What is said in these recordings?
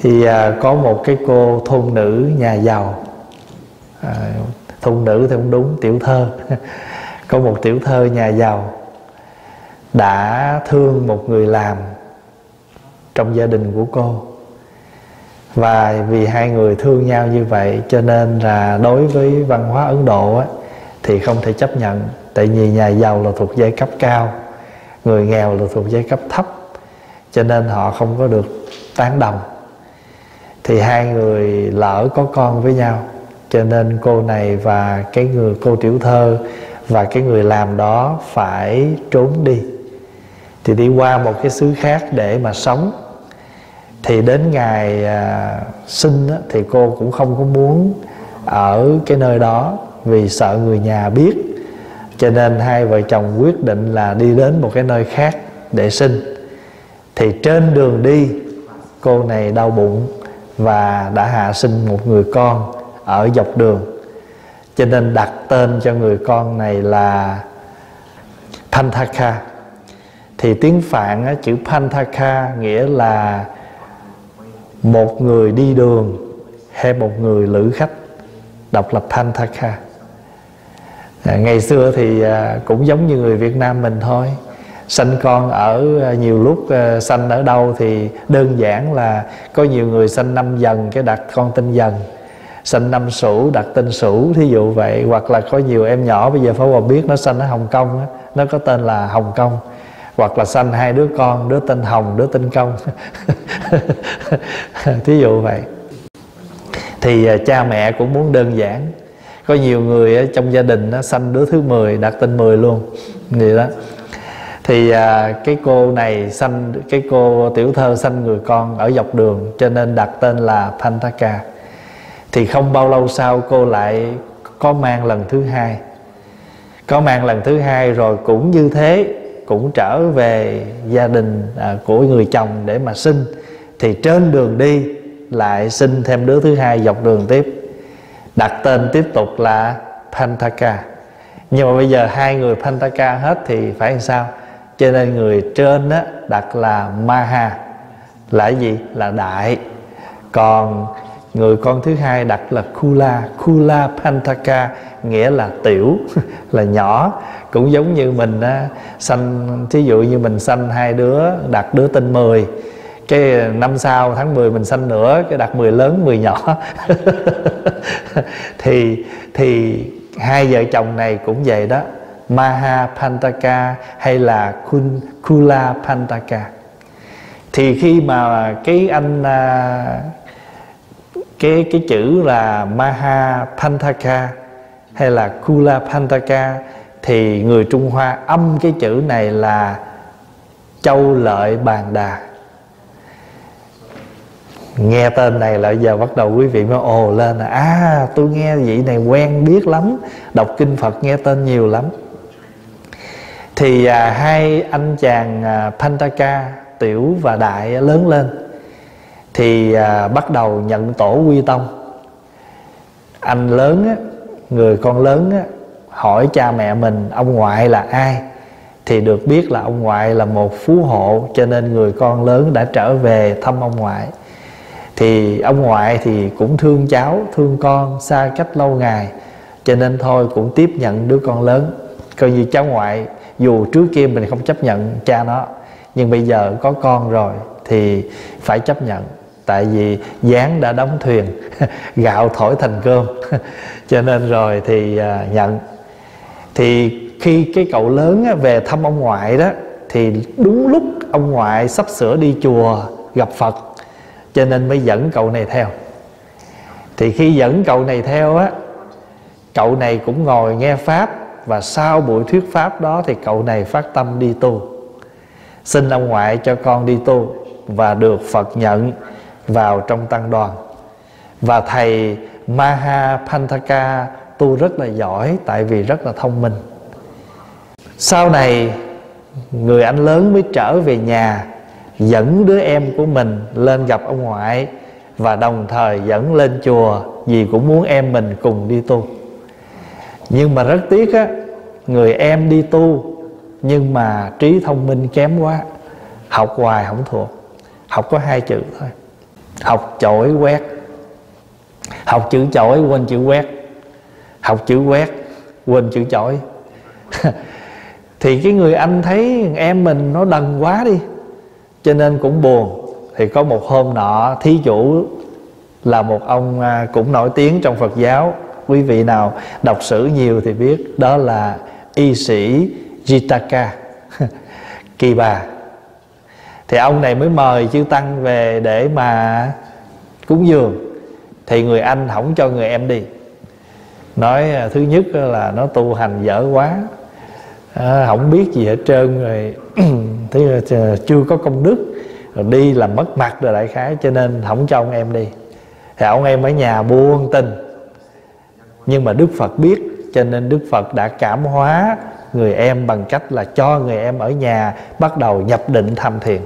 Thì có một cái cô thôn nữ nhà giàu, thôn nữ thì không đúng, tiểu thơ. Có một tiểu thơ nhà giàu đã thương một người làm trong gia đình của cô. Và vì hai người thương nhau như vậy cho nên là đối với văn hóa Ấn Độ á, thì không thể chấp nhận. Tại vì nhà giàu là thuộc giai cấp cao, người nghèo là thuộc giai cấp thấp, cho nên họ không có được tán đồng. Thì hai người lỡ có con với nhau, cho nên cô này và cái người cô tiểu thơ và cái người làm đó phải trốn đi. Thì đi qua một cái xứ khác để mà sống. Thì đến ngày sinh á, thì cô cũng không có muốn ở cái nơi đó vì sợ người nhà biết. Cho nên hai vợ chồng quyết định là đi đến một cái nơi khác để sinh. Thì trên đường đi, cô này đau bụng và đã hạ sinh một người con ở dọc đường. Cho nên đặt tên cho người con này là Panthaka. Thì tiếng Phạn á, chữ Panthaka nghĩa là một người đi đường hay một người lữ khách, đọc là Panthaka. Ngày xưa thì cũng giống như người Việt Nam mình thôi. Sanh con ở nhiều lúc sanh ở đâu thì đơn giản là có nhiều người sanh năm Dần cái đặt con tên Dần, sanh năm Sửu đặt tên Sửu, thí dụ vậy. Hoặc là có nhiều em nhỏ bây giờ Pháp Hòa biết nó sanh ở Hồng Kông á, nó có tên là Hồng Kông. Hoặc là sanh hai đứa con, đứa tên Hồng, đứa tên Công. Thí dụ vậy. Thì cha mẹ cũng muốn đơn giản. Có nhiều người ở trong gia đình nó sanh đứa thứ 10 đặt tên 10 luôn vậy đó. Thì cái cô này sanh, cái cô tiểu thơ sanh người con ở dọc đường, cho nên đặt tên là Panthaka. Thì không bao lâu sau cô lại có mang lần thứ hai. Có mang lần thứ hai rồi cũng như thế, cũng trở về gia đình của người chồng để mà sinh. Thì trên đường đi lại sinh thêm đứa thứ hai dọc đường tiếp, đặt tên tiếp tục là Panthaka. Nhưng mà bây giờ hai người Panthaka hết thì phải làm sao? Cho nên người trên á, đặt là Maha, là gì? Là đại. Còn người con thứ hai đặt là Kula, Kula Panthaka, nghĩa là tiểu, là nhỏ. Cũng giống như mình sanh, thí dụ như mình sanh hai đứa, đặt đứa tên 10, cái năm sau tháng 10 mình sanh nữa, cái đặt 10 lớn 10 nhỏ. Thì hai vợ chồng này cũng vậy đó, Maha Panthaka hay là Kula Panthaka. Thì khi mà cái anh cái chữ là Maha Panthaka hay là Kula Panthaka, thì người Trung Hoa âm cái chữ này là Châu Lợi Bàn Đà. Nghe tên này là giờ bắt đầu quý vị mới ồ lên là tôi nghe vị này quen biết lắm, đọc kinh Phật nghe tên nhiều lắm. Thì hai anh chàng Panthaka tiểu và đại lớn lên thì bắt đầu nhận tổ quy tông. Anh lớn á, người con lớn á, hỏi cha mẹ mình ông ngoại là ai, thì được biết là ông ngoại là một phú hộ, cho nên người con lớn đã trở về thăm ông ngoại. Thì ông ngoại thì cũng thương cháu, thương con, xa cách lâu ngày, cho nên thôi cũng tiếp nhận đứa con lớn. Coi như cháu ngoại, dù trước kia mình không chấp nhận cha nó, nhưng bây giờ có con rồi thì phải chấp nhận. Tại vì gián đã đóng thuyền, gạo thổi thành cơm. Cho nên rồi thì nhận. Thì khi cái cậu lớn về thăm ông ngoại đó, thì đúng lúc ông ngoại sắp sửa đi chùa gặp Phật, cho nên mới dẫn cậu này theo. Thì khi dẫn cậu này theo á, cậu này cũng ngồi nghe Pháp. Và sau buổi thuyết Pháp đó thì cậu này phát tâm đi tu, xin ông ngoại cho con đi tu, và được Phật nhận vào trong tăng đoàn. Và thầy Maha Panthaka tu rất là giỏi, tại vì rất là thông minh. Sau này người anh lớn mới trở về nhà, dẫn đứa em của mình lên gặp ông ngoại, và đồng thời dẫn lên chùa, vì cũng muốn em mình cùng đi tu. Nhưng mà rất tiếc á, người em đi tu nhưng mà trí thông minh kém quá, học hoài không thuộc, học có 2 chữ thôi. học chổi quét, học chữ chổi quên chữ quét, học chữ quét quên chữ chổi. Thì cái người anh thấy em mình nó đần quá đi, cho nên cũng buồn. Thì có một hôm nọ, thí chủ là một ông cũng nổi tiếng trong Phật giáo. Quý vị nào đọc sử nhiều thì biết, đó là y sĩ Jitaka Kỳ Bà. Thì ông này mới mời chư tăng về để mà cúng dường. Thì người anh không cho người em đi, nói thứ nhất là nó tu hành dở quá, không biết gì hết trơn rồi, thế chưa có công đức, rồi đi làm mất mặt rồi đại khái, cho nên không cho ông em đi. Thì ông em ở nhà buông tin. Nhưng mà Đức Phật biết, cho nên Đức Phật đã cảm hóa người em bằng cách là cho người em ở nhà bắt đầu nhập định tham thiền.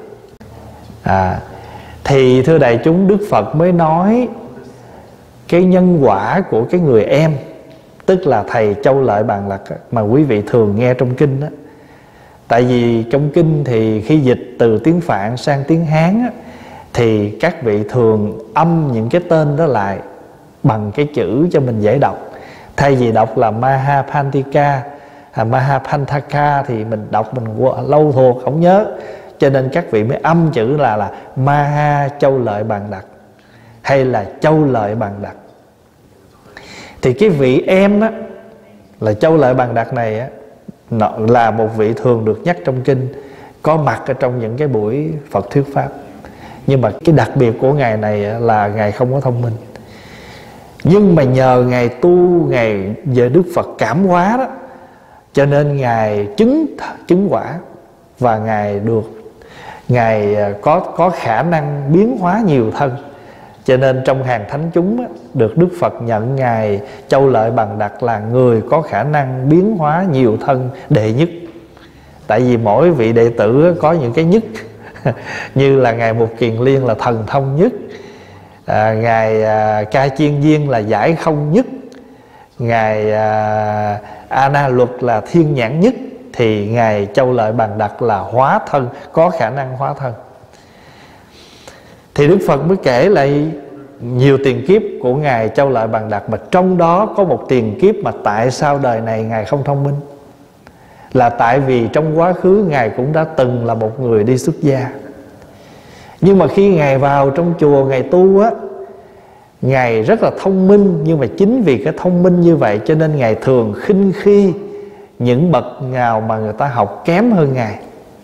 Thì thưa đại chúng, Đức Phật mới nói cái nhân quả của cái người em, tức là thầy Châu Lợi Bàn Lặc mà quý vị thường nghe trong kinh đó. Tại vì trong kinh thì khi dịch từ tiếng Phạn sang tiếng Hán á, thì các vị thường âm những cái tên đó lại bằng cái chữ cho mình dễ đọc. Thay vì đọc là Mahapantika, Mahapanthaka thì mình đọc mình lâu thuộc không nhớ, cho nên các vị mới âm chữ là Maha Châu Lợi Bàn Đặc hay là Châu Lợi Bàn Đặc. Thì cái vị em đó là Châu Lợi Bàn Đặc này á, là một vị thường được nhắc trong kinh, có mặt ở trong những cái buổi Phật thuyết pháp. Nhưng mà cái đặc biệt của ngài này là ngài không có thông minh. Nhưng mà nhờ ngài tu, ngài về Đức Phật cảm hóa đó, cho nên ngài chứng quả. Và ngài có khả năng biến hóa nhiều thân. Cho nên trong hàng thánh chúng á, được Đức Phật nhận ngài Châu Lợi Bàn Đặc là người có khả năng biến hóa nhiều thân đệ nhất. Tại vì mỗi vị đệ tử có những cái nhất. Như là ngài Mục Kiền Liên là thần thông nhất, ngài Ca Chiên Viên là giải không nhất, ngài A Na Luật là thiên nhãn nhất, thì ngài Châu Lợi Bàn Đặc là hóa thân, có khả năng hóa thân. Thì Đức Phật mới kể lại nhiều tiền kiếp của ngài Châu Lợi Bàn Đặc, mà trong đó có một tiền kiếp mà tại sao đời này ngài không thông minh, là tại vì trong quá khứ ngài cũng đã từng là một người đi xuất gia. Nhưng mà khi ngài vào trong chùa ngài tu á, ngài rất là thông minh. Nhưng mà chính vì cái thông minh như vậy cho nên ngài thường khinh khi những bậc nào mà người ta học kém hơn ngài,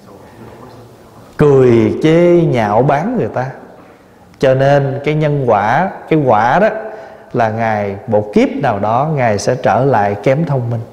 cười chê nhạo báng người ta. Cho nên cái nhân quả, cái quả đó là ngài một kiếp nào đó ngài sẽ trở lại kém thông minh.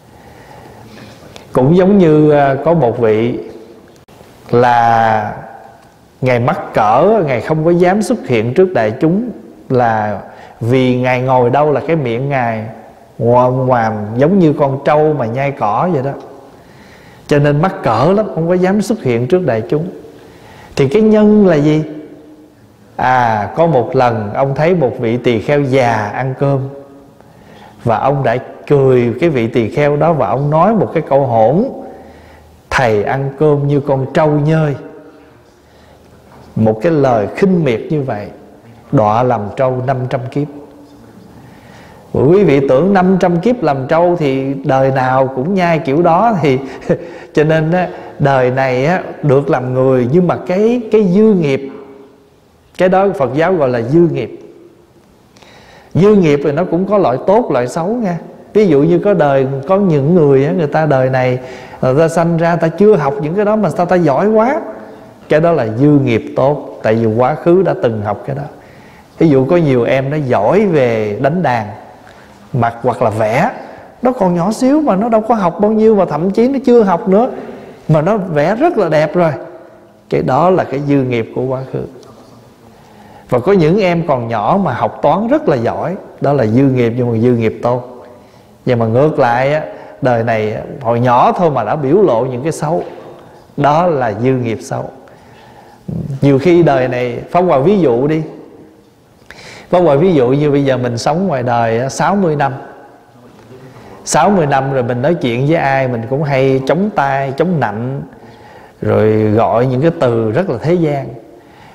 Cũng giống như có một vị là ngài mắc cỡ, ngài không có dám xuất hiện trước đại chúng, là vì ngài ngồi đâu là cái miệng ngài ngoàm giống như con trâu mà nhai cỏ vậy đó. Cho nên mắc cỡ lắm, không có dám xuất hiện trước đại chúng. Thì cái nhân là gì? Có một lần ông thấy một vị tỳ kheo già ăn cơm, và ông đã cười cái vị tỳ kheo đó, và ông nói một cái câu hỗn: thầy ăn cơm như con trâu nhơi. Một cái lời khinh miệt như vậy đọa làm trâu 500 kiếp. Quý vị tưởng 500 kiếp làm trâu thì đời nào cũng nhai kiểu đó thì cho nên đời này được làm người. Nhưng mà cái dư nghiệp, cái đó Phật giáo gọi là dư nghiệp. Dư nghiệp thì nó cũng có loại tốt loại xấu nha. Ví dụ như có những người người ta đời này người ta sanh ra ta chưa học những cái đó mà sao ta giỏi quá, cái đó là dư nghiệp tốt, tại vì quá khứ đã từng học cái đó. Ví dụ có nhiều em nó giỏi về đánh đàn hoặc là vẽ, nó còn nhỏ xíu mà nó đâu có học bao nhiêu, mà thậm chí nó chưa học nữa mà nó vẽ rất là đẹp rồi. Cái đó là cái dư nghiệp của quá khứ. Và có những em còn nhỏ mà học toán rất là giỏi, đó là dư nghiệp, nhưng mà dư nghiệp tốt. Nhưng mà ngược lại đời này hồi nhỏ thôi mà đã biểu lộ những cái xấu, đó là dư nghiệp xấu. Nhiều khi đời này, Pháp Hòa ví dụ đi, Pháp Hòa ví dụ như bây giờ mình sống ngoài đời 60 năm 60 năm rồi, mình nói chuyện với ai mình cũng hay chống tay, chống nạnh, rồi gọi những cái từ rất là thế gian.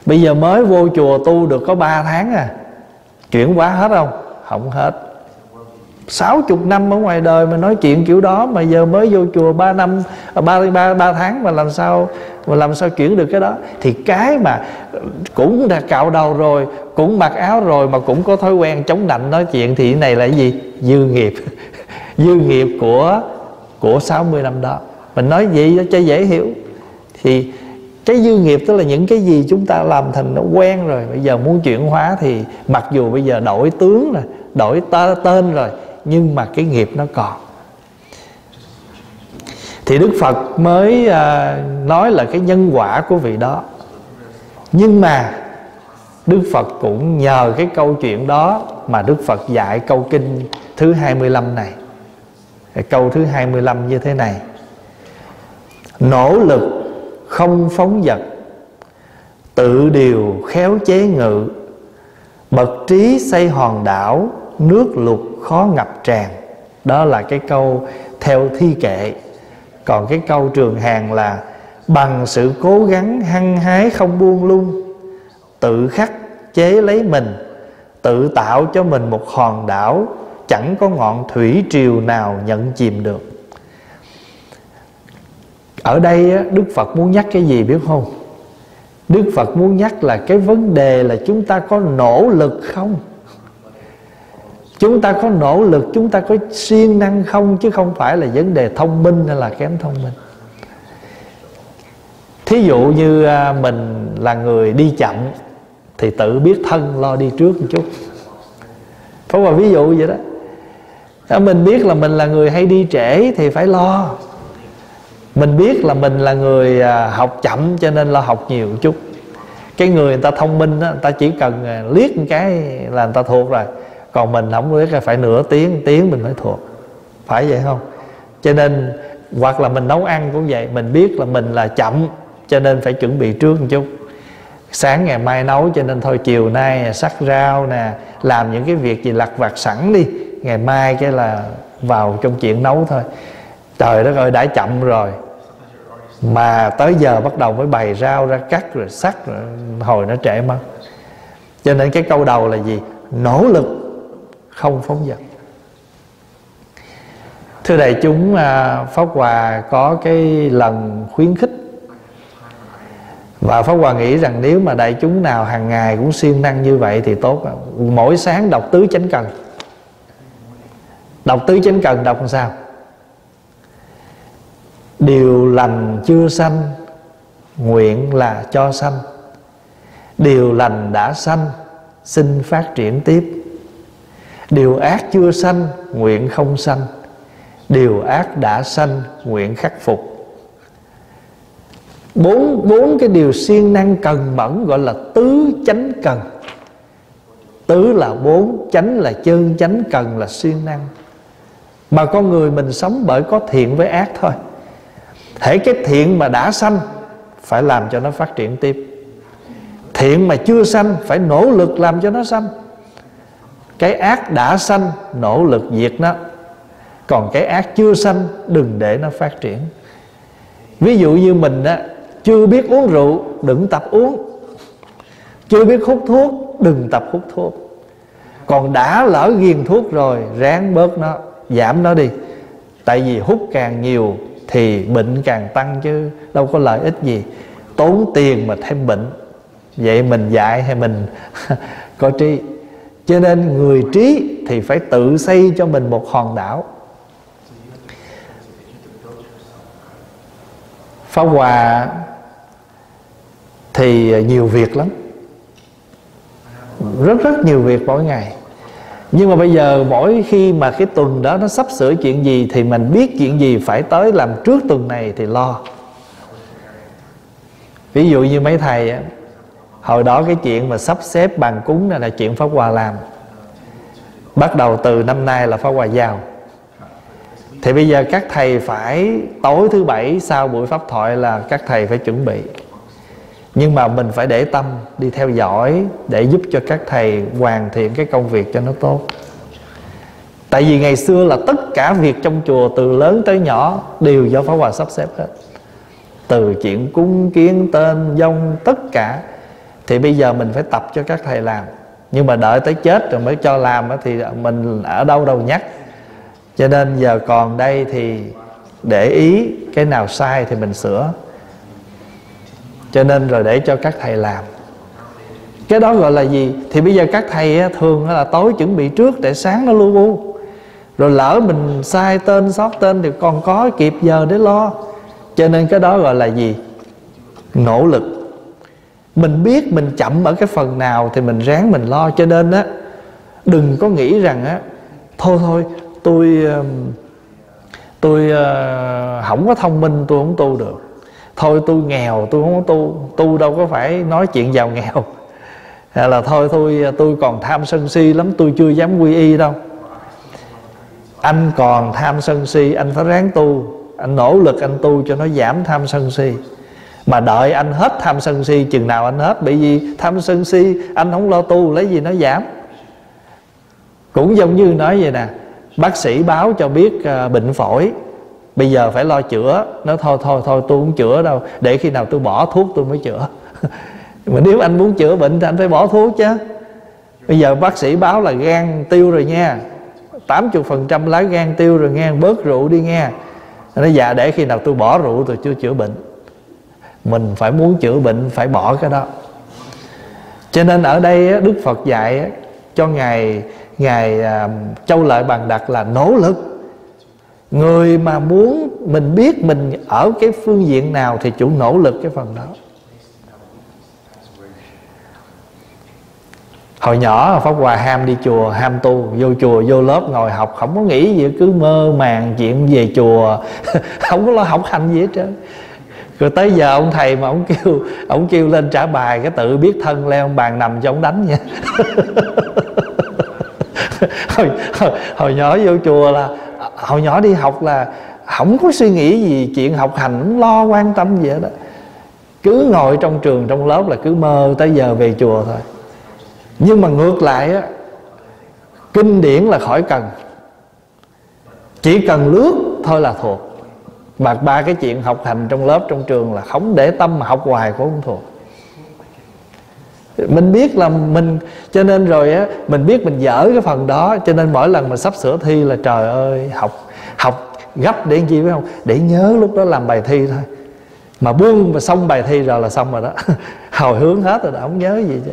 Bây giờ mới vô chùa tu được có 3 tháng à, chuyển hóa hết không? Không hết. 60 năm ở ngoài đời mà nói chuyện kiểu đó, mà giờ mới vô chùa 3 năm, 3 tháng mà làm sao chuyển được cái đó? Thì cái mà cũng đã cạo đầu rồi, cũng mặc áo rồi, mà cũng có thói quen chống nạnh nói chuyện, thì cái này là cái gì? Dư nghiệp. Dư nghiệp của 60 năm đó. Mình nói gì cho dễ hiểu. Thì cái dư nghiệp tức là những cái gì chúng ta làm thành nó quen rồi, bây giờ muốn chuyển hóa thì mặc dù bây giờ đổi tướng rồi, đổi tên rồi, nhưng mà cái nghiệp nó còn. Thì Đức Phật mới nói là cái nhân quả của vị đó. Nhưng mà Đức Phật cũng nhờ cái câu chuyện đó mà Đức Phật dạy câu kinh thứ 25 này. Câu thứ 25 như thế này: nỗ lực không phóng dật, tự điều khéo chế ngự, bậc trí xây hòn đảo, nước lụt khó ngập tràn. Đó là cái câu theo thi kệ. Còn cái câu trường hàng là bằng sự cố gắng hăng hái không buông lung, tự khắc chế lấy mình, tự tạo cho mình một hòn đảo, chẳng có ngọn thủy triều nào nhận chìm được. Ở đây Đức Phật muốn nhắc cái gì biết không? Đức Phật muốn nhắc là cái vấn đề là chúng ta có nỗ lực không? Chúng ta có nỗ lực, chúng ta có siêng năng không? Chứ không phải là vấn đề thông minh hay là kém thông minh. Thí dụ như mình là người đi chậm thì tự biết thân lo đi trước một chút. Phải là ví dụ vậy đó. Mình biết là mình là người hay đi trễ thì phải lo. Mình biết là mình là người học chậm cho nên lo học nhiều một chút. Cái người ta thông minh đó, người ta chỉ cần liếc một cái là người ta thuộc rồi. Còn mình không biết là phải nửa tiếng mình mới thuộc. Phải vậy không? Cho nên hoặc là mình nấu ăn cũng vậy. Mình biết là mình là chậm cho nên phải chuẩn bị trước một chút. Sáng ngày mai nấu cho nên thôi chiều nay sắc rau nè, làm những cái việc gì lặt vặt sẵn đi, ngày mai cái là vào trong chuyện nấu thôi. Trời đất ơi, đã chậm rồi mà tới giờ bắt đầu mới bày rau ra cắt rồi sắc rồi, hồi nó trễ mất. Cho nên cái câu đầu là gì? Nỗ lực không phóng dật. Thưa đại chúng, Pháp Hòa có cái lần khuyến khích, và Pháp Hòa nghĩ rằng nếu mà đại chúng nào hàng ngày cũng siêng năng như vậy thì tốt. Mỗi sáng đọc tứ chánh cần. Đọc tứ chánh cần đọc làm sao? Điều lành chưa sanh, nguyện là cho sanh. Điều lành đã sanh, xin phát triển tiếp. Điều ác chưa sanh, nguyện không sanh. Điều ác đã sanh, nguyện khắc phục. Bốn cái điều siêng năng cần mẫn gọi là tứ chánh cần. Tứ là 4, chánh là chân chánh, cần là siêng năng. Mà con người mình sống bởi có thiện với ác thôi. Hễ cái thiện mà đã sanh phải làm cho nó phát triển tiếp. Thiện mà chưa sanh phải nỗ lực làm cho nó sanh. Cái ác đã sanh nỗ lực diệt nó. Còn cái ác chưa sanh đừng để nó phát triển. Ví dụ như mình chưa biết uống rượu, đừng tập uống. Chưa biết hút thuốc, đừng tập hút thuốc. Còn đã lỡ ghiền thuốc rồi, ráng bớt nó, giảm nó đi. Tại vì hút càng nhiều thì bệnh càng tăng chứ đâu có lợi ích gì. Tốn tiền mà thêm bệnh. Vậy mình dạy hay mình có trí? Cho nên người trí thì phải tự xây cho mình một hòn đảo. Pháp Hòa thì nhiều việc lắm, rất nhiều việc mỗi ngày. Nhưng mà bây giờ mỗi khi mà cái tuần đó nó sắp sửa chuyện gì thì mình biết chuyện gì phải tới làm trước tuần này thì lo. Ví dụ như mấy thầy hồi đó cái chuyện mà sắp xếp bàn cúng này là chuyện Pháp Hòa làm. Bắt đầu từ năm nay là Pháp Hòa giao. Thì bây giờ các thầy phải tối thứ Bảy sau buổi pháp thoại là các thầy phải chuẩn bị. Nhưng mà mình phải để tâm đi theo dõi để giúp cho các thầy hoàn thiện cái công việc cho nó tốt. Tại vì ngày xưa là tất cả việc trong chùa từ lớn tới nhỏ đều do Pháp Hòa sắp xếp hết. Từ chuyện cúng kiến tên vong tất cả. Thì bây giờ mình phải tập cho các thầy làm. Nhưng mà đợi tới chết rồi mới cho làm thì mình ở đâu nhắc. Cho nên giờ còn đây thì để ý cái nào sai thì mình sửa. Cho nên rồi để cho các thầy làm. Cái đó gọi là gì? Thì bây giờ các thầy thường là tối chuẩn bị trước để sáng nó lu bu. Rồi lỡ mình sai tên sót tên thì còn có kịp giờ để lo. Cho nên cái đó gọi là gì? Nỗ lực. Mình biết mình chậm ở cái phần nào thì mình ráng mình lo. Cho nên á, đừng có nghĩ rằng á, thôi tôi không có thông minh tôi không tu được. Thôi tôi nghèo tôi không có tu đâu có phải nói chuyện giàu nghèo. Hay là thôi tôi còn tham sân si lắm, tôi chưa dám quy y đâu. Anh còn tham sân si, anh phải ráng tu. Anh nỗ lực anh tu cho nó giảm tham sân si. Mà đợi anh hết tham sân si, chừng nào anh hết. Bởi vì tham sân si anh không lo tu, lấy gì nó giảm. Cũng giống như nói vậy nè, bác sĩ báo cho biết bệnh phổi, bây giờ phải lo chữa. Nó thôi tôi không chữa đâu, để khi nào tôi bỏ thuốc tôi mới chữa. Mà nếu anh muốn chữa bệnh thì anh phải bỏ thuốc chứ. Bây giờ bác sĩ báo là gan tiêu rồi nha, 80% lá gan tiêu rồi nghe, bớt rượu đi nghe. Nó dạ để khi nào tôi bỏ rượu tôi chưa chữa bệnh. Mình phải muốn chữa bệnh phải bỏ cái đó. Cho nên ở đây Đức Phật dạy cho Ngài Châu Lợi Bàn Đặc là nỗ lực. Người mà muốn mình biết mình ở cái phương diện nào thì chủ nỗ lực cái phần đó. Hồi nhỏ Pháp Hòa ham đi chùa, ham tu, vô chùa vô lớp ngồi học, không có nghĩ gì, cứ mơ màng chuyện về chùa. Không có lo học hành gì hết trơn. Rồi tới giờ ông thầy mà ông kêu lên trả bài, cái tự biết thân leo bàn nằm cho ông đánh nha. hồi nhỏ vô chùa là hồi nhỏ đi học là không có suy nghĩ gì chuyện học hành, không lo quan tâm gì hết đó. Cứ ngồi trong trường trong lớp là cứ mơ tới giờ về chùa thôi. Nhưng mà ngược lại á, kinh điển là khỏi cần, chỉ cần lướt thôi là thuộc. Mà ba cái chuyện học hành trong lớp trong trường là không để tâm, mà học hoài cũng không thuộc. Mình biết là mình, cho nên rồi á, mình biết mình dở cái phần đó. Cho nên mỗi lần mà sắp sửa thi là trời ơi, học gấp để làm chi, phải không? Để nhớ lúc đó làm bài thi thôi. Mà buông và xong bài thi rồi là xong rồi đó. Hồi hướng hết rồi đó, không nhớ gì chứ.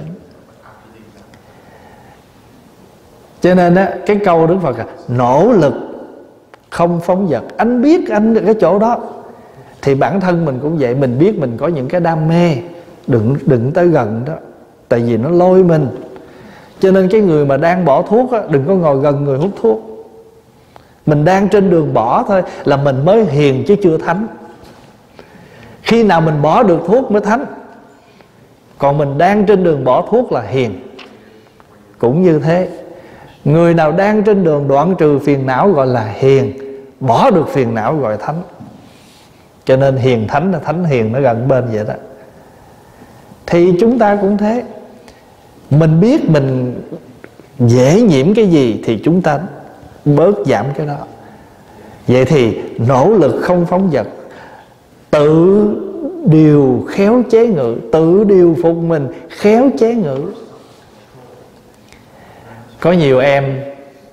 Cho nên á, cái câu Đức Phật là nỗ lực không phóng dật. Anh biết anh cái chỗ đó thì bản thân mình cũng vậy. Mình biết mình có những cái đam mê, đừng tới gần đó, tại vì nó lôi mình. Cho nên cái người mà đang bỏ thuốc á, đừng có ngồi gần người hút thuốc. Mình đang trên đường bỏ thôi là mình mới hiền chứ chưa thánh. Khi nào mình bỏ được thuốc mới thánh. Còn mình đang trên đường bỏ thuốc là hiền. Cũng như thế, người nào đang trên đường đoạn trừ phiền não gọi là hiền, bỏ được phiền não gọi thánh. Cho nên hiền thánh là thánh hiền nó gần bên vậy đó. Thì chúng ta cũng thế. Mình biết mình dễ nhiễm cái gì thì chúng ta bớt giảm cái đó. Vậy thì nỗ lực không phóng dật, tự điều khéo chế ngự, tự điều phục mình khéo chế ngự. Có nhiều em,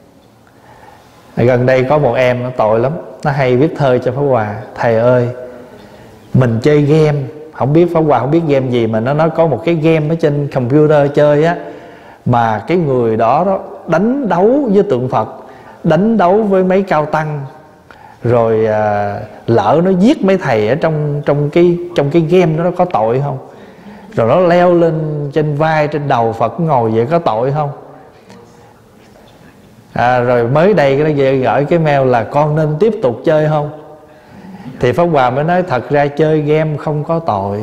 gần đây có một em nó tội lắm, nó hay viết thơ cho Pháp Hòa: thầy ơi, mình chơi game, không biết Pháp Hòa không biết game gì, mà nó nói có một cái game ở trên computer chơi á, mà cái người đó đánh đấu với tượng Phật, đánh đấu với mấy cao tăng, rồi lỡ nó giết mấy thầy ở trong cái game đó, nó có tội không? Rồi nó leo lên trên vai trên đầu Phật ngồi vậy có tội không? Rồi mới đây nó gửi cái mail là con nên tiếp tục chơi không? Thì Pháp Hòa mới nói thật ra chơi game không có tội,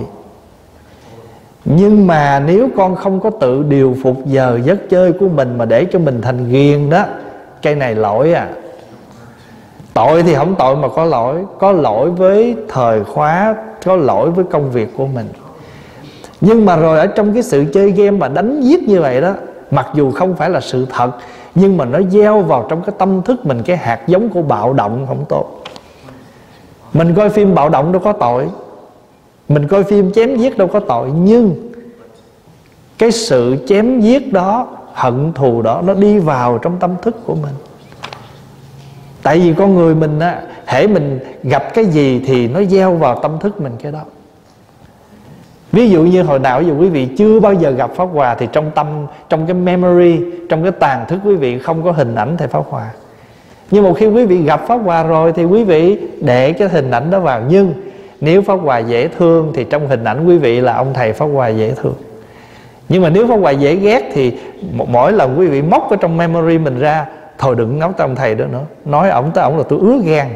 nhưng mà nếu con không có tự điều phục giờ giấc chơi của mình mà để cho mình thành ghiền đó, cái này lỗi à. Tội thì không tội mà có lỗi với thời khóa, có lỗi với công việc của mình. Nhưng mà rồi ở trong cái sự chơi game mà đánh giết như vậy đó, mặc dù không phải là sự thật, nhưng mà nó gieo vào trong cái tâm thức mình cái hạt giống của bạo động không tốt. Mình coi phim bạo động đâu có tội, mình coi phim chém giết đâu có tội, nhưng cái sự chém giết đó, hận thù đó, nó đi vào trong tâm thức của mình. Tại vì con người mình á, hễ mình gặp cái gì thì nó gieo vào tâm thức mình cái đó. Ví dụ như hồi nào ví dụ quý vị chưa bao giờ gặp Pháp Hòa, thì trong cái memory, trong cái tàn thức quý vị không có hình ảnh Thầy Pháp Hòa. Nhưng một khi quý vị gặp Pháp Hòa rồi thì quý vị để cái hình ảnh đó vào. Nhưng nếu Pháp Hòa dễ thương thì trong hình ảnh quý vị là ông thầy Pháp Hòa dễ thương. Nhưng mà nếu Pháp Hòa dễ ghét thì mỗi lần quý vị móc ở trong memory mình ra, thôi đừng nói tới ông thầy đó nữa, nói ổng tới ổng là tôi ứa gan.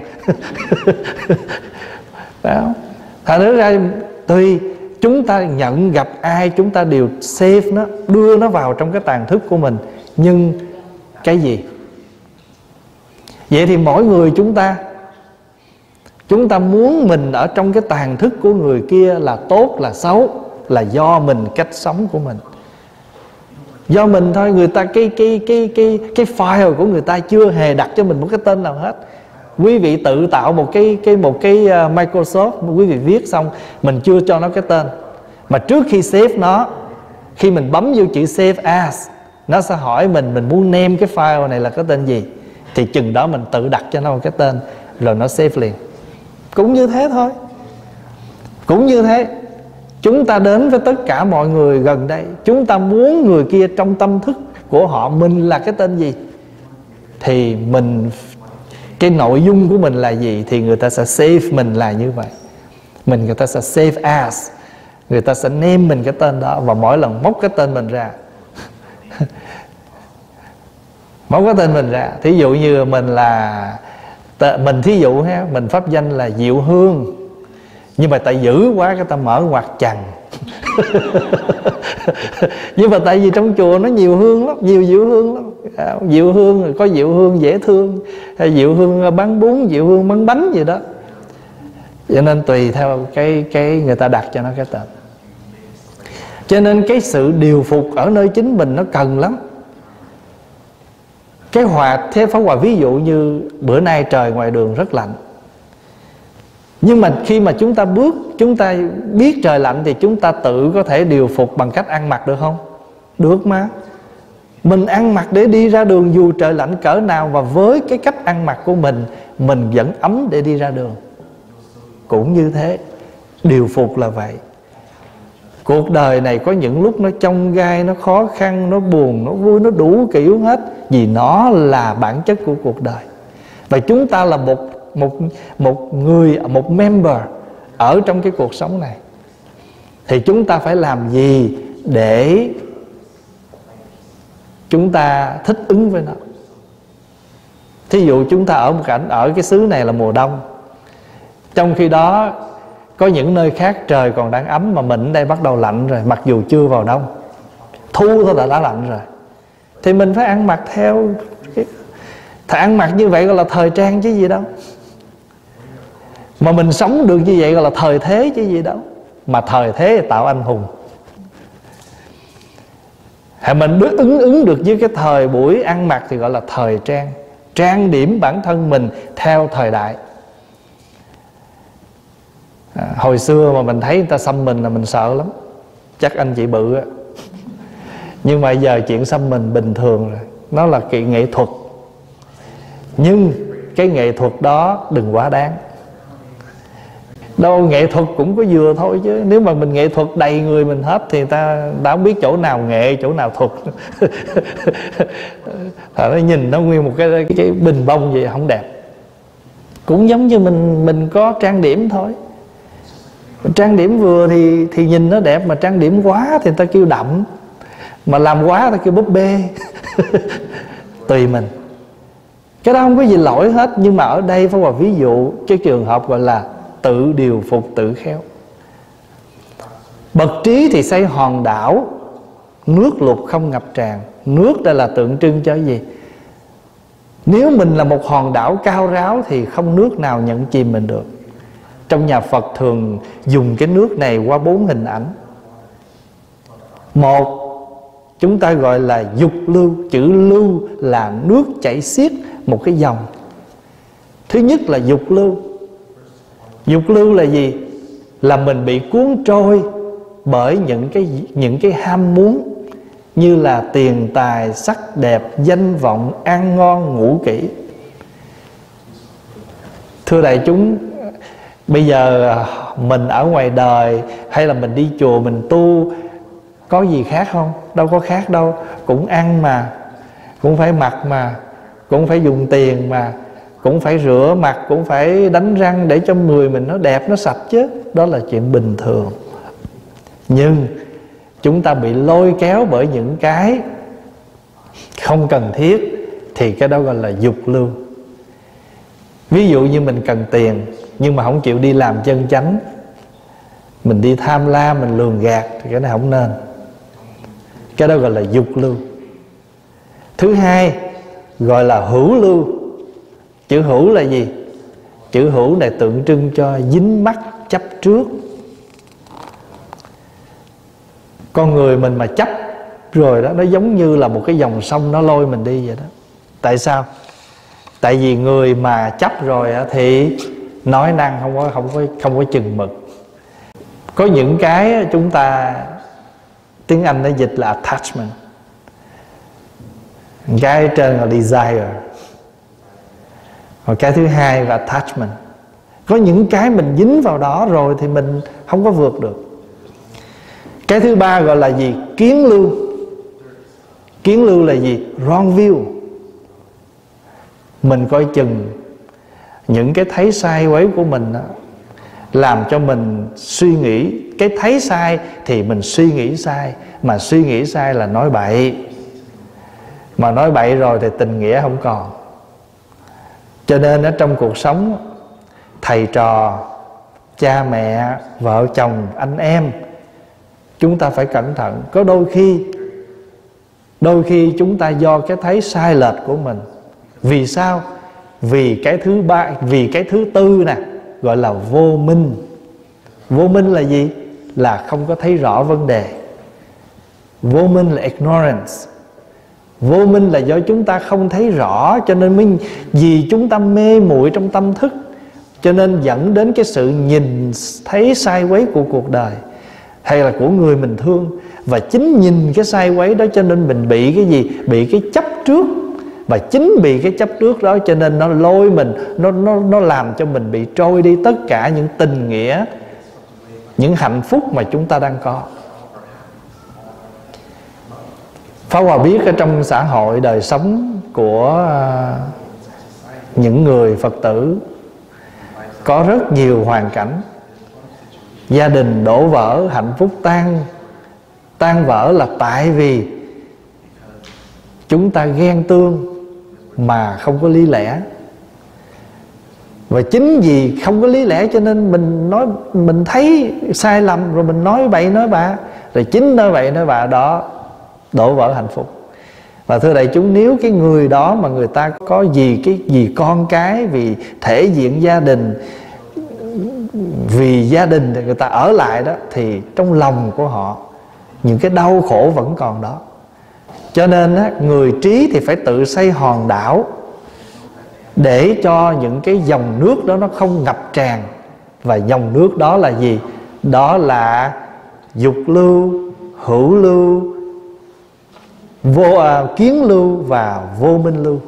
Đó. Thành ra tùy chúng ta nhận gặp ai, chúng ta đều save nó, đưa nó vào trong cái tàn thức của mình. Nhưng cái gì? Vậy thì mỗi người chúng ta muốn mình ở trong cái tàn thức của người kia là tốt, là xấu, là do mình, cách sống của mình. Do mình thôi. Người ta cái file của người ta chưa hề đặt cho mình một cái tên nào hết. Quý vị tự tạo một cái Microsoft, quý vị viết xong mình chưa cho nó cái tên, mà trước khi save nó, khi mình bấm vô chữ save as, nó sẽ hỏi mình muốn name cái file này là cái tên gì, thì chừng đó mình tự đặt cho nó một cái tên, rồi nó save liền. Cũng như thế thôi. Cũng như thế, chúng ta đến với tất cả mọi người gần đây, chúng ta muốn người kia trong tâm thức của họ mình là cái tên gì, thì mình, cái nội dung của mình là gì, thì người ta sẽ save mình là như vậy. Người ta sẽ save as, người ta sẽ name mình cái tên đó. Và mỗi lần móc cái tên mình ra móc cái tên mình ra, thí dụ như mình thí dụ ha, mình pháp danh là Diệu Hương, nhưng mà tại dữ quá cái ta mở ngoặc chằng. Nhưng mà tại vì trong chùa nó nhiều hương lắm, nhiều Diệu Hương lắm. Diệu Hương, có Diệu Hương dễ thương, hay Diệu Hương bán bún, Diệu Hương bán bánh gì đó. Cho nên tùy theo cái người ta đặt cho nó cái tên. Cho nên cái sự điều phục ở nơi chính mình nó cần lắm. Cái thế Pháp Hòa ví dụ như bữa nay trời ngoài đường rất lạnh, nhưng mà khi mà chúng ta biết trời lạnh thì chúng ta tự có thể điều phục bằng cách ăn mặc được không? Được mà. Mình ăn mặc để đi ra đường dù trời lạnh cỡ nào, và với cái cách ăn mặc của mình vẫn ấm để đi ra đường. Cũng như thế, điều phục là vậy. Cuộc đời này có những lúc nó chông gai, nó khó khăn, nó buồn, nó vui, nó đủ kiểu hết, vì nó là bản chất của cuộc đời. Và chúng ta là một người, một member ở trong cái cuộc sống này, thì chúng ta phải làm gì để chúng ta thích ứng với nó. Thí dụ chúng ta ở cái xứ này là mùa đông, trong khi đó có những nơi khác trời còn đang ấm, mà mình ở đây bắt đầu lạnh rồi, mặc dù chưa vào đông. Thu thôi là đã lạnh rồi. Thì mình phải ăn mặc theo ăn mặc như vậy gọi là thời trang chứ gì đâu. Mà mình sống được như vậy gọi là thời thế chứ gì đâu. Mà thời thế tạo anh hùng. Mình ứng được với cái thời buổi ăn mặc thì gọi là thời trang. Trang điểm bản thân mình theo thời đại. Hồi xưa mà mình thấy người ta xăm mình là mình sợ lắm. Chắc anh chị bự á. Nhưng mà giờ chuyện xăm mình bình thường rồi. Nó là cái nghệ thuật. Nhưng cái nghệ thuật đó đừng quá đáng. Đâu nghệ thuật cũng có vừa thôi chứ. Nếu mà mình nghệ thuật đầy người mình hết thì ta đã không biết chỗ nào nghệ, chỗ nào thuật. Nó nhìn nó nguyên một cái bình bông vậy không đẹp. Cũng giống như mình có trang điểm thôi. Trang điểm vừa thì nhìn nó đẹp, mà trang điểm quá thì người ta kêu đậm, mà làm quá người ta kêu búp bê. Tùy mình. Cái đó không có gì lỗi hết. Nhưng mà ở đây phải là ví dụ cái trường hợp gọi là tự điều phục, tự khéo. Bậc trí thì xây hòn đảo, nước lụt không ngập tràn. Nước đây là tượng trưng cho cái gì? Nếu mình là một hòn đảo cao ráo thì không nước nào nhận chìm mình được. Trong nhà Phật thường dùng cái nước này qua 4 hình ảnh. Một, chúng ta gọi là dục lưu. Chữ lưu là nước chảy xiết một cái dòng. Thứ nhất là dục lưu. Dục lưu là gì? Là mình bị cuốn trôi bởi những cái ham muốn như là tiền tài, sắc đẹp, danh vọng, ăn ngon, ngủ kỹ. Thưa đại chúng, bây giờ mình ở ngoài đời hay là mình đi chùa mình tu có gì khác không? Đâu có khác đâu. Cũng ăn mà, cũng phải mặc mà, cũng phải dùng tiền mà, cũng phải rửa mặt, cũng phải đánh răng để cho người mình nó đẹp, nó sạch chứ. Đó là chuyện bình thường. Nhưng chúng ta bị lôi kéo bởi những cái không cần thiết thì cái đó gọi là dục lưu. Ví dụ như mình cần tiền nhưng mà không chịu đi làm chân chánh, mình đi tham lam, mình lường gạt thì cái này không nên. Cái đó gọi là dục lưu. Thứ hai gọi là hữu lưu. Chữ hữu là gì? Chữ hữu này tượng trưng cho dính mắc chấp trước. Con người mình mà chấp rồi đó, nó giống như là một cái dòng sông nó lôi mình đi vậy đó. Tại sao? Tại vì người mà chấp rồi thì nói năng không có chừng mực. Có những cái chúng ta, tiếng Anh nó dịch là attachment, cái trên là desire, rồi cái thứ hai là attachment. Có những cái mình dính vào đó rồi thì mình không có vượt được. Cái thứ ba gọi là gì? Kiến lưu. Kiến lưu là gì? Wrong view. Mình coi chừng những cái thấy sai quấy của mình đó, làm cho mình suy nghĩ. Cái thấy sai thì mình suy nghĩ sai. Mà suy nghĩ sai là nói bậy. Mà nói bậy rồi thì tình nghĩa không còn. Cho nên ở trong cuộc sống, thầy trò, cha mẹ, vợ chồng, anh em, chúng ta phải cẩn thận. Có đôi khi chúng ta do cái thấy sai lệch của mình. Vì sao? Vì cái thứ tư nè, gọi là vô minh. Vô minh là gì? Là không có thấy rõ vấn đề. Vô minh là ignorance. Vô minh là do chúng ta không thấy rõ, cho nên vì chúng ta mê muội trong tâm thức, cho nên dẫn đến cái sự nhìn thấy sai quấy của cuộc đời hay là của người mình thương. Và chính nhìn cái sai quấy đó cho nên mình bị cái gì? Bị cái chấp trước. Và chính bị cái chấp trước đó cho nên nó lôi mình, nó làm cho mình bị trôi đi tất cả những tình nghĩa, những hạnh phúc mà chúng ta đang có. Pháp Hòa biết ở trong xã hội đời sống của những người Phật tử có rất nhiều hoàn cảnh gia đình đổ vỡ, hạnh phúc tan vỡ là tại vì chúng ta ghen tương mà không có lý lẽ. Và chính vì không có lý lẽ cho nên mình thấy sai lầm rồi mình nói bậy nói bạ, rồi chính nói bậy nói bạ đó đổ vỡ hạnh phúc. Và thưa đại chúng, nếu cái người đó mà người ta có vì con cái, vì thể diện gia đình, vì gia đình thì người ta ở lại đó, thì trong lòng của họ những cái đau khổ vẫn còn đó. Cho nên á, người trí thì phải tự xây hòn đảo để cho những cái dòng nước đó nó không ngập tràn. Và dòng nước đó là gì? Đó là dục lưu, hữu lưu, kiến lưu và vô minh lưu.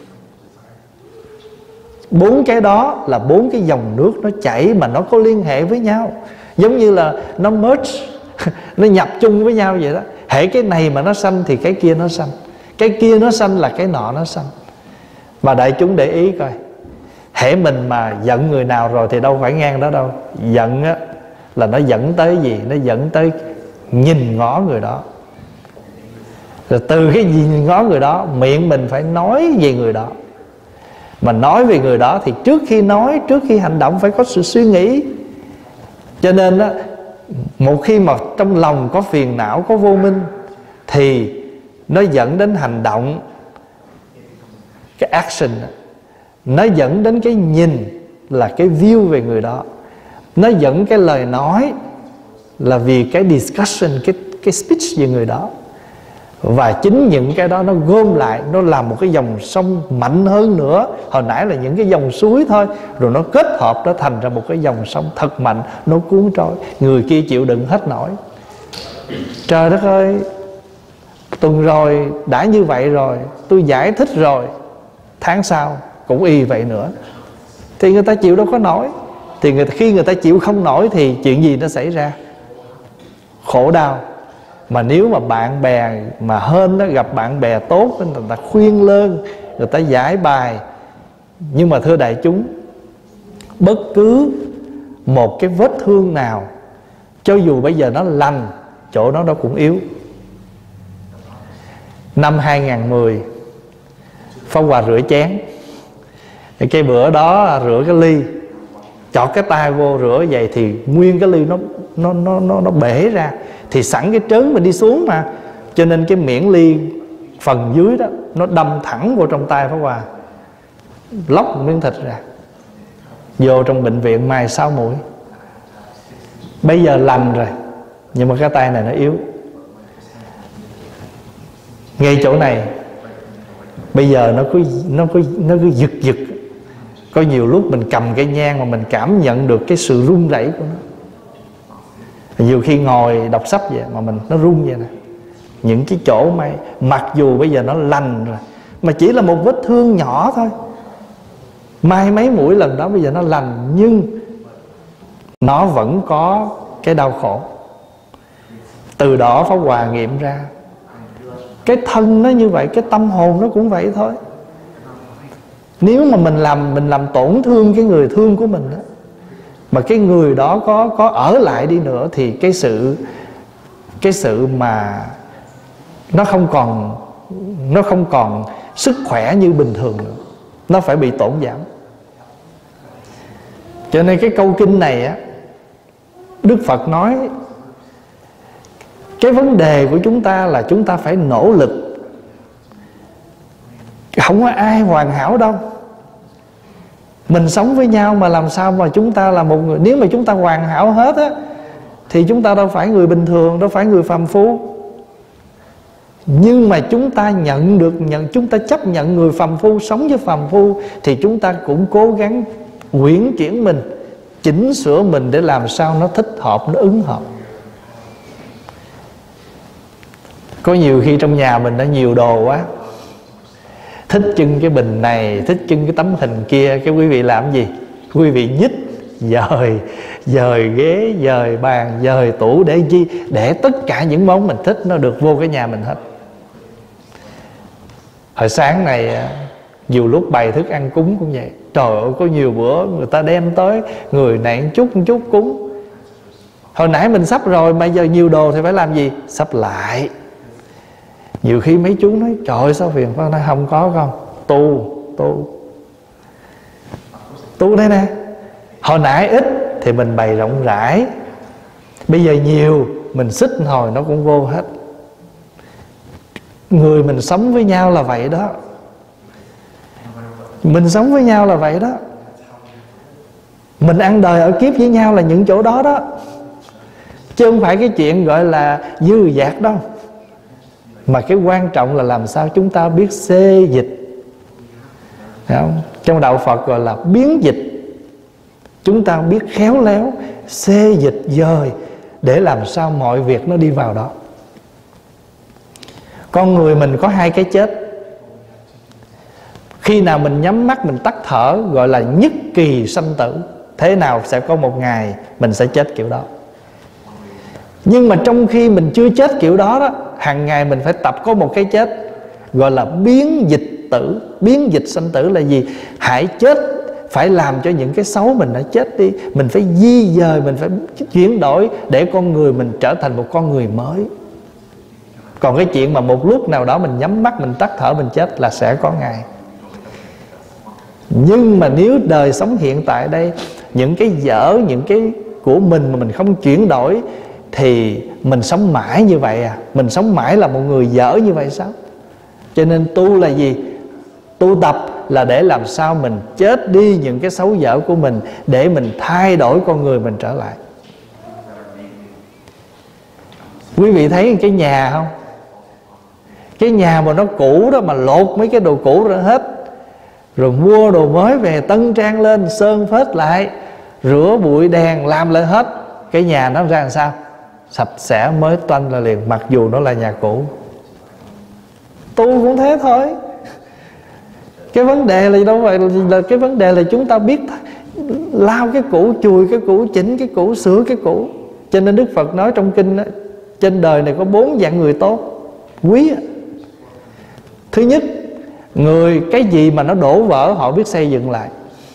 4 cái đó là 4 cái dòng nước nó chảy mà nó có liên hệ với nhau, giống như là nó merge nó nhập chung với nhau vậy đó. Hễ cái này mà nó sanh thì cái kia nó sanh, cái kia nó sanh là cái nọ nó sanh. Và đại chúng để ý coi, hễ mình mà giận người nào rồi thì đâu phải ngang đó đâu. Giận á là nó dẫn tới gì? Nó dẫn tới nhìn ngó người đó. Rồi từ cái nhìn ngó người đó, miệng mình phải nói về người đó. Mà nói về người đó thì trước khi nói, trước khi hành động phải có sự suy nghĩ. Cho nên đó, một khi mà trong lòng có phiền não, có vô minh thì nó dẫn đến hành động, cái action, nó dẫn đến cái nhìn là cái view về người đó, nó dẫn cái lời nói là vì cái discussion, cái speech về người đó. Và chính những cái đó nó gom lại, nó làm một cái dòng sông mạnh hơn nữa. Hồi nãy là những cái dòng suối thôi, rồi nó kết hợp nó thành ra một cái dòng sông thật mạnh, nó cuốn trôi. Người kia chịu đựng hết nổi. Trời đất ơi, tuần rồi đã như vậy rồi, tôi giải thích rồi, tháng sau cũng y vậy nữa. Thì người ta chịu đâu có nổi. Thì khi người ta chịu không nổi thì chuyện gì nó xảy ra? Khổ đau. Mà nếu mà bạn bè mà hên đó, gặp bạn bè tốt, người ta khuyên lơn, người ta giải bài. Nhưng mà thưa đại chúng, bất cứ một cái vết thương nào, cho dù bây giờ nó lành, chỗ đó nó cũng yếu. Năm 2010, Pháp Hòa rửa chén. Cái bữa đó rửa cái ly, chọt cái tay vô rửa vậy thì nguyên cái ly nó bể ra. Thì sẵn cái trớn mình đi xuống mà, cho nên cái miệng ly phần dưới đó nó đâm thẳng vô trong tay Pháp Hòa, lóc một miếng thịt ra. Vô trong bệnh viện mài 6 mũi. Bây giờ lành rồi, nhưng mà cái tay này nó yếu. Ngay chỗ này bây giờ nó cứ giật giật. Có nhiều lúc mình cầm cái nhang mà mình cảm nhận được cái sự run rẩy của nó. Nhiều khi ngồi đọc sách vậy mà nó run vậy nè. Những cái chỗ mà mặc dù bây giờ nó lành rồi, mà chỉ là một vết thương nhỏ thôi, mai mấy mũi lần đó bây giờ nó lành, nhưng nó vẫn có cái đau khổ. Từ đó Pháp Hòa nghiệm ra cái thân nó như vậy, cái tâm hồn nó cũng vậy thôi. Nếu mà mình làm tổn thương cái người thương của mình đó, mà cái người đó có ở lại đi nữa, thì cái sự mà nó không còn sức khỏe như bình thường nữa, nó phải bị tổn giảm. Cho nên cái câu kinh này á, Đức Phật nói cái vấn đề của chúng ta là chúng ta phải nỗ lực. Không có ai hoàn hảo đâu. Mình sống với nhau mà làm sao mà chúng ta là một người, nếu mà chúng ta hoàn hảo hết á, thì chúng ta đâu phải người bình thường, đâu phải người phàm phu. Nhưng mà chúng ta chúng ta chấp nhận người phàm phu, sống với phàm phu, thì chúng ta cũng cố gắng uyển chuyển mình, chỉnh sửa mình để làm sao nó thích hợp, nó ứng hợp. Có nhiều khi trong nhà mình đã nhiều đồ quá, thích trưng cái bình này, thích trưng cái tấm hình kia, cái quý vị làm gì? Quý vị nhích, dời ghế, dời bàn, dời tủ để chi? Để tất cả những món mình thích nó được vô cái nhà mình hết. Hồi sáng này nhiều lúc bày thức ăn cúng cũng vậy. Trời ơi, có nhiều bữa người ta đem tới, người này một chút cúng. Hồi nãy mình sắp rồi, bây giờ nhiều đồ thì phải làm gì? Sắp lại. Nhiều khi mấy chú nói trời ơi sao phiền quá, nói không có con, tu đây nè. Hồi nãy ít thì mình bày rộng rãi, bây giờ nhiều mình xích hồi nó cũng vô hết. Người mình sống với nhau là vậy đó. Mình sống với nhau là vậy đó. Mình ăn đời ở kiếp với nhau là những chỗ đó đó, chứ không phải cái chuyện gọi là dư dạt đâu. Mà cái quan trọng là làm sao chúng ta biết xê dịch. Thấy không? Trong đạo Phật gọi là biến dịch. Chúng ta biết khéo léo xê dịch dời, để làm sao mọi việc nó đi vào đó. Con người mình có hai cái chết. Khi nào mình nhắm mắt mình tắt thở gọi là nhất kỳ sanh tử. Thế nào sẽ có một ngày mình sẽ chết kiểu đó. Nhưng mà trong khi mình chưa chết kiểu đó đó, hàng ngày mình phải tập có một cái chết gọi là biến dịch tử. Biến dịch sanh tử là gì? Hãy chết, phải làm cho những cái xấu mình đã chết đi. Mình phải di dời, mình phải chuyển đổi để con người mình trở thành một con người mới. Còn cái chuyện mà một lúc nào đó mình nhắm mắt mình tắt thở mình chết là sẽ có ngày. Nhưng mà nếu đời sống hiện tại đây, những cái dở, những cái của mình mà mình không chuyển đổi, thì mình sống mãi như vậy à. Mình sống mãi là một người dở như vậy sao? Cho nên tu là gì? Tu tập là để làm sao mình chết đi những cái xấu dở của mình, để mình thay đổi con người mình trở lại. Quý vị thấy cái nhà không? Cái nhà mà nó cũ đó, mà lột mấy cái đồ cũ ra hết, rồi mua đồ mới về tân trang lên, sơn phết lại, rửa bụi đèn, làm lại hết, cái nhà nó ra làm sao? sạch sẽ mới toanh là liền, mặc dù nó là nhà cũ. Tu cũng thế thôi. Cái vấn đề là đâu phải là cái vấn đề là chúng ta biết lao cái cũ, chùi cái cũ, chỉnh cái cũ, sửa cái cũ. Cho nên Đức Phật nói trong kinh đó, trên đời này có 4 dạng người tốt quý. Thứ nhất, người cái gì mà nó đổ vỡ họ biết xây dựng lại.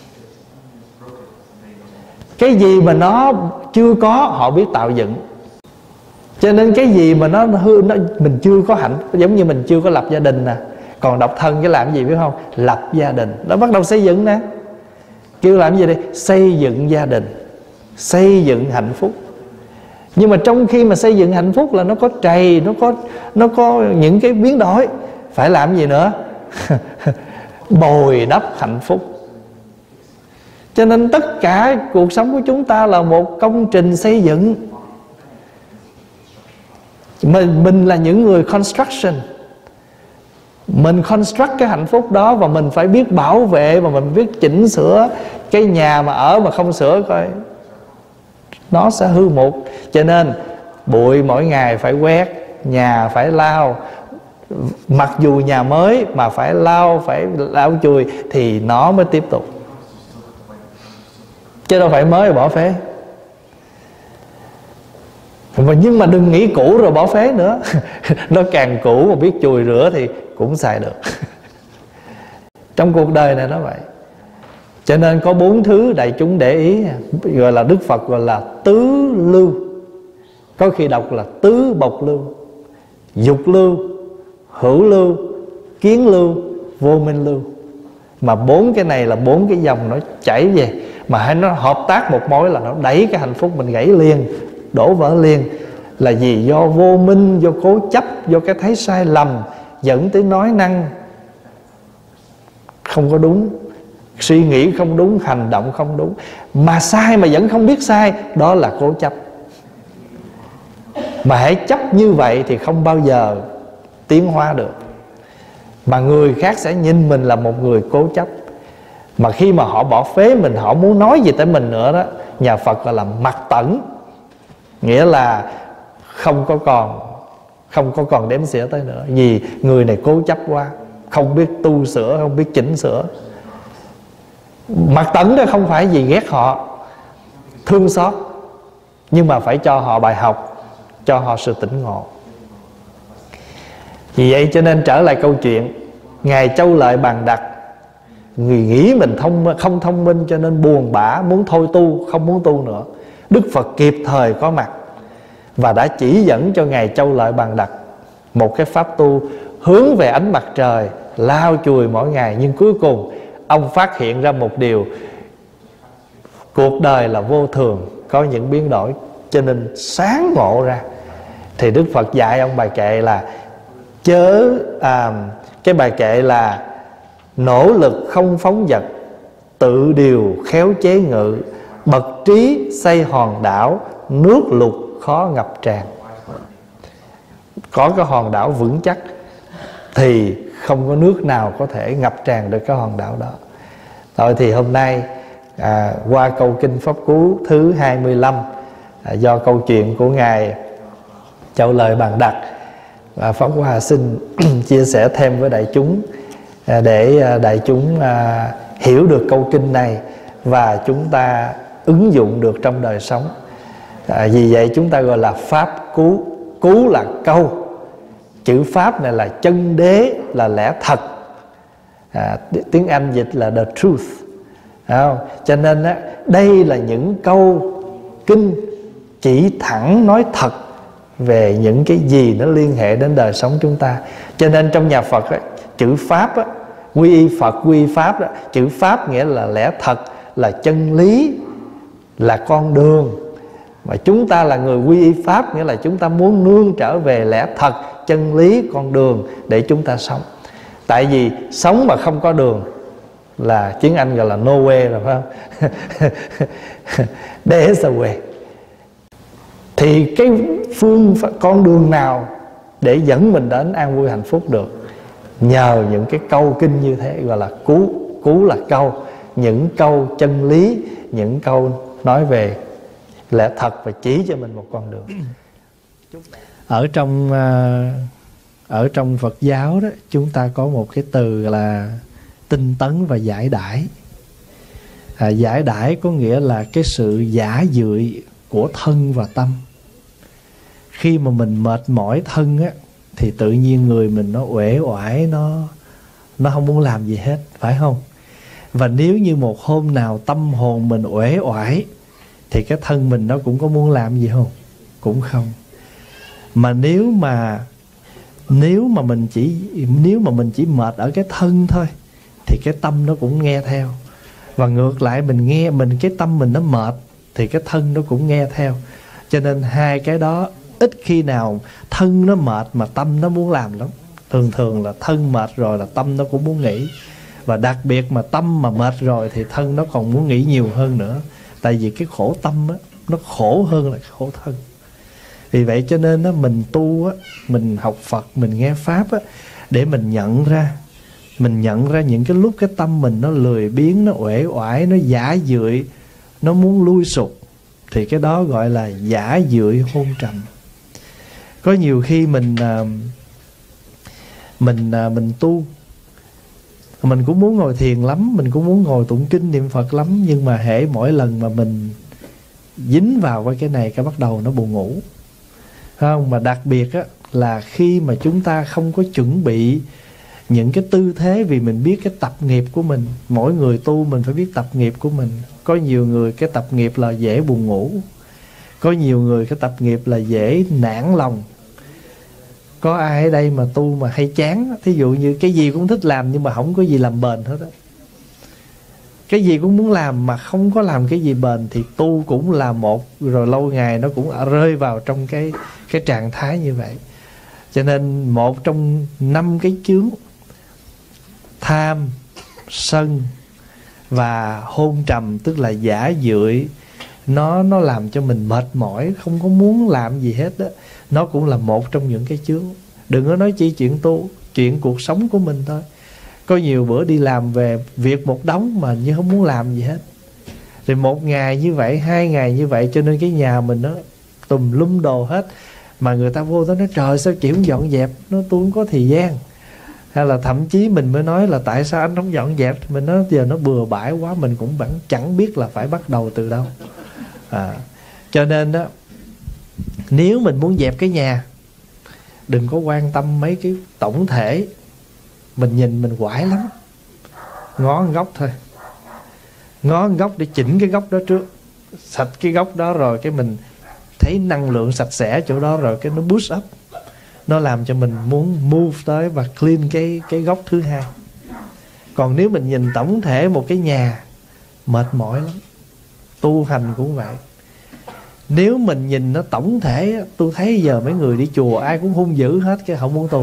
Cái gì mà nó chưa có họ biết tạo dựng. Cho nên cái gì mà nó hư, mình chưa có hạnh, giống như mình chưa có lập gia đình nè, còn độc thân cái làm gì biết không? Lập gia đình, nó bắt đầu xây dựng nè. Kêu làm gì đây? Xây dựng gia đình, xây dựng hạnh phúc. Nhưng mà trong khi mà xây dựng hạnh phúc là nó có trầy, nó có những cái biến đổi. Phải làm gì nữa? Bồi đắp hạnh phúc. Cho nên tất cả cuộc sống của chúng ta là một công trình xây dựng. Mình là những người construction. Mình construct cái hạnh phúc đó, và mình phải biết bảo vệ, và mình biết chỉnh sửa. Cái nhà mà ở mà không sửa coi nó sẽ hư mục. Cho nên bụi mỗi ngày phải quét, nhà phải lau. Mặc dù nhà mới mà phải lau chùi thì nó mới tiếp tục, chứ đâu phải mới rồi bỏ phế. Nhưng mà đừng nghĩ cũ rồi bỏ phế nữa. Nó càng cũ mà biết chùi rửa thì cũng xài được. Trong cuộc đời này nó vậy. Cho nên có 4 thứ đại chúng để ý, gọi là Đức Phật gọi là tứ lưu. Có khi đọc là tứ bộc lưu: dục lưu, hữu lưu, kiến lưu, vô minh lưu. Mà 4 cái này là 4 cái dòng nó chảy về, mà hay nó hợp tác một mối là nó đẩy cái hạnh phúc mình gãy liền, đổ vỡ liền. Là gì? Do vô minh, do cố chấp, do cái thấy sai lầm, dẫn tới nói năng không có đúng, suy nghĩ không đúng, hành động không đúng. Mà sai mà vẫn không biết sai, đó là cố chấp. Mà hãy chấp như vậy thì không bao giờ tiến hóa được. Mà người khác sẽ nhìn mình là một người cố chấp. Mà khi mà họ bỏ phế mình, họ muốn nói gì tới mình nữa đó, nhà Phật gọi là mặc tẩn. Nghĩa là không có còn đếm xỉa tới nữa. Vì người này cố chấp quá, không biết tu sửa, không biết chỉnh sửa. Mặc tẩn đó không phải vì ghét họ, thương xót, nhưng mà phải cho họ bài học, cho họ sự tỉnh ngộ. Vì vậy cho nên trở lại câu chuyện, Ngài Châu Lợi Bàn Đặc, người nghĩ mình không thông minh cho nên buồn bã, muốn thôi tu, không muốn tu nữa. Đức Phật kịp thời có mặt và đã chỉ dẫn cho Ngài Châu Lợi Bàn Đặc một cái pháp tu hướng về ánh mặt trời, lau chùi mỗi ngày. Nhưng cuối cùng ông phát hiện ra một điều: cuộc đời là vô thường, có những biến đổi. Cho nên sáng ngộ ra thì Đức Phật dạy ông bài kệ là cái bài kệ là: nỗ lực không phóng dật, tự điều khéo chế ngự, bậc trí xây hòn đảo, nước lụt khó ngập tràn. Có cái hòn đảo vững chắc thì không có nước nào có thể ngập tràn được cái hòn đảo đó. Thôi thì hôm nay qua câu kinh Pháp Cú thứ 25, do câu chuyện của Ngài Châu Lợi Bàn Đặc, Pháp Hòa xin chia sẻ thêm với đại chúng, để đại chúng hiểu được câu kinh này và chúng ta ứng dụng được trong đời sống. Vì vậy chúng ta gọi là Pháp Cú. Cú là câu, chữ Pháp này là chân đế, là lẽ thật. Tiếng Anh dịch là the truth. Cho nên đây là những câu kinh chỉ thẳng nói thật về những cái gì nó liên hệ đến đời sống chúng ta. Cho nên trong nhà Phật chữ Pháp quy y Phật, quy y Pháp đó, chữ Pháp nghĩa là lẽ thật, là chân lý, là con đường. Mà chúng ta là người quy y Pháp, nghĩa là chúng ta muốn nương trở về lẽ thật, chân lý, con đường để chúng ta sống. Tại vì sống mà không có đường là tiếng Anh gọi là no way rồi, phải không? There's a way. Thì cái con đường nào để dẫn mình đến an vui hạnh phúc được? Nhờ những cái câu kinh như thế, gọi là cú. Cú là câu, những câu chân lý, những câu nói về lẽ thật và chỉ cho mình một con đường. Ở trong Phật giáo đó, chúng ta có một cái từ là tinh tấn và giải đãi. Giải đãi có nghĩa là cái sự giả dưỡi của thân và tâm. Khi mà mình mệt mỏi thân á, thì tự nhiên người mình nó uể oải, nó không muốn làm gì hết, phải không? Và nếu như một hôm nào tâm hồn mình uể oải thì cái thân mình nó cũng có muốn làm gì không? Cũng không. Mà nếu mà mình chỉ mệt ở cái thân thôi thì cái tâm nó cũng nghe theo. Và ngược lại, cái tâm mình nó mệt thì cái thân nó cũng nghe theo. Cho nên hai cái đó ít khi nào thân nó mệt mà tâm nó muốn làm lắm. Thường là thân mệt rồi là tâm nó cũng muốn nghỉ. Và đặc biệt mà tâm mà mệt rồi thì thân nó còn muốn nghỉ nhiều hơn nữa. Tại vì cái khổ tâm á, nó khổ hơn là cái khổ thân. Vì vậy cho nên á, mình tu á, mình học Phật, mình nghe Pháp á, để mình nhận ra những cái lúc cái tâm mình nó lười biếng, nó uể oải, nó giả dưỡi, nó muốn lui sụp, thì cái đó gọi là giả dưỡi hôn trầm. Có nhiều khi mình tu, mình cũng muốn ngồi thiền lắm, mình cũng muốn ngồi tụng kinh niệm Phật lắm, nhưng mà hễ mỗi lần mà mình dính vào cái này cái bắt đầu nó buồn ngủ, không? Mà đặc biệt á, là khi mà chúng ta không có chuẩn bị những cái tư thế, vì mình biết cái tập nghiệp của mình. Mỗi người tu mình phải biết tập nghiệp của mình. Có nhiều người cái tập nghiệp là dễ buồn ngủ, có nhiều người cái tập nghiệp là dễ nản lòng. Có ai ở đây mà tu mà hay chán? Thí dụ như cái gì cũng thích làm nhưng mà không có gì làm bền hết á. Cái gì cũng muốn làm mà không có làm cái gì bền thì tu cũng là một, rồi lâu ngày nó cũng rơi vào trong cái trạng thái như vậy. Cho nên một trong 5 cái chướng tham, sân và hôn trầm, tức là giả dưỡi, nó làm cho mình mệt mỏi, không có muốn làm gì hết đó. Nó cũng là một trong những cái chướng. Đừng có nói chỉ chuyện tu, chuyện cuộc sống của mình thôi. Có nhiều bữa đi làm về việc một đống mà như không muốn làm gì hết. Rồi một ngày như vậy, 2 ngày như vậy, cho nên cái nhà mình nó tùm lum đồ hết. Mà người ta vô đó nói trời sao chị không dọn dẹp, tôi không có thời gian. Hay là thậm chí mình mới nói là tại sao anh không dọn dẹp, mình nói giờ nó bừa bãi quá, mình cũng chẳng biết là phải bắt đầu từ đâu. Cho nên đó, nếu mình muốn dẹp cái nhà, đừng có quan tâm mấy cái tổng thể. Mình nhìn mình quải lắm, ngó một góc thôi, ngó một góc để chỉnh cái góc đó trước, sạch cái góc đó rồi cái mình thấy năng lượng sạch sẽ chỗ đó rồi cái nó boost up, nó làm cho mình muốn move tới và clean cái góc thứ hai. Còn nếu mình nhìn tổng thể một cái nhà, mệt mỏi lắm. Tu hành cũng vậy. Nếu mình nhìn nó tổng thể, tôi thấy giờ mấy người đi chùa ai cũng hung dữ hết, cái không muốn tu.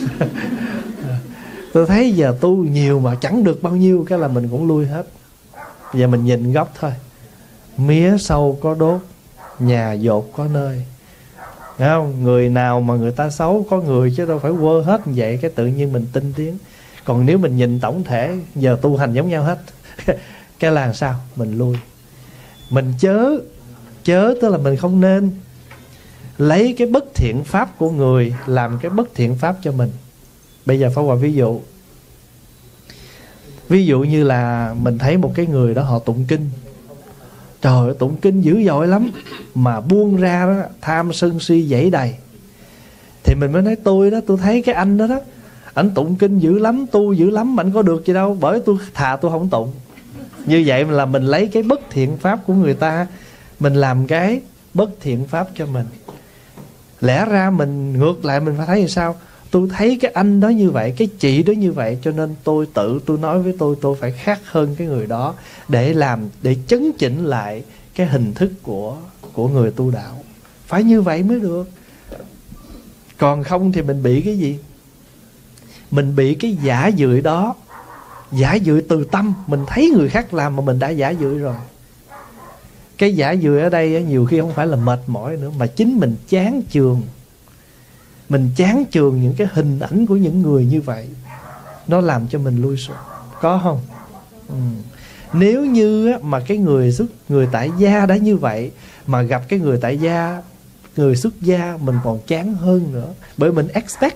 Tôi thấy giờ tu nhiều mà chẳng được bao nhiêu, cái là mình cũng lui hết. Giờ mình nhìn góc thôi. Mía sâu có đốt, nhà dột có nơi. Thấy không? Người nào mà người ta xấu có người, chứ đâu phải quơ hết như vậy cái tự nhiên mình tinh tiến. Còn nếu mình nhìn tổng thể, giờ tu hành giống nhau hết. Cái là sao? Mình lui. Mình chớ tức là mình không nên lấy cái bất thiện pháp của người làm cái bất thiện pháp cho mình. Bây giờ Pháp Hòa ví dụ như là mình thấy một cái người đó họ tụng kinh, trời ơi, tụng kinh dữ dội lắm, mà buông ra đó, tham sân si dẫy đầy. Thì mình mới nói tôi thấy cái anh đó ảnh tụng kinh dữ lắm, tu dữ lắm, mà ảnh có được gì đâu, bởi tôi không tụng. Như vậy là mình lấy cái bất thiện pháp của người ta, mình làm cái bất thiện pháp cho mình. Lẽ ra mình ngược lại mình phải thấy như sao? Tôi thấy cái anh đó như vậy, cái chị đó như vậy, cho nên tôi nói với tôi phải khác hơn cái người đó, để chấn chỉnh lại cái hình thức của người tu đạo. Phải như vậy mới được. Còn không thì mình bị cái gì? Mình bị cái giả dưỡi đó. Giả dưỡi từ tâm. Mình thấy người khác làm mà mình đã giả dưỡi rồi. Cái giả dưỡi ở đây nhiều khi không phải là mệt mỏi nữa, mà chính mình chán chường. Mình chán chường những cái hình ảnh của những người như vậy, nó làm cho mình lui xuống. Có không? Nếu như mà cái người tại gia đã như vậy, mà gặp cái người tại gia người xuất gia mình còn chán hơn nữa. Bởi mình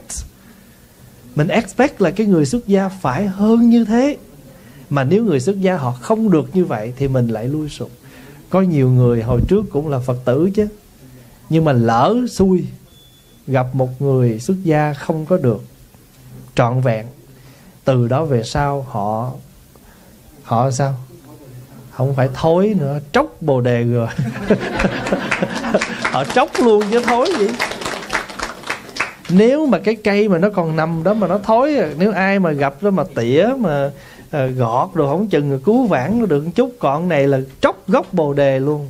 expect là cái người xuất gia phải hơn như thế. Mà nếu người xuất gia họ không được như vậy thì mình lại lui sụp. Có nhiều người hồi trước cũng là Phật tử chứ, nhưng mà lỡ xui gặp một người xuất gia không có được trọn vẹn, từ đó về sau họ sao? Không phải thối nữa, tróc bồ đề rồi. Họ tróc luôn chứ thối gì. Nếu mà cái cây mà nó còn nằm đó mà nó thối, nếu ai mà gặp đó mà tỉa mà gọt rồi không chừng rồi cứu vãn nó được một chút, còn này là tróc gốc bồ đề luôn.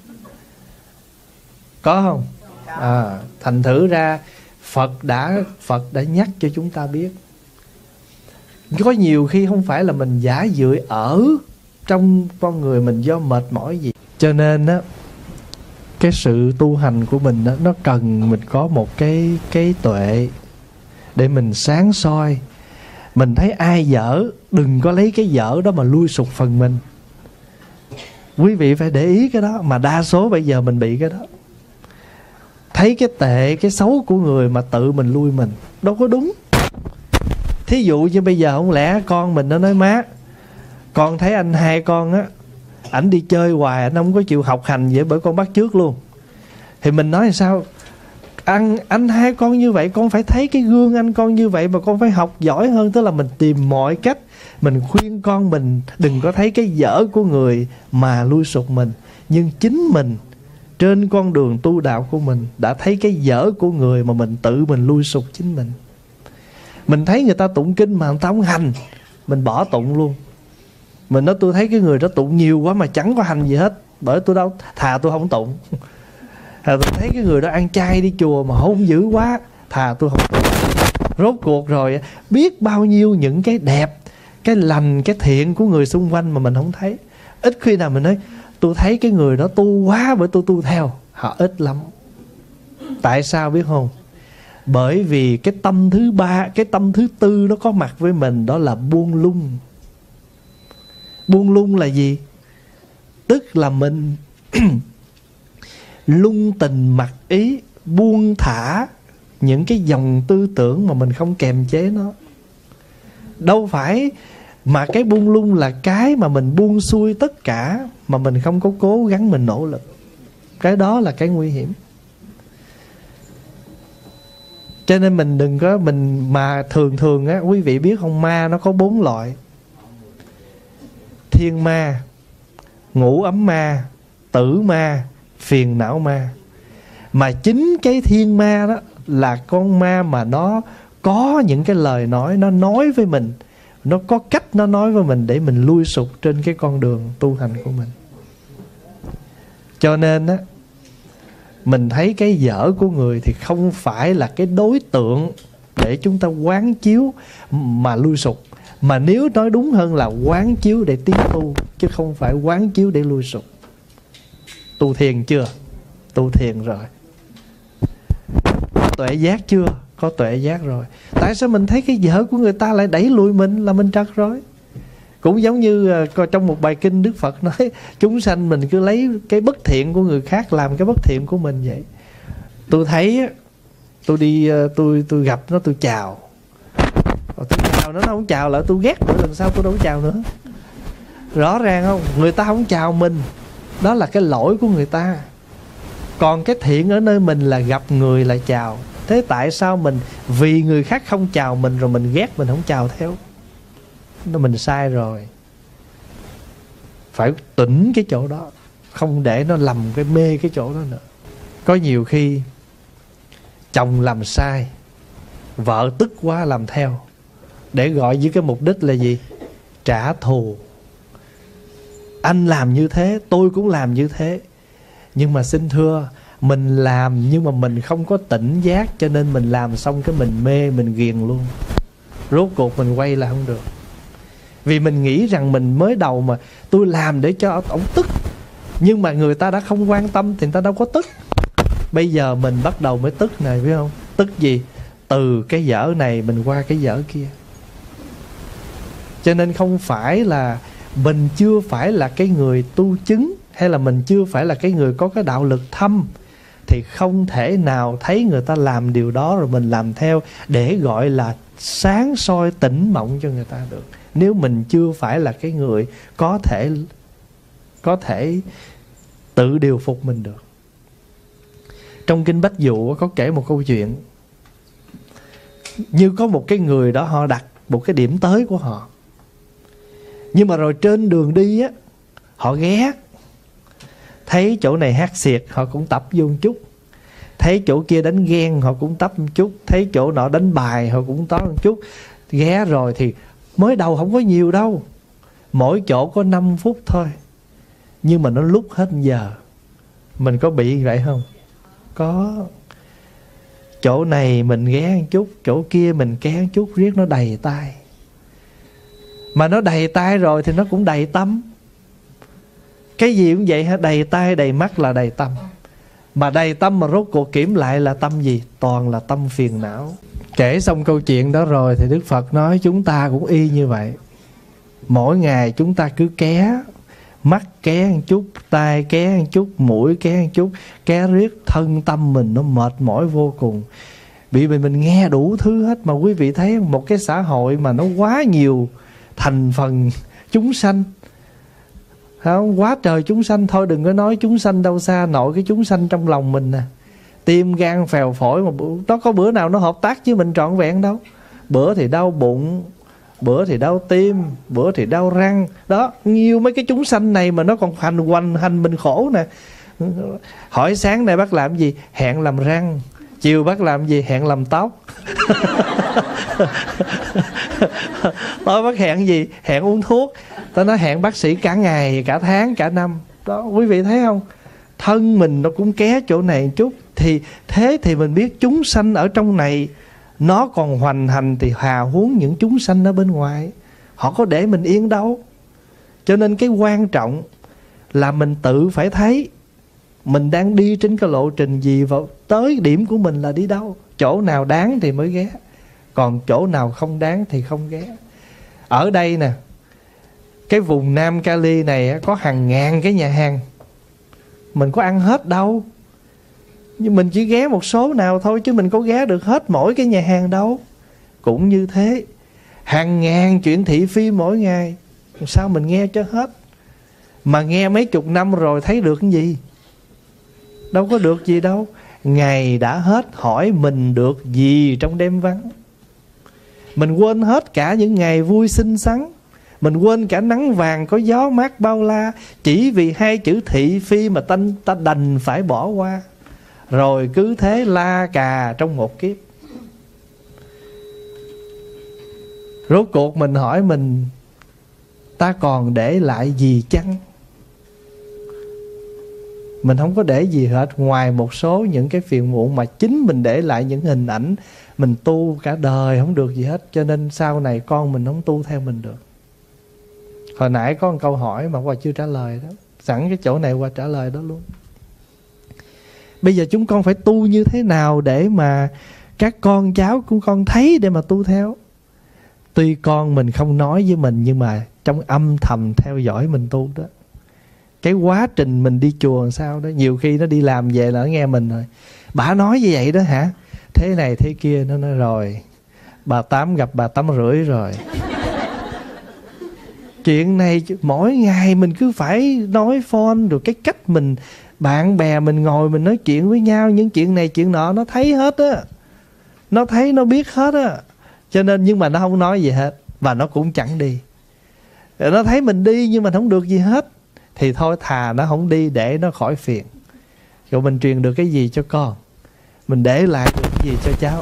Có không? Thành thử ra Phật đã nhắc cho chúng ta biết. Có nhiều khi không phải là mình giả dưỡi ở trong con người mình do mệt mỏi gì. Cho nên á, cái sự tu hành của mình á, nó cần mình có một cái tuệ để mình sáng soi. Mình thấy ai dở, đừng có lấy cái dở đó mà lui sụp phần mình. Quý vị phải để ý cái đó. Mà đa số bây giờ mình bị cái đó. Thấy cái tệ, cái xấu của người mà tự mình lui mình, đâu có đúng. Thí dụ như bây giờ không lẽ con mình nó nói má, con thấy anh hai con á, ảnh đi chơi hoài, anh không có chịu học hành vậy bởi con bắt chước luôn. Thì mình nói là sao? Anh hai con như vậy, con phải thấy cái gương anh con như vậy mà con phải học giỏi hơn. Tức là mình tìm mọi cách mình khuyên con mình đừng có thấy cái dở của người mà lui sụp mình. Nhưng chính mình trên con đường tu đạo của mình đã thấy cái dở của người mà mình tự mình lui sụp chính mình. Mình thấy người ta tụng kinh mà người ta không hành, mình bỏ tụng luôn. Mình nói tôi thấy cái người đó tụng nhiều quá mà chẳng có hành gì hết, bởi tôi đâu, thà tôi không tụng. Tôi thấy cái người đó ăn chay đi chùa mà hung dữ quá, thà tôi không tụng. Rốt cuộc rồi biết bao nhiêu những cái đẹp, cái lành, cái thiện của người xung quanh mà mình không thấy. Ít khi nào mình nói tôi thấy cái người đó tu quá bởi tôi tu theo. Họ ít lắm. Tại sao biết không? Bởi vì cái tâm thứ ba, cái tâm thứ tư nó có mặt với mình, đó là buông lung. Buông lung là gì? Tức là mình lung tình mặc ý, buông thả những cái dòng tư tưởng mà mình không kềm chế nó. Đâu phải mà cái buông lung là cái mà mình buông xuôi tất cả mà mình không có cố gắng mình nỗ lực. Cái đó là cái nguy hiểm. Cho nên mình đừng có mình mà thường á, quý vị biết không, ma nó có 4 loại. Thiên ma, ngũ ấm ma, tử ma, phiền não ma. Mà chính cái thiên ma đó là con ma mà nó có những cái lời nói, nó nói với mình, nó có cách nó nói với mình để mình lui sụp trên cái con đường tu hành của mình. Cho nên á, mình thấy cái dở của người thì không phải là cái đối tượng để chúng ta quán chiếu mà lui sụp. Mà nếu nói đúng hơn là quán chiếu để tiến tu, chứ không phải quán chiếu để lui sụp. Tu thiền chưa? Tu thiền rồi. Có tuệ giác chưa? Có tuệ giác rồi. Tại sao mình thấy cái dở của người ta lại đẩy lùi mình, là mình trật rối? Cũng giống như trong một bài kinh Đức Phật nói, chúng sanh mình cứ lấy cái bất thiện của người khác làm cái bất thiện của mình vậy. Tôi thấy, tôi đi, tôi gặp nó, tôi chào. Tôi chào nó không chào lại, tôi ghét nữa, lần sau tôi đâu có chào nữa. Rõ ràng không? Người ta không chào mình, đó là cái lỗi của người ta. Còn cái thiện ở nơi mình là gặp người là chào. Thế tại sao mình vì người khác không chào mình rồi mình ghét, mình không chào theo? Nó mình sai rồi. Phải tỉnh cái chỗ đó, không để nó lầm cái mê cái chỗ đó nữa. Có nhiều khi chồng làm sai, vợ tức quá làm theo, để gọi với cái mục đích là gì? Trả thù. Anh làm như thế, tôi cũng làm như thế. Nhưng mà xin thưa, mình làm nhưng mà mình không có tỉnh giác, cho nên mình làm xong cái mình mê, mình ghiền luôn. Rốt cuộc mình quay là không được. Vì mình nghĩ rằng mình mới đầu mà tôi làm để cho ông tức, nhưng mà người ta đã không quan tâm thì người ta đâu có tức. Bây giờ mình bắt đầu mới tức này, biết không? Tức gì? Từ cái dở này mình qua cái dở kia. Cho nên không phải là mình chưa phải là cái người tu chứng, hay là mình chưa phải là cái người có cái đạo lực thâm, thì không thể nào thấy người ta làm điều đó rồi mình làm theo để gọi là sáng soi tỉnh mộng cho người ta được. Nếu mình chưa phải là cái người có thể tự điều phục mình được. Trong Kinh Bách Dụ có kể một câu chuyện, như có một cái người đó, họ đặt một cái điểm tới của họ, nhưng mà rồi trên đường đi á, họ ghé, thấy chỗ này hát xiệt họ cũng tập vô một chút, thấy chỗ kia đánh ghen họ cũng tập một chút, thấy chỗ nọ đánh bài họ cũng tó một chút. Ghé rồi thì mới đầu không có nhiều đâu, mỗi chỗ có 5 phút thôi, nhưng mà nó lúc hết giờ. Mình có bị vậy không? Có. Chỗ này mình ghé một chút, chỗ kia mình ghé một chút, riết nó đầy tay. Mà nó đầy tay rồi thì nó cũng đầy tâm. Cái gì cũng vậy ha, đầy tay đầy mắt là đầy tâm. Mà đầy tâm mà rốt cuộc kiểm lại là tâm gì? Toàn là tâm phiền não. Kể xong câu chuyện đó rồi thì Đức Phật nói chúng ta cũng y như vậy. Mỗi ngày chúng ta cứ ké, mắt ké một chút, tai ké một chút, mũi ké một chút, ké riết thân tâm mình nó mệt mỏi vô cùng. Vì mình nghe đủ thứ hết. Mà quý vị thấy một cái xã hội mà nó quá nhiều thành phần chúng sanh, không? Quá trời chúng sanh. Thôi đừng có nói chúng sanh đâu xa, nội cái chúng sanh trong lòng mình nè, tim gan phèo phổi, mà nó có bữa nào nó hợp tác với mình trọn vẹn đâu. Bữa thì đau bụng, bữa thì đau tim, bữa thì đau răng. Đó, nhiều mấy cái chúng sanh này mà nó còn hoành hành mình khổ nè. Hỏi sáng nay bác làm gì? Hẹn làm răng. Chiều bác làm gì? Hẹn làm tóc. Tối bác hẹn gì? Hẹn uống thuốc. Tao nói hẹn bác sĩ cả ngày, cả tháng, cả năm. Đó, quý vị thấy không? Thân mình nó cũng ké chỗ này một chút. Thì thế thì mình biết chúng sanh ở trong này nó còn hoành hành, thì hà huống những chúng sanh ở bên ngoài. Họ có để mình yên đâu. Cho nên cái quan trọng là mình tự phải thấy mình đang đi trên cái lộ trình gì, và tới điểm của mình là đi đâu. Chỗ nào đáng thì mới ghé, còn chỗ nào không đáng thì không ghé. Ở đây nè, cái vùng Nam Cali này có hàng ngàn cái nhà hàng, mình có ăn hết đâu. Nhưng mình chỉ ghé một số nào thôi, chứ mình có ghé được hết mỗi cái nhà hàng đâu. Cũng như thế, hàng ngàn chuyện thị phi mỗi ngày, sao mình nghe cho hết. Mà nghe mấy chục năm rồi thấy được cái gì? Đâu có được gì đâu. Ngày đã hết, hỏi mình được gì trong đêm vắng. Mình quên hết cả những ngày vui xinh xắn, mình quên cả nắng vàng có gió mát bao la, chỉ vì 2 chữ thị phi mà ta đành phải bỏ qua. Rồi cứ thế la cà trong một kiếp. Rốt cuộc mình hỏi mình, ta còn để lại gì chăng? Mình không có để gì hết, ngoài một số những cái phiền muộn mà chính mình để lại những hình ảnh. Mình tu cả đời không được gì hết, cho nên sau này con mình không tu theo mình được. Hồi nãy có một câu hỏi mà qua chưa trả lời đó, sẵn cái chỗ này qua trả lời đó luôn. Bây giờ chúng con phải tu như thế nào để mà các con cháu của con thấy để mà tu theo? Tuy con mình không nói với mình, nhưng mà trong âm thầm theo dõi mình tu đó. Cái quá trình mình đi chùa làm sao đó, nhiều khi nó đi làm về là nó nghe mình rồi. Bà nói như vậy đó hả? Thế này thế kia. Nó nói rồi, bà Tám gặp bà 8:30 rồi. Chuyện này mỗi ngày mình cứ phải nói phone. Rồi cái cách mình, bạn bè mình ngồi mình nói chuyện với nhau, những chuyện này chuyện nọ nó thấy hết á. Nó thấy nó biết hết á. Cho nên nhưng mà nó không nói gì hết. Và nó cũng chẳng đi. Nó thấy mình đi nhưng mà không được gì hết, thì thôi thà nó không đi để nó khỏi phiền. Rồi mình truyền được cái gì cho con, mình để lại được cái gì cho cháu.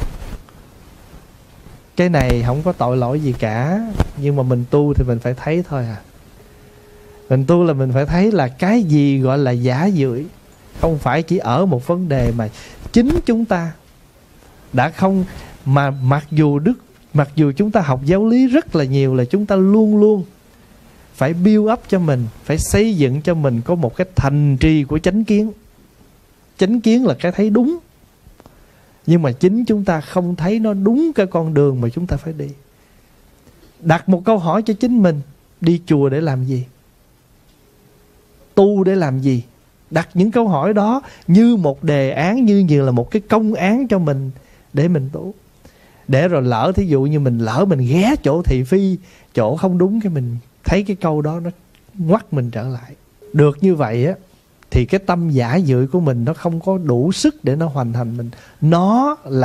Cái này không có tội lỗi gì cả. Nhưng mà mình tu thì mình phải thấy thôi à. Mình tu là mình phải thấy là cái gì gọi là giả dưỡi. Không phải chỉ ở một vấn đề mà chính chúng ta đã không. Mà mặc dù chúng ta học giáo lý rất là nhiều, là chúng ta luôn luôn phải build up cho mình, phải xây dựng cho mình có một cái thành trì của chánh kiến. Chánh kiến là cái thấy đúng. Nhưng mà chính chúng ta không thấy nó đúng cái con đường mà chúng ta phải đi. Đặt một câu hỏi cho chính mình, đi chùa để làm gì? Tu để làm gì? Đặt những câu hỏi đó như một đề án, như là một cái công án cho mình để mình tu. Để rồi lỡ thí dụ như mình ghé chỗ thị phi, chỗ không đúng, cái mình thấy cái câu đó nó ngoắt mình trở lại. Được như vậy á thì cái tâm giả dưỡi của mình nó không có đủ sức để nó hoàn thành mình. Nó là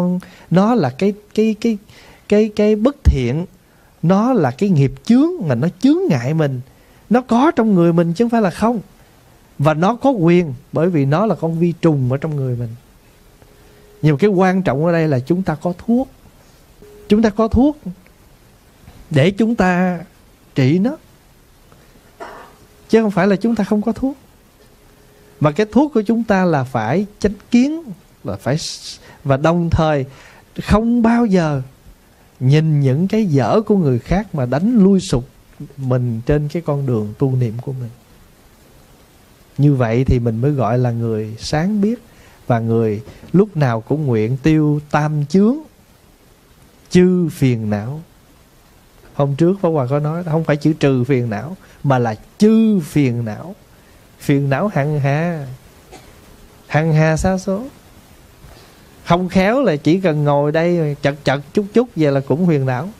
cái bất thiện, nó là cái nghiệp chướng mà nó chướng ngại mình. Nó có trong người mình chứ không phải là không. Và nó có quyền, bởi vì nó là con vi trùng ở trong người mình. Nhưng mà cái quan trọng ở đây là chúng ta có thuốc. Chúng ta có thuốc để chúng ta trị nó, chứ không phải là chúng ta không có thuốc. Mà cái thuốc của chúng ta là phải chánh kiến, là phải, và đồng thời không bao giờ nhìn những cái dở của người khác mà đánh lui sụp mình trên cái con đường tu niệm của mình. Như vậy thì mình mới gọi là người sáng biết, và người lúc nào cũng nguyện tiêu tam chướng, chư phiền não. Hôm trước Pháp Hòa có nói, không phải chữ trừ phiền não, mà là chư phiền não. Phiền não hằng hà sa số. Không khéo là chỉ cần ngồi đây chật chút vậy là cũng phiền não.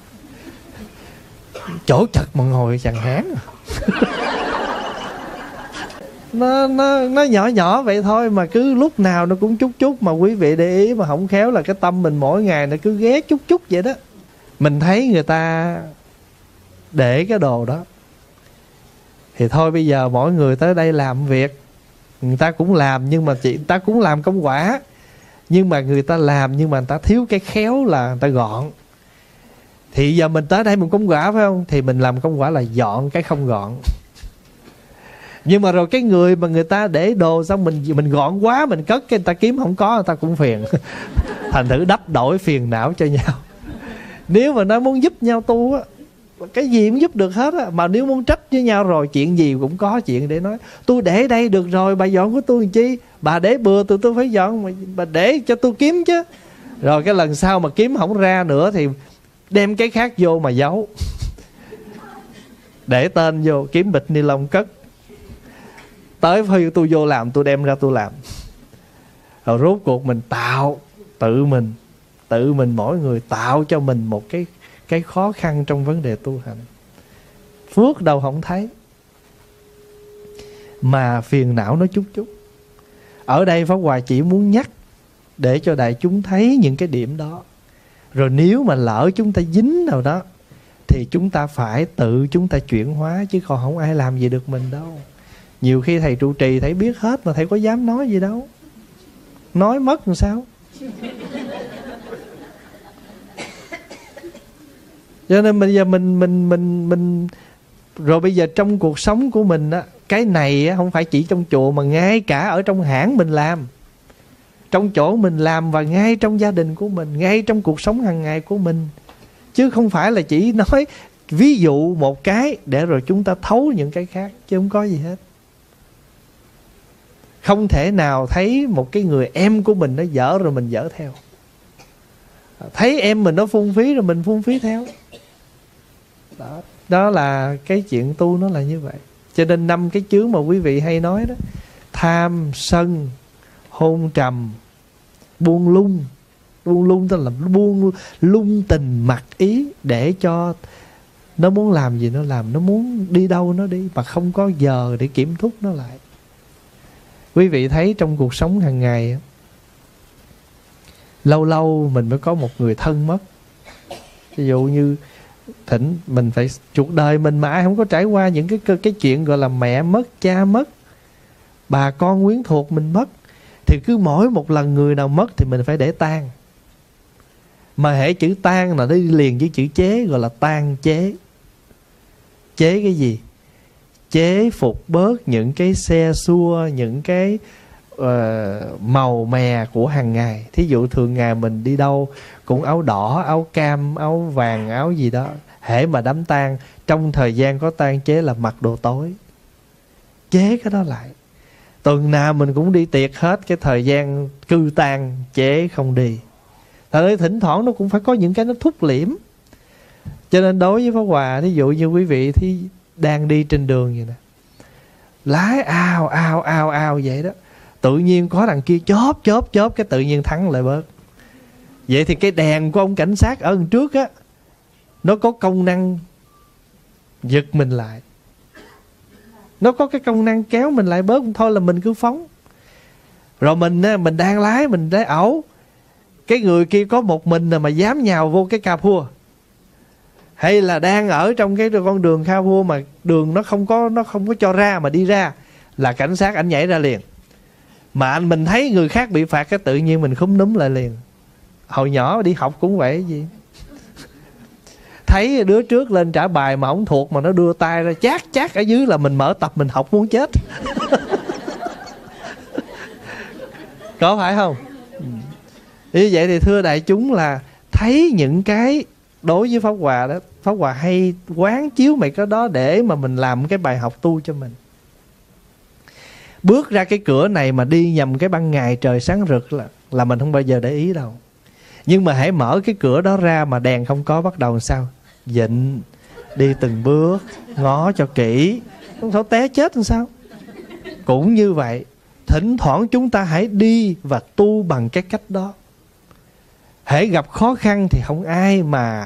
Chỗ chật mà ngồi chẳng hán. Nó nhỏ vậy thôi, mà cứ lúc nào nó cũng chút mà quý vị để ý, mà không khéo là cái tâm mình mỗi ngày nó cứ ghé chút vậy đó. Mình thấy người ta để cái đồ đó thì thôi bây giờ mỗi người tới đây làm việc, người ta cũng làm, nhưng mà người ta cũng làm công quả, nhưng mà người ta làm nhưng mà người ta thiếu cái khéo là người ta gọn. Thì giờ mình tới đây mình công quả phải không, thì mình làm công quả là dọn cái không gọn. Nhưng mà rồi cái người mà người ta để đồ xong mình gọn quá, mình cất cái người ta kiếm không có, người ta cũng phiền. Thành thử đắp đổi phiền não cho nhau. Nếu mà nó muốn giúp nhau tu á, cái gì cũng giúp được hết á. Mà nếu muốn trách với nhau rồi, chuyện gì cũng có chuyện để nói. Tôi để đây được rồi, bà dọn của tôi làm chi? Bà để bừa tôi phải dọn, bà để cho tôi kiếm chứ. Rồi cái lần sau mà kiếm không ra nữa thì đem cái khác vô mà giấu. Để tên vô, kiếm bịch ni lông cất. Tới khi tôi vô làm, tôi đem ra tôi làm. Rồi rốt cuộc mình tạo, tự mình mỗi người tạo cho mình một cái khó khăn trong vấn đề tu hành. Phước đâu không thấy, mà phiền não nó chút. Ở đây Pháp Hòa chỉ muốn nhắc để cho đại chúng thấy những cái điểm đó. Rồi nếu mà lỡ chúng ta dính nào đó thì chúng ta phải tự chúng ta chuyển hóa, chứ còn không ai làm gì được mình đâu. Nhiều khi thầy trụ trì thầy biết hết mà thầy có dám nói gì đâu. Nói mất làm sao. Cho nên bây giờ mình rồi bây giờ trong cuộc sống của mình á, cái này á, không phải chỉ trong chùa mà ngay cả ở trong hãng mình làm, trong chỗ mình làm, và ngay trong gia đình của mình, ngay trong cuộc sống hàng ngày của mình. Chứ không phải là chỉ nói ví dụ một cái để rồi chúng ta thấu những cái khác, chứ không có gì hết. Không thể nào thấy một cái người em của mình nó dở rồi mình dở theo. Thấy em mình nó phung phí rồi mình phung phí theo. Đó là cái chuyện tu nó là như vậy. Cho nên 5 cái chướng mà quý vị hay nói đó: tham, sân, hôn trầm, buông lung. Buông lung tức là buông lung tình mặc ý, để cho nó muốn làm gì nó làm, nó muốn đi đâu nó đi, mà không có giờ để kiểm thúc nó lại. Quý vị thấy trong cuộc sống hàng ngày, lâu lâu mình mới có một người thân mất. Ví dụ như thỉnh mình phải, cuộc đời mình mà ai không có trải qua những cái chuyện gọi là mẹ mất, cha mất, bà con quyến thuộc mình mất, thì cứ mỗi một lần người nào mất thì mình phải để tang. Mà hễ chữ tang là nó đi liền với chữ chế, gọi là tang chế. Chế cái gì? Chế phục bớt những cái xe xua, những cái màu mè của hàng ngày. Thí dụ thường ngày mình đi đâu cũng áo đỏ, áo cam, áo vàng, áo gì đó. Hễ mà đám tang, trong thời gian có tang chế là mặc đồ tối. Chế cái đó lại. Tuần nào mình cũng đi tiệc hết, cái thời gian cư tang chế không đi. Thật ra thỉnh thoảng nó cũng phải có những cái nó thúc liễm. Cho nên đối với Pháp Hòa, thí dụ như quý vị thì đang đi trên đường vậy nè, lái ao vậy đó. Tự nhiên có đằng kia chóp cái tự nhiên thắng lại bớt. Vậy thì cái đèn của ông cảnh sát ở đằng trước á, nó có công năng giật mình lại, nó có cái công năng kéo mình lại bớt. Thôi là mình cứ phóng. Rồi mình đang lái, mình thấy ẩu, cái người kia có một mình mà dám nhào vô cái carpool, hay là đang ở trong cái con đường carpool mà đường nó không có cho ra mà đi ra, là cảnh sát ảnh nhảy ra liền. Mà mình thấy người khác bị phạt, cái tự nhiên mình khúm núm lại liền. Hồi nhỏ đi học cũng vậy gì. Thấy đứa trước lên trả bài mà không thuộc, mà nó đưa tay ra chát ở dưới là mình mở tập mình học muốn chết. Có phải không? Như vậy thì thưa đại chúng là thấy những cái đối với Pháp Hòa đó, Pháp Hòa hay quán chiếu mấy cái đó để mà mình làm cái bài học tu cho mình. Bước ra cái cửa này mà đi nhầm cái ban ngày trời sáng rực là mình không bao giờ để ý đâu. Nhưng mà hãy mở cái cửa đó ra mà đèn không có, bắt đầu làm sao? Dịnh, đi từng bước, ngó cho kỹ, không thôi té chết làm sao? Cũng như vậy, thỉnh thoảng chúng ta hãy đi và tu bằng cái cách đó. Hãy gặp khó khăn thì không ai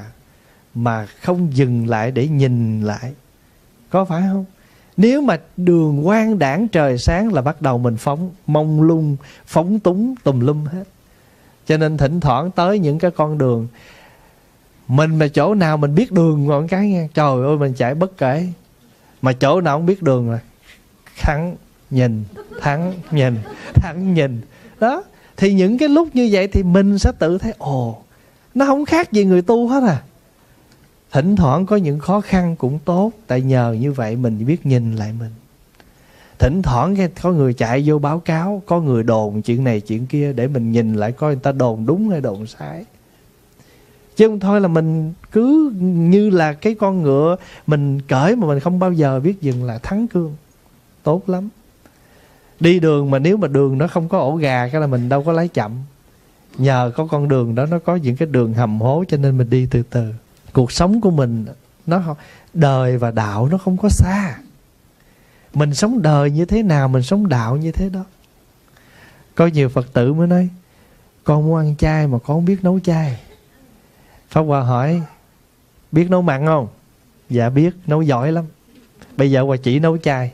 mà không dừng lại để nhìn lại. Có phải không? Nếu mà đường quang đãng trời sáng là bắt đầu mình phóng, mông lung, phóng túng tùm lum hết. Cho nên thỉnh thoảng tới những cái con đường, mình mà chỗ nào mình biết đường ngọn cái nghe, trời ơi mình chạy bất kể. Mà chỗ nào không biết đường rồi thắng nhìn, thắng nhìn, thắng nhìn. Đó. Thì những cái lúc như vậy thì mình sẽ tự thấy ồ, nó không khác gì người tu hết à. Thỉnh thoảng có những khó khăn cũng tốt, tại nhờ như vậy mình biết nhìn lại mình. Thỉnh thoảng có người chạy vô báo cáo, có người đồn chuyện này chuyện kia, để mình nhìn lại coi người ta đồn đúng hay đồn sai. Chứ không thôi là mình cứ như là cái con ngựa mình cởi mà mình không bao giờ biết dừng là thắng cương. Tốt lắm. Đi đường mà nếu mà đường nó không có ổ gà, cái là mình đâu có lái chậm. Nhờ có con đường đó, nó có những cái đường hầm hố, cho nên mình đi từ từ. Cuộc sống của mình, nó đời và đạo nó không có xa. Mình sống đời như thế nào, mình sống đạo như thế đó. Có nhiều Phật tử mới nói, con muốn ăn chay mà con không biết nấu chay. Pháp Hòa hỏi, biết nấu mặn không? Dạ biết, nấu giỏi lắm. Bây giờ Hòa chỉ nấu chay.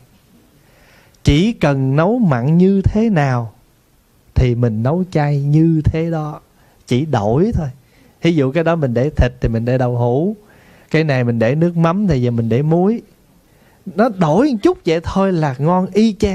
Chỉ cần nấu mặn như thế nào thì mình nấu chay như thế đó. Chỉ đổi thôi. Ví dụ cái đó mình để thịt thì mình để đậu hũ, cái này mình để nước mắm thì giờ mình để muối. Nó đổi một chút vậy thôi là ngon y chang.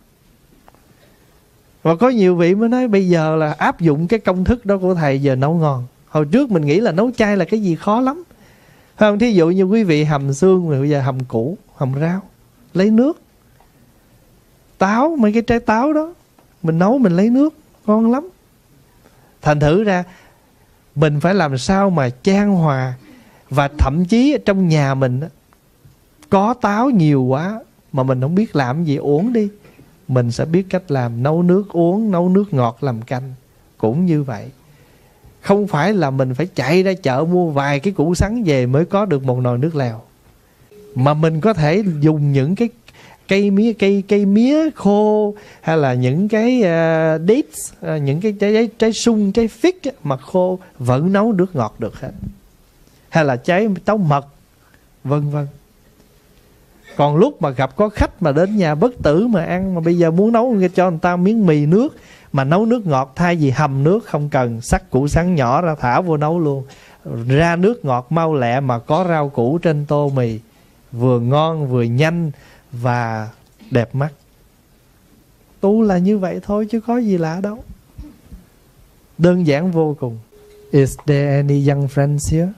Và có nhiều vị mới nói bây giờ là áp dụng cái công thức đó của thầy giờ nấu ngon. Hồi trước mình nghĩ là nấu chay là cái gì khó lắm, phải không? Thí dụ như quý vị hầm xương, bây giờ hầm củ, hầm rau, lấy nước. Táo, mấy cái trái táo đó mình nấu mình lấy nước, ngon lắm. Thành thử ra mình phải làm sao mà chan hòa. Và thậm chí trong nhà mình có táo nhiều quá mà mình không biết làm gì, uống đi, mình sẽ biết cách làm, nấu nước uống, nấu nước ngọt làm canh. Cũng như vậy. Không phải là mình phải chạy ra chợ mua vài cái củ sắn về mới có được một nồi nước lèo. Mà mình có thể dùng những cái cây mía khô, hay là những cái dates, những cái trái sung, trái fig mà khô vẫn nấu nước ngọt được hết. Hay là trái táo mật, vân vân. Còn lúc mà gặp có khách mà đến nhà bất tử mà ăn, mà bây giờ muốn nấu cho người ta miếng mì nước mà nấu nước ngọt, thay vì hầm nước không cần, xắt củ sắn nhỏ ra thả vô nấu luôn, ra nước ngọt mau lẹ mà có rau củ trên tô mì, vừa ngon vừa nhanh và đẹp mắt. Tu là như vậy thôi chứ có gì lạ đâu. Đơn giản vô cùng. Is there any young friends here?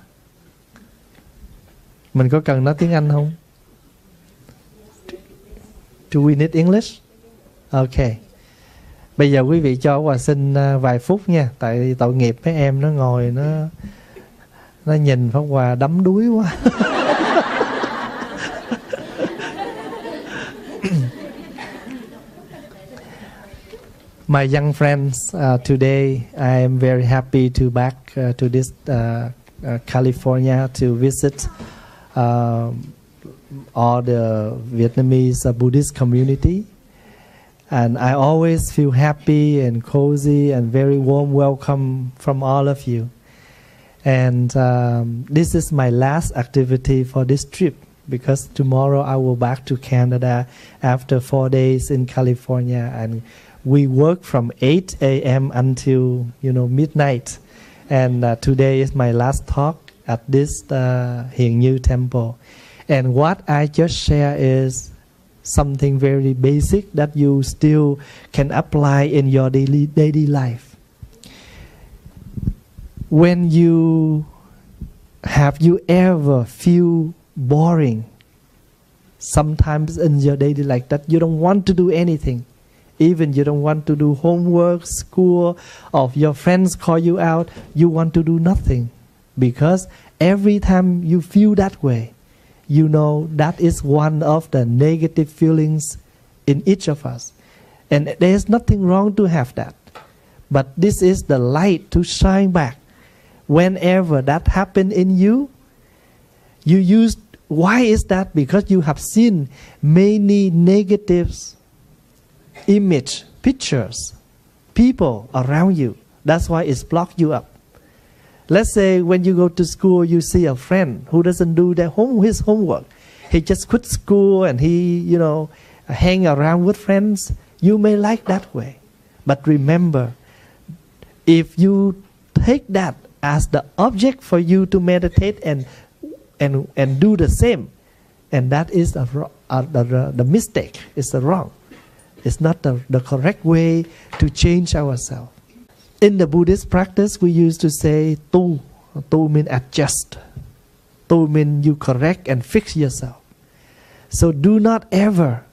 Mình có cần nói tiếng Anh không? Do we need English? Okay. Bây giờ quý vị cho Hòa xin vài phút nha. Tại tội nghiệp mấy em nó ngồi nó nhìn Pháp Hòa đắm đuối quá. My young friends, today I am very happy to back to this California to visit all the Vietnamese Buddhist community. And I always feel happy and cozy and very warm welcome from all of you. And this is my last activity for this trip, because tomorrow I will back to Canada after 4 days in California, and we work from 8 a.m. until midnight. And today is my last talk at this Hiền Như temple. And what I just share is something very basic that you still can apply in your daily life. When have you ever feel boring sometimes in your daily life, that you don't want to do anything, even you don't want to do homework, school, or if your friends call you out, you want to do nothing? Because every time you feel that way, you know that is one of the negative feelings in each of us. And there is nothing wrong to have that. But this is the light to shine back. Whenever that happens in you, you use, why is that? Because you have seen many negative image, pictures, people around you. That's why it's blocked you up. Let's say when you go to school, you see a friend who doesn't do his homework. He just quit school and he, hang around with friends. You may like that way. But remember, if you take that as the object for you to meditate and do the same, and that is the mistake, it's the wrong. It's not the correct way to change ourselves. In the Buddhist practice, we used to say tu. Tu means adjust. Tu means you correct and fix yourself. So don't ever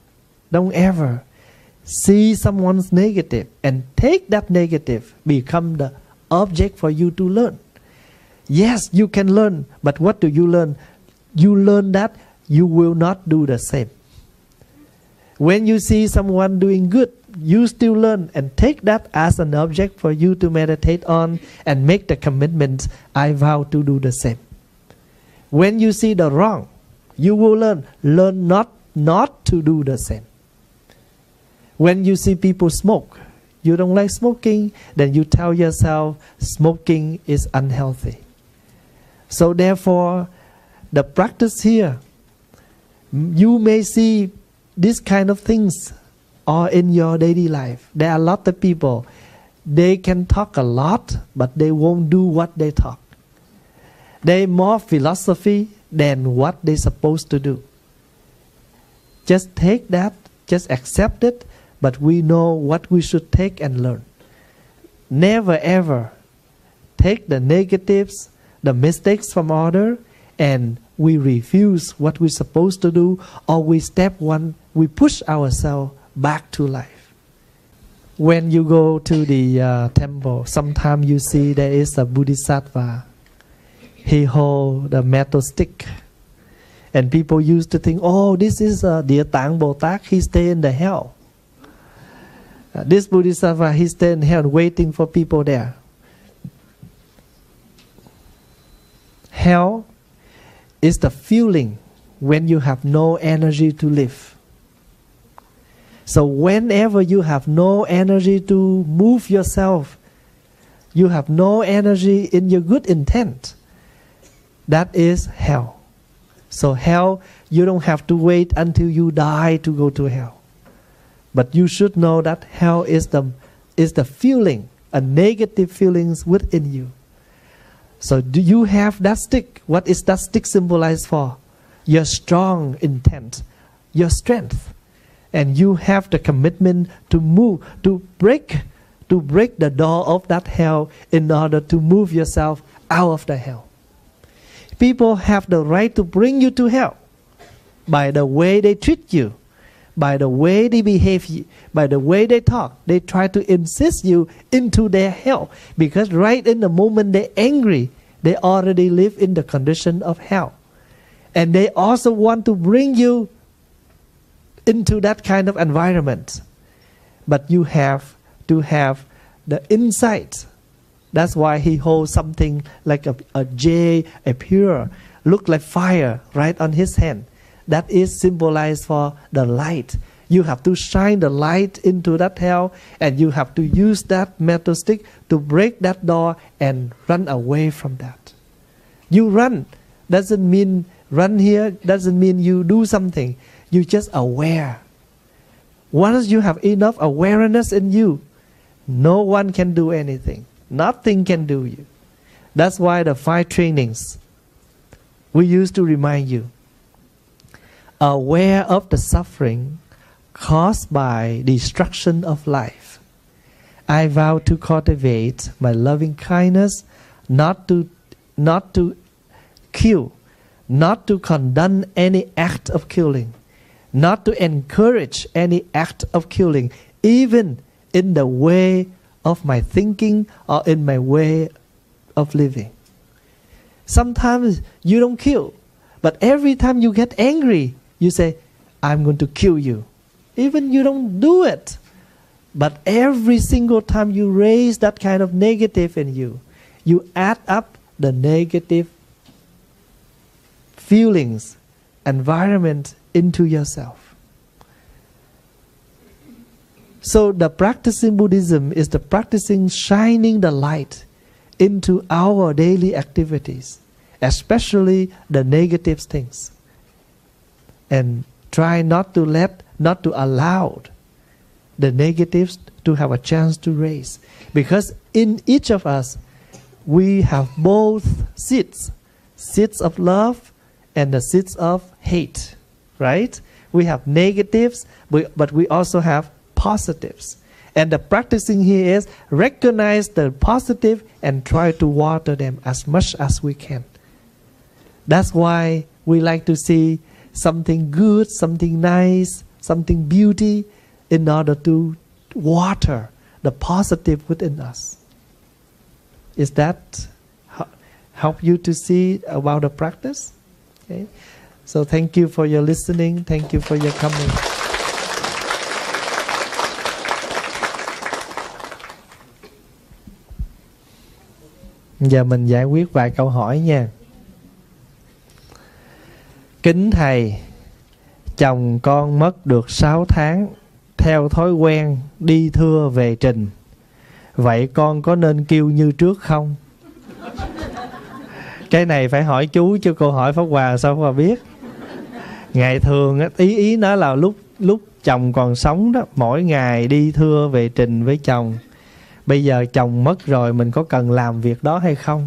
see someone's negative and take that negative become the object for you to learn. Yes, you can learn, but what do you learn? You learn that you will not do the same. When you see someone doing good, you still learn and take that as an object for you to meditate on and make the commitment, I vow to do the same. When you see the wrong, you will learn not to do the same. When you see people smoke, you don't like smoking, then you tell yourself smoking is unhealthy. So therefore, the practice here, you may see these kind of things are in your daily life. There are a lot of people, they can talk a lot, but they won't do what they talk. They more philosophy than what they're supposed to do. Just take that, just accept it, but we know what we should take and learn. Never ever take the negatives, the mistakes from others, and we refuse what we're supposed to do, or we push ourselves back to life. When you go to the temple, sometimes you see there is a bodhisattva. He holds the metal stick. And people used to think, oh, this is a Địa Tạng Bồ Tát, he stay in the hell. This bodhisattva, he stay in hell waiting for people there. Hell is the feeling when you have no energy to live. So whenever you have no energy to move yourself, you have no energy in your good intent, that is hell. So hell, you don't have to wait until you die to go to hell. But you should know that hell is the feeling, a negative feelings within you. So do you have that stick? What is that stick symbolized for? Your strong intent, your strength. And you have the commitment to move, to break the door of that hell in order to move yourself out of the hell. People have the right to bring you to hell by the way they treat you, by the way they behave, by the way they talk. They try to insist you into their hell, because right in the moment they're angry, they already live in the condition of hell. And they also want to bring you into that kind of environment. But you have to have the insight. That's why he holds something like a jade, a pure, look like fire right on his hand. that is symbolized for the light. You have to shine the light into that hell, and you have to use that metal stick to break that door and run away from that. You run doesn't mean run here, doesn't mean you do something. You just aware. Once you have enough awareness in you, no one can do anything. Nothing can do you. That's why the 5 trainings we used to remind you. Aware of the suffering caused by destruction of life. I vow to cultivate my loving kindness, not to kill, not to condone any act of killing, not to encourage any act of killing, even in the way of my thinking or in my way of living. Sometimes you don't kill, but every time you get angry, you say, I'm going to kill you. Even you don't do it, but every single time you raise that kind of negative in you, you add up the negative feelings, environment into yourself. So the practicing Buddhism is the practicing shining the light into our daily activities, especially the negative things, and try not to allow the negatives to have a chance to raise, because in each of us we have both seeds of love and the seeds of hate, right? We have negatives, but we also have positives. And the practicing here is recognize the positive and try to water them as much as we can. That's why we like to see something good, something nice, something beauty, in order to water the positive within us. Is that help you to see about the practice? Okay. So thank you for your listening. Thank you for your coming. Giờ mình giải quyết vài câu hỏi nha. Kính Thầy, chồng con mất được 6 tháng, theo thói quen đi thưa về trình. Vậy con có nên kêu như trước không? Cái này phải hỏi chú, chứ cô hỏi Pháp Hòa sao Pháp Hòa biết. Ngày thường ý nó là lúc chồng còn sống đó, mỗi ngày đi thưa về trình với chồng. Bây giờ chồng mất rồi, mình có cần làm việc đó hay không?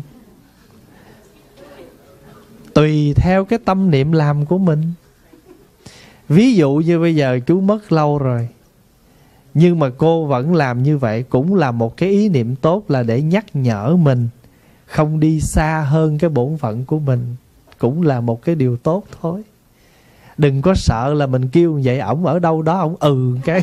Tùy theo cái tâm niệm làm của mình. Ví dụ như bây giờ chú mất lâu rồi, nhưng mà cô vẫn làm như vậy, cũng là một cái ý niệm tốt, là để nhắc nhở mình không đi xa hơn cái bổn phận của mình. Cũng là một cái điều tốt thôi. Đừng có sợ là mình kêu vậy, ổng ở đâu đó ổng cái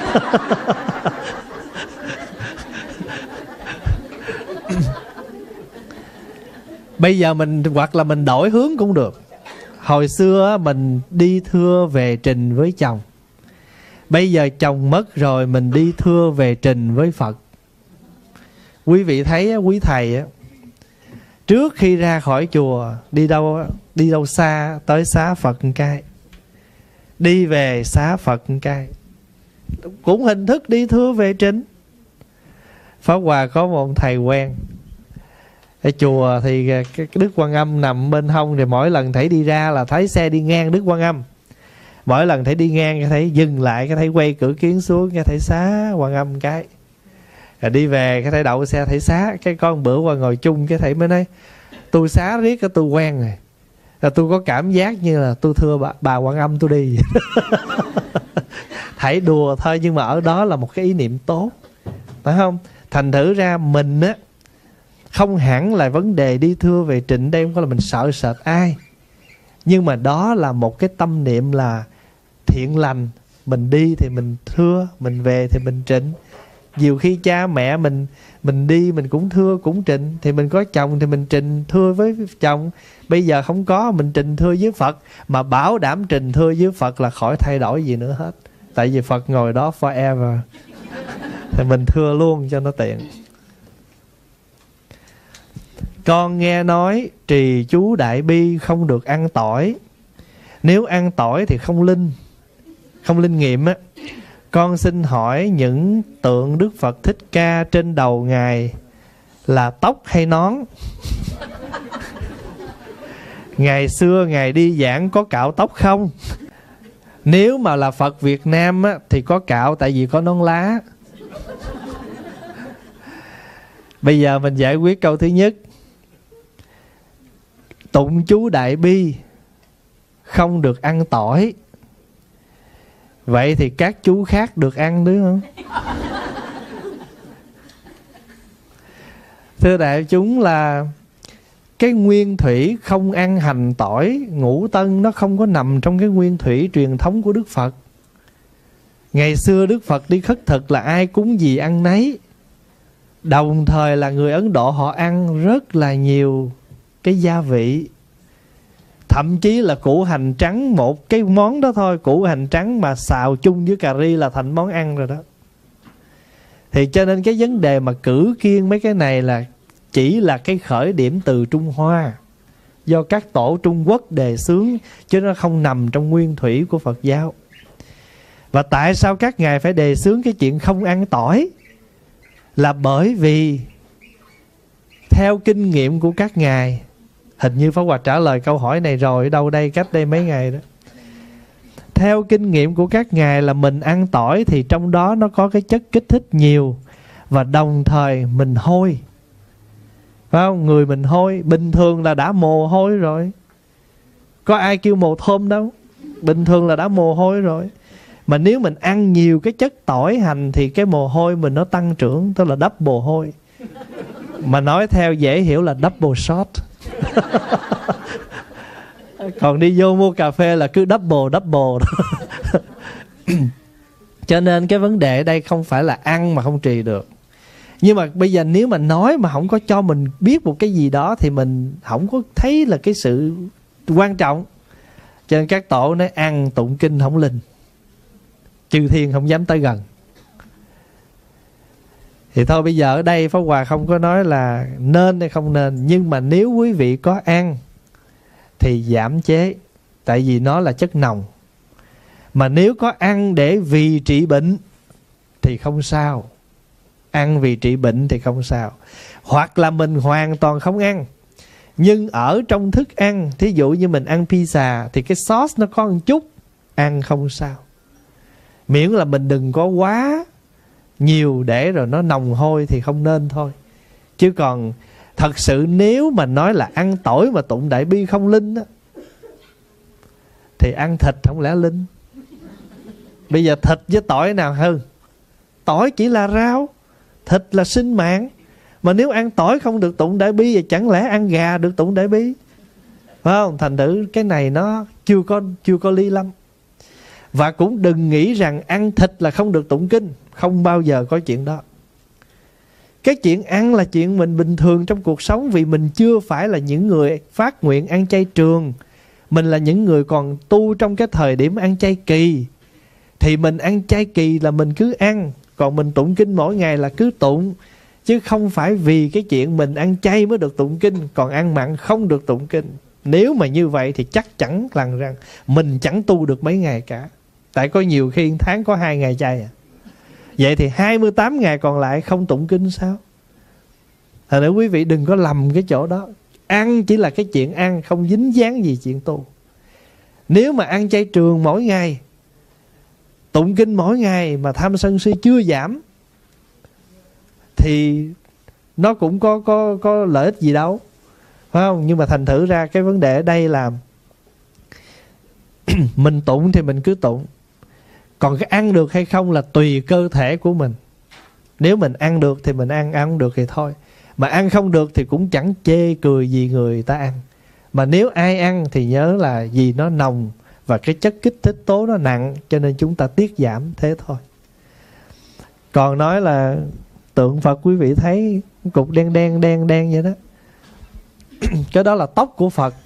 Bây giờ mình hoặc là mình đổi hướng cũng được. Hồi xưa mình đi thưa về trình với chồng, bây giờ chồng mất rồi, mình đi thưa về trình với Phật. Quý vị thấy quý thầy trước khi ra khỏi chùa đi đâu xa, tới xá Phật một cái, đi về xá Phật một cái, cũng hình thức đi thưa về trình. Pháp Hòa có một thầy quen ở chùa, thì cái Đức Quan Âm nằm bên hông, thì mỗi lần thầy đi ra là thấy xe đi ngang Đức Quan Âm. Mỗi lần thầy đi ngang cái thầy dừng lại, cái thầy quay cửa kiến xuống, cái thầy xá Quan Âm cái. Rồi đi về cái thầy đậu xe thầy xá. Cái con bữa qua ngồi chung, cái thầy mới nói tôi xá riết cái tôi quen rồi, là tôi có cảm giác như là tôi thưa bà Quan Âm tôi đi. Thầy đùa thôi, nhưng mà ở đó là một cái ý niệm tốt, phải không? Thành thử ra mình á, không hẳn là vấn đề đi thưa về trịnh đây, không có là mình sợ sệt ai, nhưng mà đó là một cái tâm niệm là thiện lành. Mình đi thì mình thưa, mình về thì mình trịnh. Nhiều khi cha mẹ mình đi mình cũng thưa cũng trịnh, thì mình có chồng thì mình trịnh thưa với chồng. Bây giờ không có, mình trịnh thưa với Phật, mà bảo đảm trịnh thưa với Phật là khỏi thay đổi gì nữa hết, tại vì Phật ngồi đó forever. Thì mình thưa luôn cho nó tiện. Con nghe nói trì chú Đại Bi không được ăn tỏi, Nếu ăn tỏi thì không linh nghiệm á. Con xin hỏi những tượng Đức Phật Thích Ca trên đầu Ngài là tóc hay nón? Ngày xưa Ngài đi giảng có cạo tóc không? Nếu mà là Phật Việt Nam á, thì có cạo, tại vì có nón lá. Bây giờ mình giải quyết câu thứ nhất. Tụng chú Đại Bi không được ăn tỏi. Vậy thì các chú khác được ăn đúng không? Thưa đại chúng, là cái nguyên thủy không ăn hành tỏi, ngũ tân nó không có nằm trong cái nguyên thủy truyền thống của Đức Phật. Ngày xưa Đức Phật đi khất thực là ai cúng gì ăn nấy. Đồng thời là người Ấn Độ họ ăn rất là nhiều cái gia vị. Thậm chí là củ hành trắng, một cái món đó thôi, củ hành trắng mà xào chung với cà ri là thành món ăn rồi đó. Thì cho nên cái vấn đề mà cử kiêng mấy cái này là chỉ là cái khởi điểm từ Trung Hoa, do các tổ Trung Quốc đề xướng, chứ nó không nằm trong nguyên thủy của Phật giáo. Và tại sao các ngài phải đề xướng cái chuyện không ăn tỏi? Là bởi vì theo kinh nghiệm của các ngài, hình như Pháp Hòa trả lời câu hỏi này rồi ở đâu đây, cách đây mấy ngày đó. Theo kinh nghiệm của các ngài là mình ăn tỏi thì trong đó nó có cái chất kích thích nhiều, và đồng thời mình hôi, phải không? Người mình hôi, bình thường là đã mồ hôi rồi, có ai kêu mồ thơm đâu, bình thường là đã mồ hôi rồi. Mà nếu mình ăn nhiều cái chất tỏi hành thì cái mồ hôi mình nó tăng trưởng, tức là double hôi. Mà nói theo dễ hiểu là double shot. Còn đi vô mua cà phê là cứ double. Cho nên cái vấn đề ở đây không phải là ăn mà không trì được. Nhưng mà bây giờ nếu mà nói mà không có cho mình biết một cái gì đó thì mình không có thấy là cái sự quan trọng. Cho nên các tổ nói ăn tụng kinh không linh, chư thiên không dám tới gần. Thì thôi bây giờ ở đây Pháp Hòa không có nói là nên hay không nên, nhưng mà nếu quý vị có ăn thì giảm chế, tại vì nó là chất nồng. Mà nếu có ăn để vì trị bệnh thì không sao. Ăn vì trị bệnh thì không sao. Hoặc là mình hoàn toàn không ăn, nhưng ở trong thức ăn, thí dụ như mình ăn pizza thì cái sauce nó có một chút, ăn không sao. Miễn là mình đừng có quá nhiều để rồi nó nồng hôi thì không nên thôi. Chứ còn thật sự nếu mà nói là ăn tỏi mà tụng Đại Bi không linh á, thì ăn thịt không lẽ linh? Bây giờ thịt với tỏi nào hơn? Tỏi chỉ là rau, thịt là sinh mạng. Mà nếu ăn tỏi không được tụng Đại Bi thì chẳng lẽ ăn gà được tụng Đại Bi? Phải không? Thành thử cái này nó chưa có ly lâm. Và cũng đừng nghĩ rằng ăn thịt là không được tụng kinh. Không bao giờ có chuyện đó. Cái chuyện ăn là chuyện mình bình thường trong cuộc sống, vì mình chưa phải là những người phát nguyện ăn chay trường. Mình là những người còn tu trong cái thời điểm ăn chay kỳ. Thì mình ăn chay kỳ là mình cứ ăn, còn mình tụng kinh mỗi ngày là cứ tụng. Chứ không phải vì cái chuyện mình ăn chay mới được tụng kinh, còn ăn mặn không được tụng kinh. Nếu mà như vậy thì chắc chắn rằng mình chẳng tu được mấy ngày cả. Tại có nhiều khi tháng có 2 ngày chay à. Vậy thì 28 ngày còn lại không tụng kinh sao? Thật ra quý vị đừng có lầm cái chỗ đó. Ăn chỉ là cái chuyện ăn, không dính dáng gì chuyện tu. Nếu mà ăn chay trường mỗi ngày, tụng kinh mỗi ngày mà tham sân si chưa giảm, thì nó cũng có lợi ích gì đâu, phải không? Nhưng mà thành thử ra cái vấn đề ở đây là mình tụng thì mình cứ tụng. Còn cái ăn được hay không là tùy cơ thể của mình. Nếu mình ăn được thì mình ăn không được thì thôi. Mà ăn không được thì cũng chẳng chê cười gì người ta ăn. Mà nếu ai ăn thì nhớ là vì nó nồng và cái chất kích thích tố nó nặng, cho nên chúng ta tiết giảm thế thôi. Còn nói là tượng Phật quý vị thấy cục đen vậy đó. Cái đó là tóc của Phật.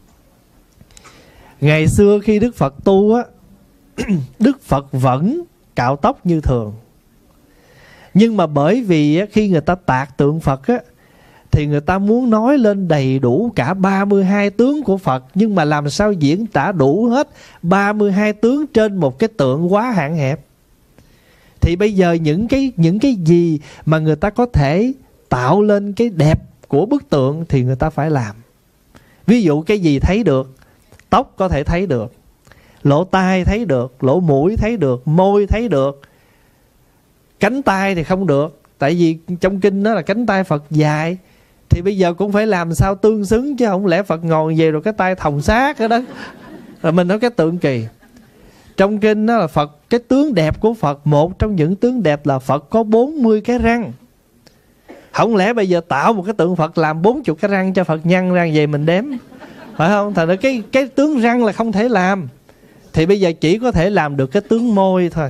Ngày xưa khi Đức Phật tu á, Đức Phật vẫn cạo tóc như thường. Nhưng mà bởi vì khi người ta tạc tượng Phật á, thì người ta muốn nói lên đầy đủ cả 32 tướng của Phật, nhưng mà làm sao diễn tả đủ hết 32 tướng trên một cái tượng quá hạn hẹp. Thì bây giờ những cái gì mà người ta có thể tạo lên cái đẹp của bức tượng thì người ta phải làm. Ví dụ cái gì thấy được? Tóc có thể thấy được, lỗ tai thấy được, lỗ mũi thấy được, môi thấy được. Cánh tay thì không được, tại vì trong kinh đó là cánh tay Phật dài. Thì bây giờ cũng phải làm sao tương xứng, chứ không lẽ Phật ngồi về rồi cái tay thòng xác ở đó rồi mình nói cái tượng kỳ. Trong kinh đó là Phật, cái tướng đẹp của Phật, một trong những tướng đẹp là Phật có 40 cái răng. Không lẽ bây giờ tạo một cái tượng Phật làm 40 cái răng cho Phật nhăn răng về mình đếm, phải không? Thành ra cái tướng răng là không thể làm. Thì bây giờ chỉ có thể làm được cái tướng môi thôi.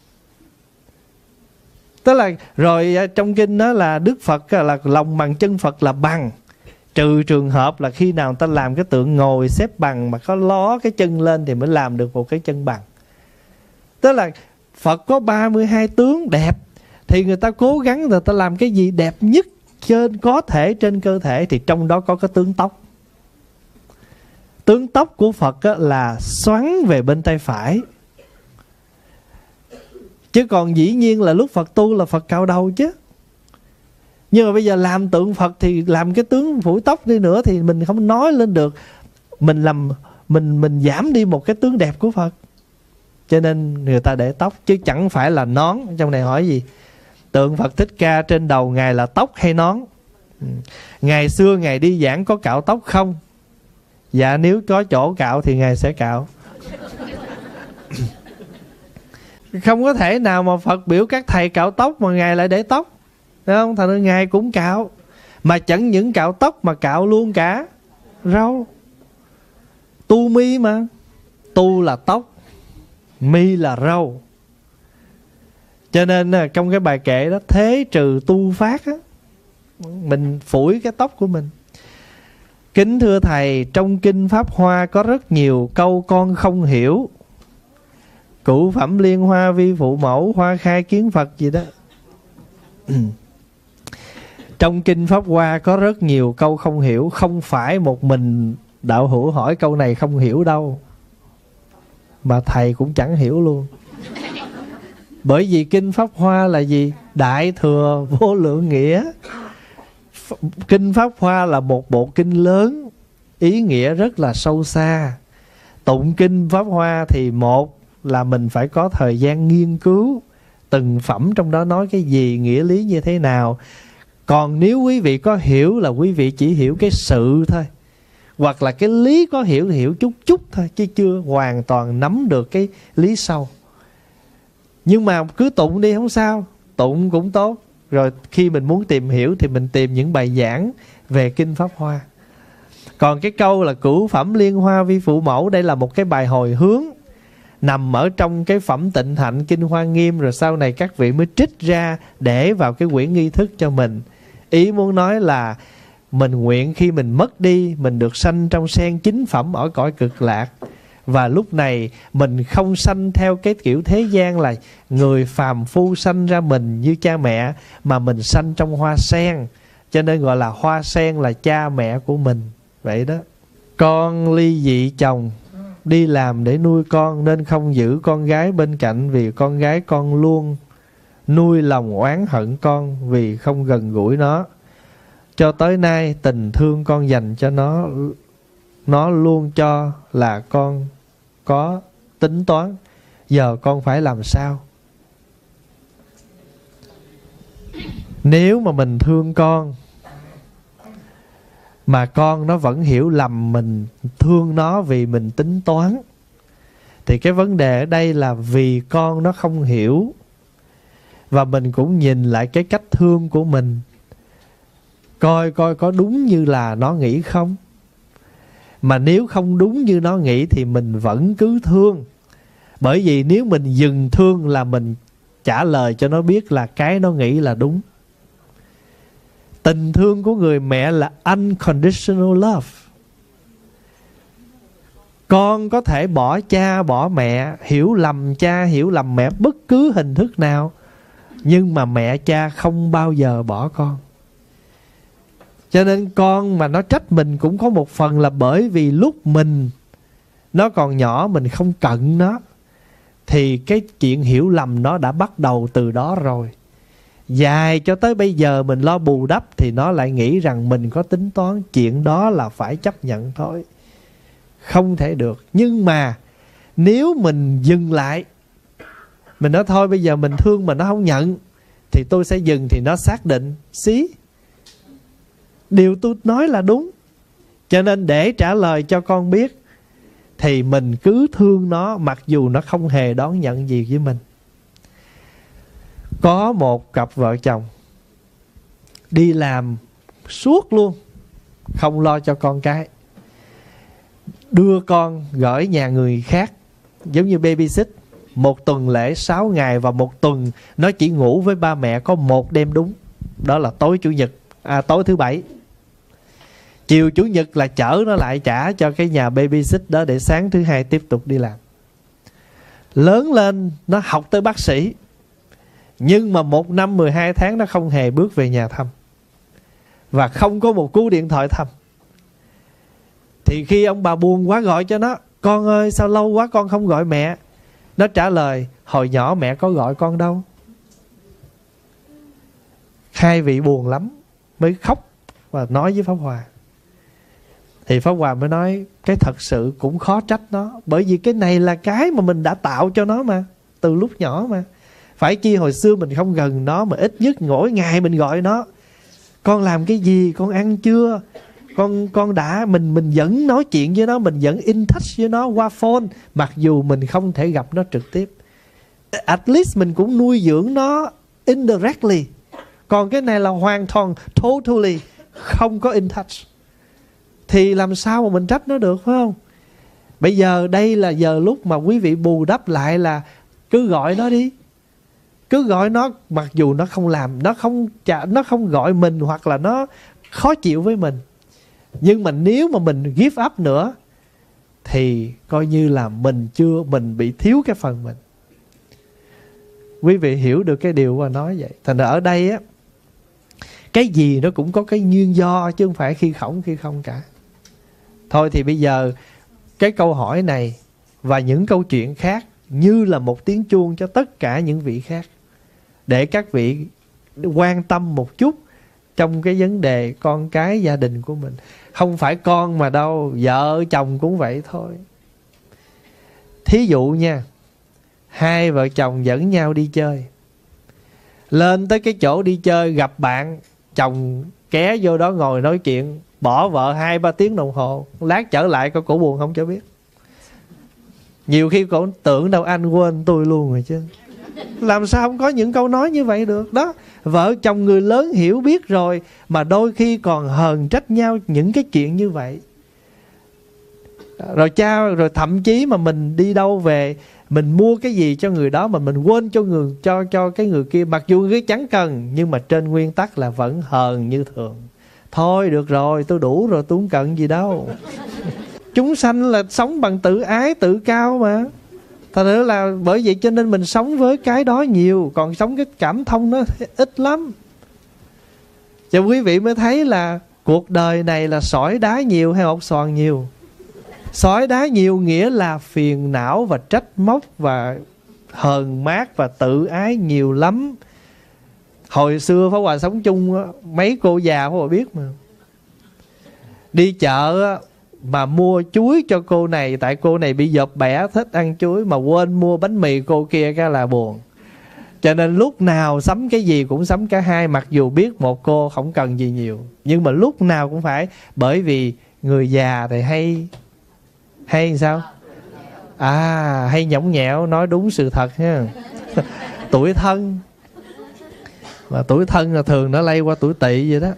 Tức là rồi trong kinh đó là Đức Phật là lòng bằng chân Phật là bằng, trừ trường hợp là khi nào người ta làm cái tượng ngồi xếp bằng mà có ló cái chân lên thì mới làm được một cái chân bằng. Tức là Phật có 32 tướng đẹp, thì người ta cố gắng người ta làm cái gì đẹp nhất có thể trên cơ thể, thì trong đó có cái tướng tóc. Tướng tóc của Phật là xoắn về bên tay phải. Chứ còn dĩ nhiên là lúc Phật tu là Phật cạo đầu chứ. Nhưng mà bây giờ làm tượng Phật thì làm cái tướng phủi tóc đi nữa thì mình không nói lên được. Mình giảm đi một cái tướng đẹp của Phật. Cho nên người ta để tóc chứ chẳng phải là nón. Trong này hỏi gì? Tượng Phật Thích Ca trên đầu Ngài là tóc hay nón? Ngày xưa Ngài đi giảng có cạo tóc không? Dạ nếu có chỗ cạo thì Ngài sẽ cạo. Không có thể nào mà Phật biểu các thầy cạo tóc mà Ngài lại để tóc, phải không? Thành ra Ngài cũng cạo. Mà chẳng những cạo tóc mà cạo luôn cả râu. Tu mi mà. Tu là tóc, mi là râu. Cho nên trong cái bài kệ đó, thế trừ tu phát á, mình phủi cái tóc của mình. Kính thưa thầy, trong kinh Pháp Hoa có rất nhiều câu con không hiểu. Cụ phẩm liên hoa vi phụ mẫu, hoa khai kiến Phật gì đó. Trong kinh Pháp Hoa có rất nhiều câu không hiểu. Không phải một mình đạo hữu hỏi câu này không hiểu đâu, mà thầy cũng chẳng hiểu luôn. Bởi vì kinh Pháp Hoa là gì? Đại thừa vô lượng nghĩa. Kinh Pháp Hoa là một bộ kinh lớn, ý nghĩa rất là sâu xa. Tụng kinh Pháp Hoa thì một là mình phải có thời gian nghiên cứu từng phẩm trong đó nói cái gì, nghĩa lý như thế nào. Còn nếu quý vị có hiểu là quý vị chỉ hiểu cái sự thôi, hoặc là cái lý có hiểu thì hiểu chút chút thôi, chứ chưa hoàn toàn nắm được cái lý sâu. Nhưng mà cứ tụng đi không sao, tụng cũng tốt. Rồi khi mình muốn tìm hiểu thì mình tìm những bài giảng về kinh Pháp Hoa. Còn cái câu là cửu phẩm liên hoa vi phụ mẫu, đây là một cái bài hồi hướng nằm ở trong cái phẩm Tịnh Hạnh kinh Hoa Nghiêm, rồi sau này các vị mới trích ra để vào cái quyển nghi thức cho mình. Ý muốn nói là mình nguyện khi mình mất đi, mình được sanh trong sen chính phẩm ở cõi cực lạc. Và lúc này mình không sanh theo cái kiểu thế gian là người phàm phu sanh ra mình như cha mẹ, mà mình sanh trong hoa sen. Cho nên gọi là hoa sen là cha mẹ của mình. Vậy đó. Con ly dị chồng, đi làm để nuôi con, nên không giữ con gái bên cạnh, vì con gái con luôn nuôi lòng oán hận con vì không gần gũi nó. Cho tới nay tình thương con dành cho nó luôn cho là con có tính toán. Giờ con phải làm sao? Nếu mà mình thương con mà con nó vẫn hiểu lầm mình thương nó vì mình tính toán, thì cái vấn đề ở đây là vì con nó không hiểu. Và mình cũng nhìn lại cái cách thương của mình, coi có đúng như là nó nghĩ không. Mà nếu không đúng như nó nghĩ thì mình vẫn cứ thương. Bởi vì nếu mình dừng thương là mình trả lời cho nó biết là cái nó nghĩ là đúng. Tình thương của người mẹ là unconditional love. Con có thể bỏ cha bỏ mẹ, hiểu lầm cha hiểu lầm mẹ bất cứ hình thức nào, nhưng mà mẹ cha không bao giờ bỏ con. Cho nên con mà nó trách mình cũng có một phần là bởi vì lúc nó còn nhỏ, mình không cận nó, thì cái chuyện hiểu lầm nó đã bắt đầu từ đó rồi. Dài cho tới bây giờ mình lo bù đắp thì nó lại nghĩ rằng mình có tính toán. Chuyện đó là phải chấp nhận thôi, không thể được. Nhưng mà nếu mình dừng lại, mình nói thôi bây giờ mình thương mà nó không nhận, thì tôi sẽ dừng, thì nó xác định điều tôi nói là đúng. Cho nên để trả lời cho con biết, thì mình cứ thương nó mặc dù nó không hề đón nhận gì với mình. Có một cặp vợ chồng đi làm suốt luôn, không lo cho con cái, đưa con gửi nhà người khác, giống như babysit. Một tuần lễ 6 ngày, và một tuần nó chỉ ngủ với ba mẹ có một đêm đúng, đó là tối chủ nhật, tối thứ bảy. Chiều chủ nhật là chở nó lại trả cho cái nhà babysit đó, để sáng thứ hai tiếp tục đi làm. Lớn lên nó học tới bác sĩ, nhưng mà 1 năm 12 tháng nó không hề bước về nhà thăm, và không có một cú điện thoại thăm. Thì khi ông bà buồn quá gọi cho nó: con ơi sao lâu quá con không gọi mẹ. Nó trả lời: hồi nhỏ mẹ có gọi con đâu. Hai vị buồn lắm mới khóc và nói với Pháp Hòa. Thì Pháp Hòa mới nói: cái thật sự cũng khó trách nó, bởi vì cái này là cái mà mình đã tạo cho nó mà, từ lúc nhỏ mà. Phải chi hồi xưa mình không gần nó, mà ít nhất mỗi ngày mình gọi nó: con làm cái gì, con ăn chưa, con đã, mình vẫn nói chuyện với nó, mình vẫn in touch với nó qua phone, mặc dù mình không thể gặp nó trực tiếp. At least mình cũng nuôi dưỡng nó indirectly. Còn cái này là hoàn toàn totally không có in touch, thì làm sao mà mình trách nó được, phải không? Bây giờ đây là giờ lúc mà quý vị bù đắp lại, là cứ gọi nó đi. Cứ gọi nó, mặc dù nó không làm, nó không gọi mình, hoặc là nó khó chịu với mình. Nhưng mà nếu mà mình give up nữa, thì coi như là mình bị thiếu cái phần mình. Quý vị hiểu được cái điều mà nói vậy. Thành ra ở đây á, cái gì nó cũng có cái nguyên do, chứ không phải khi khổng khi không cả. Thôi thì bây giờ cái câu hỏi này và những câu chuyện khác như là một tiếng chuông cho tất cả những vị khác, để các vị quan tâm một chút trong cái vấn đề con cái gia đình của mình. Không phải con mà đâu, vợ chồng cũng vậy thôi. Thí dụ nha, hai vợ chồng dẫn nhau đi chơi, lên tới cái chỗ đi chơi gặp bạn, chồng ké vô đó ngồi nói chuyện, bỏ vợ 2-3 tiếng đồng hồ, lát trở lại coi cổ buồn không cho biết. Nhiều khi cổ tưởng đâu anh quên tôi luôn rồi chứ. Làm sao không có những câu nói như vậy được. Đó, vợ chồng người lớn hiểu biết rồi, mà đôi khi còn hờn trách nhau những cái chuyện như vậy. Rồi thậm chí mà mình đi đâu về, mình mua cái gì cho người đó mà mình quên cho cái người kia, mặc dù cái chẳng cần, nhưng mà trên nguyên tắc là vẫn hờn như thường. Thôi được rồi, tôi đủ rồi, tôi không cần gì đâu. Chúng sanh là sống bằng tự ái, tự cao mà. Thật ra là bởi vậy cho nên mình sống với cái đó nhiều, còn sống cái cảm thông nó ít lắm. Cho quý vị mới thấy là cuộc đời này là sỏi đá nhiều hay ốc xoàn nhiều. Sỏi đá nhiều nghĩa là phiền não và trách móc và hờn mát và tự ái nhiều lắm. Hồi xưa Pháp Hòa sống chung, mấy cô già Pháp Hòa biết mà. Đi chợ mà mua chuối cho cô này, tại cô này bị dợp bẻ thích ăn chuối, mà quên mua bánh mì cô kia cái là buồn. Cho nên lúc nào sắm cái gì cũng sắm cả hai, mặc dù biết một cô không cần gì nhiều, nhưng mà lúc nào cũng phải. Bởi vì người già thì hay sao? Hay nhõng nhẽo, nói đúng sự thật ha. Tuổi thân, mà tuổi thân là thường nó lây qua tuổi Tỵ vậy đó.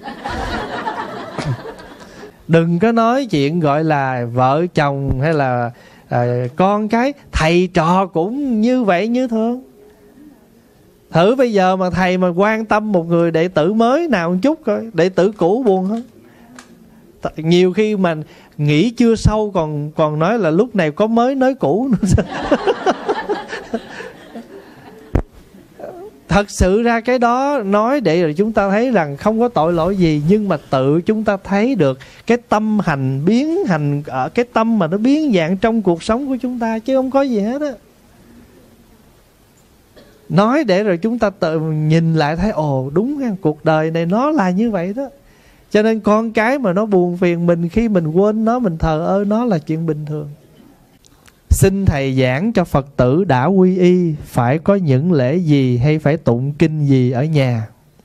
Đừng có nói chuyện gọi là vợ chồng hay là con cái, thầy trò cũng như vậy như thường. Thử bây giờ mà thầy mà quan tâm một người đệ tử mới nào một chút coi, đệ tử cũ buồn không? Nhiều khi mà nghĩ chưa sâu còn nói là lúc này có mới nói cũ nữa. Thật sự ra cái đó nói để rồi chúng ta thấy rằng không có tội lỗi gì, nhưng mà tự chúng ta thấy được cái tâm hành biến hành ở cái tâm mà nó biến dạng trong cuộc sống của chúng ta, chứ không có gì hết á. Nói để rồi chúng ta tự nhìn lại thấy ồ đúng ha, cuộc đời này nó là như vậy đó. Cho nên con cái mà nó buồn phiền mình, khi mình quên nó, mình thờ ơ nó là chuyện bình thường. Xin thầy giảng cho Phật tử đã quy y phải có những lễ gì hay phải tụng kinh gì ở nhà.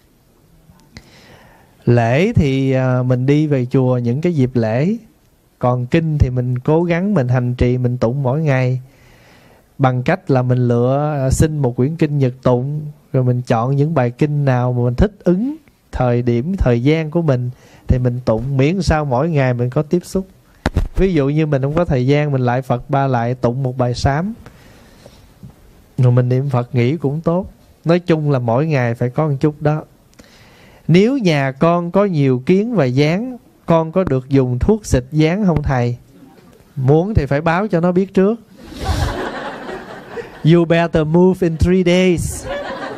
Lễ thì mình đi về chùa những cái dịp lễ. Còn kinh thì mình cố gắng mình hành trì, mình tụng mỗi ngày. Bằng cách là mình xin một quyển kinh Nhật tụng, rồi mình chọn những bài kinh nào mà mình thích ứng thời điểm, thời gian của mình thì mình tụng, miễn sao mỗi ngày mình có tiếp xúc. Ví dụ như mình không có thời gian, mình lại Phật ba lại tụng một bài sám, rồi mình niệm Phật nghỉ cũng tốt. Nói chung là mỗi ngày phải có một chút đó. Nếu nhà con có nhiều kiến và gián, con có được dùng thuốc xịt gián không thầy? Muốn thì phải báo cho nó biết trước. You better move in 3 days.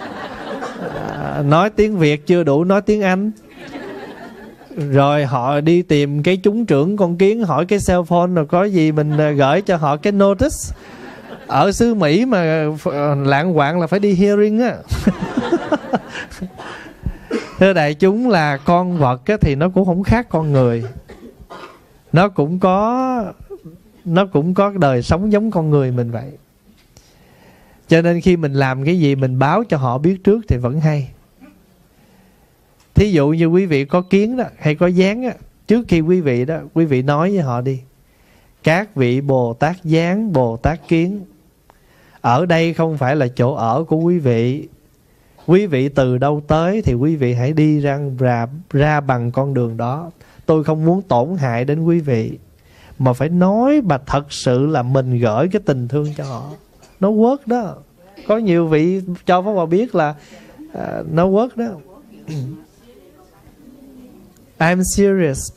Nói tiếng Việt chưa đủ, nói tiếng Anh. Rồi họ đi tìm cái chúng trưởng con kiến, hỏi cái cell phone, rồi có gì mình gửi cho họ cái notice. Ở xứ Mỹ mà lạng quạng là phải đi hearing á. Thưa đại chúng, là con vật á, thì nó cũng không khác con người. Nó cũng có đời sống giống con người mình vậy. Cho nên khi mình làm cái gì mình báo cho họ biết trước thì vẫn hay. Thí dụ như quý vị có kiến đó, hay có gián á, trước khi quý vị đó, quý vị nói với họ đi: các vị Bồ Tát gián, Bồ Tát kiến, ở đây không phải là chỗ ở của quý vị. Quý vị từ đâu tới thì quý vị hãy đi ra bằng con đường đó. Tôi không muốn tổn hại đến quý vị. Mà phải nói mà thật sự là mình gửi cái tình thương cho họ. Nó work đó. Có nhiều vị cho Pháp Hòa biết là nó work đó. I'm serious.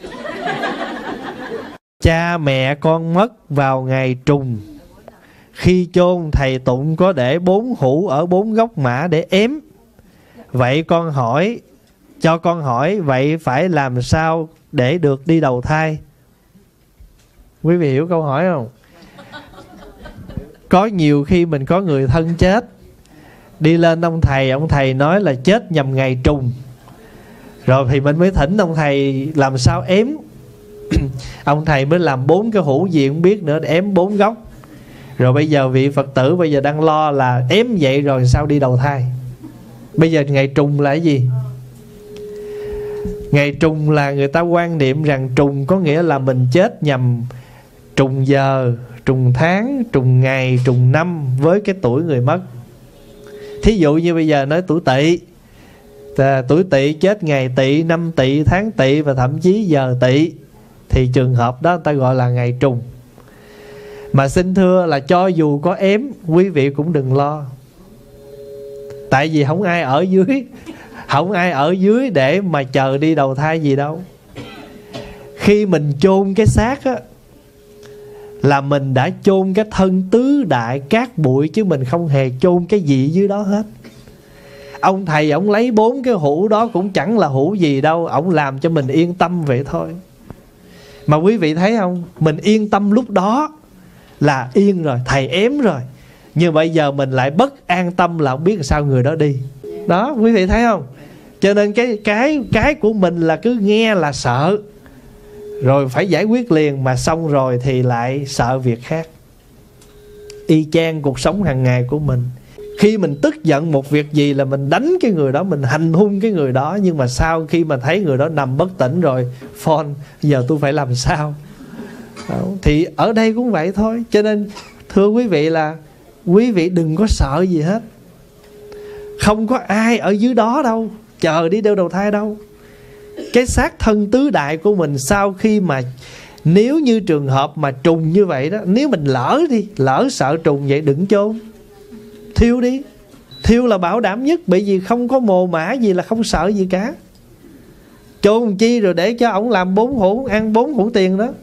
Cha mẹ con mất vào ngày trùng. Khi chôn thầy tụng có để 4 hũ ở 4 góc mã để ém. Vậy cho con hỏi vậy phải làm sao để được đi đầu thai? Quý vị hiểu câu hỏi không? Có nhiều khi mình có người thân chết, đi lên ông thầy nói là chết nhằm ngày trùng. Rồi thì mình mới thỉnh ông thầy làm sao ém. Ông thầy mới làm 4 cái hũ gì không biết nữa, để ém 4 góc. Rồi bây giờ vị Phật tử bây giờ đang lo là ém vậy rồi sao đi đầu thai. Bây giờ ngày trùng là cái gì? Ngày trùng là người ta quan niệm rằng trùng có nghĩa là mình chết nhằm trùng giờ, trùng tháng, trùng ngày, trùng năm với cái tuổi người mất. Thí dụ như bây giờ nói tuổi Tỵ, tuổi Tỵ chết ngày Tỵ, năm Tỵ, tháng Tỵ và thậm chí giờ Tỵ, thì trường hợp đó người ta gọi là ngày trùng. Mà xin thưa là cho dù có ém, quý vị cũng đừng lo. Tại vì không ai ở dưới để mà chờ đi đầu thai gì đâu. Khi mình chôn cái xác á, là mình đã chôn cái thân tứ đại cát bụi, chứ mình không hề chôn cái gì dưới đó hết. Ông thầy ông lấy 4 cái hũ đó cũng chẳng là hũ gì đâu, ông làm cho mình yên tâm vậy thôi. Mà quý vị thấy không, mình yên tâm lúc đó là yên rồi, thầy ém rồi. Nhưng bây giờ mình lại bất an tâm là không biết làm sao người đó đi. Đó, quý vị thấy không? Cho nên cái của mình là cứ nghe là sợ, rồi phải giải quyết liền, mà xong rồi thì lại sợ việc khác. Y chang cuộc sống hàng ngày của mình. Khi mình tức giận một việc gì là mình đánh cái người đó, mình hành hung cái người đó. Nhưng mà sau khi mà thấy người đó nằm bất tỉnh rồi, phone, giờ tôi phải làm sao? Thì ở đây cũng vậy thôi. Cho nên thưa quý vị là quý vị đừng có sợ gì hết. Không có ai ở dưới đó đâu, chờ đi đeo đầu thai đâu. Cái xác thân tứ đại của mình sau khi mà, nếu như trường hợp mà trùng như vậy đó, nếu mình lỡ sợ trùng vậy đừng chôn, thiêu đi. Thiêu là bảo đảm nhất, bởi vì không có mồ mả gì là không sợ gì cả. Chôn chi rồi để cho ổng làm 4 hũ, ăn 4 hũ tiền đó.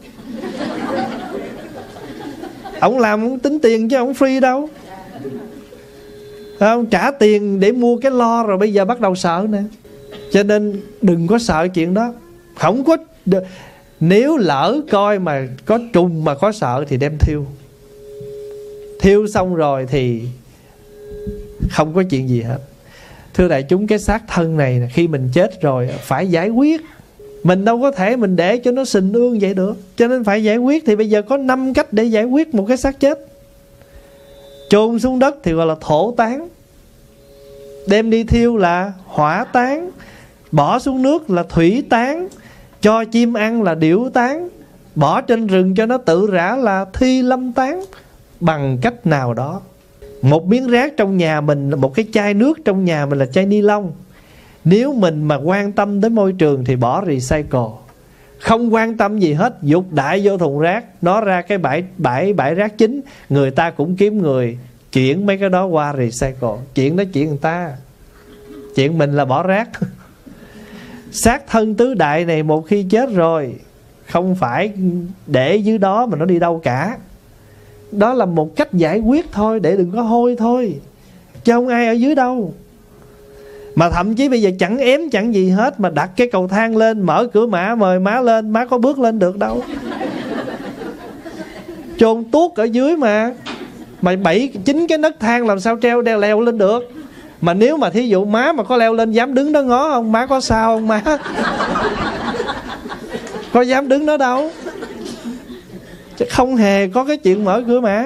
Ổng làm ổng tính tiền chứ ổng free đâu. không? Trả tiền để mua cái lo rồi bây giờ bắt đầu sợ nè. Cho nên đừng có sợ chuyện đó. Không có, nếu lỡ coi mà có trùng mà có sợ thì đem thiêu. Thiêu xong rồi thì không có chuyện gì hết. Thưa đại chúng, cái xác thân này khi mình chết rồi phải giải quyết. Mình đâu có thể mình để cho nó sình ương vậy được. Cho nên phải giải quyết. Thì bây giờ có 5 cách để giải quyết một cái xác chết. Chôn xuống đất thì gọi là thổ táng, đem đi thiêu là hỏa táng, bỏ xuống nước là thủy táng, cho chim ăn là điểu táng, bỏ trên rừng cho nó tự rã là thi lâm táng. Bằng cách nào đó. Một miếng rác trong nhà mình, một cái chai nước trong nhà mình là chai ni lông, nếu mình mà quan tâm đến môi trường thì bỏ recycle. Không quan tâm gì hết, dục đại vô thùng rác, nó ra cái bãi rác chính, người ta cũng kiếm người chuyển mấy cái đó qua recycle. Chuyện đó chuyện người ta, chuyện mình là bỏ rác. Xác thân tứ đại này một khi chết rồi không phải để dưới đó mà nó đi đâu cả. Đó là một cách giải quyết thôi, để đừng có hôi thôi, chứ không ai ở dưới đâu. Mà thậm chí bây giờ chẳng ém chẳng gì hết, mà đặt cái cầu thang lên, mở cửa mã mời má lên, má có bước lên được đâu. Chôn tuốt ở dưới mà 7-9 cái nấc thang làm sao leo lên được. Mà nếu mà thí dụ má mà có leo lên dám đứng đó ngó không? Má có sao không má? Có dám đứng đó đâu. Chứ không hề có cái chuyện mở cửa mã.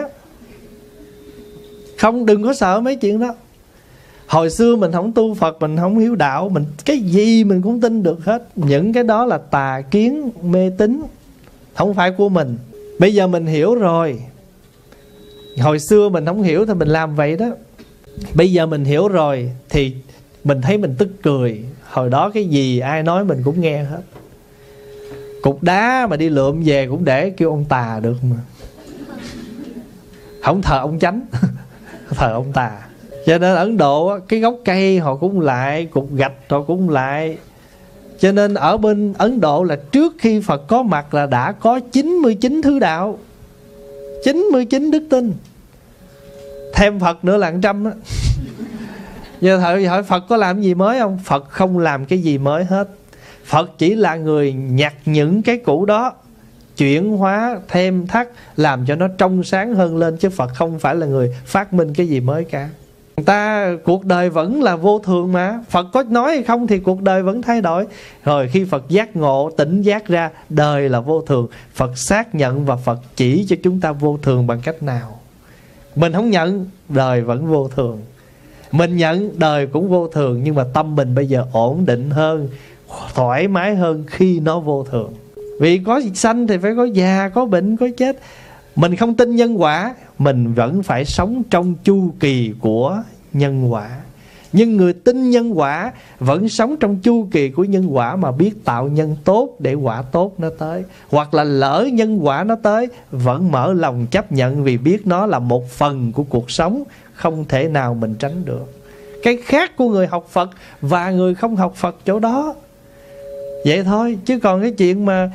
Không, đừng có sợ mấy chuyện đó. Hồi xưa mình không tu Phật, mình không hiếu đạo, mình cái gì mình cũng tin được hết. Những cái đó là tà kiến, mê tín, không phải của mình. Bây giờ mình hiểu rồi. Hồi xưa mình không hiểu thì mình làm vậy đó. Bây giờ mình hiểu rồi thì mình thấy mình tức cười. Hồi đó cái gì ai nói mình cũng nghe hết. Cục đá mà đi lượm về cũng để kêu ông tà được mà. Không thờ ông chánh, thờ ông tà. Cho nên Ấn Độ cái gốc cây họ cũng lại, cục gạch họ cũng lại. Cho nên ở bên Ấn Độ là trước khi Phật có mặt là đã có 99 thứ đạo, 99 đức tin, thêm Phật nữa là 100 á. Giờ hỏi Phật có làm gì mới không? Phật không làm cái gì mới hết. Phật chỉ là người nhặt những cái cũ đó, chuyển hóa, thêm thắt, làm cho nó trong sáng hơn lên. Chứ Phật không phải là người phát minh cái gì mới cả. Cuộc đời vẫn là vô thường mà. Phật có nói hay không thì cuộc đời vẫn thay đổi. Rồi khi Phật giác ngộ, tỉnh giác ra đời là vô thường, Phật xác nhận và Phật chỉ cho chúng ta vô thường bằng cách nào. Mình không nhận, đời vẫn vô thường. Mình nhận, đời cũng vô thường. Nhưng mà tâm mình bây giờ ổn định hơn, thoải mái hơn khi nó vô thường. Vì có sanh thì phải có già, có bệnh, có chết. Mình không tin nhân quả, mình vẫn phải sống trong chu kỳ của nhân quả. Nhưng người tin nhân quả vẫn sống trong chu kỳ của nhân quả, mà biết tạo nhân tốt để quả tốt nó tới. Hoặc là lỡ nhân quả nó tới, vẫn mở lòng chấp nhận, vì biết nó là một phần của cuộc sống, không thể nào mình tránh được. Cái khác của người học Phật và người không học Phật chỗ đó. Vậy thôi, chứ còn cái chuyện mà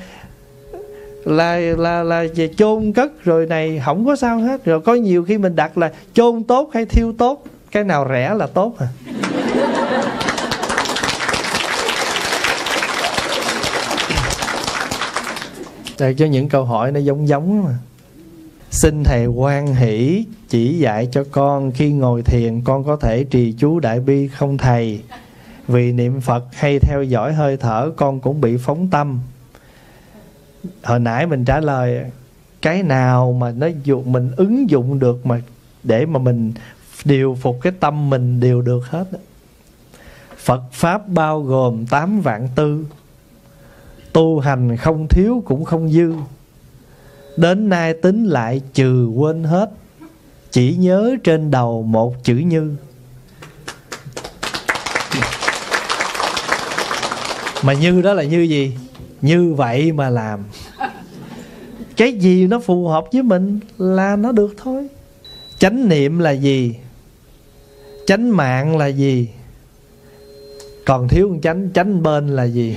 là về chôn cất rồi này không có sao hết. Rồi có nhiều khi mình đặt là chôn tốt hay thiêu tốt, cái nào rẻ là tốt à. Đây cho những câu hỏi nó giống mà. Xin thầy hoan hỷ chỉ dạy cho con, khi ngồi thiền con có thể trì chú Đại Bi không thầy? Vì niệm Phật hay theo dõi hơi thở con cũng bị phóng tâm. Hồi nãy mình trả lời cái nào mà mình ứng dụng được mà để mà mình điều phục cái tâm mình đều được hết. Phật Pháp bao gồm 8 vạn tư, tu hành không thiếu cũng không dư. Đến nay tính lại trừ quên hết, chỉ nhớ trên đầu một chữ như. Mà như đó là như gì? Như vậy mà làm. Cái gì nó phù hợp với mình là nó được thôi. Chánh niệm là gì? Chánh mạng là gì? Còn thiếu một chánh bên là gì?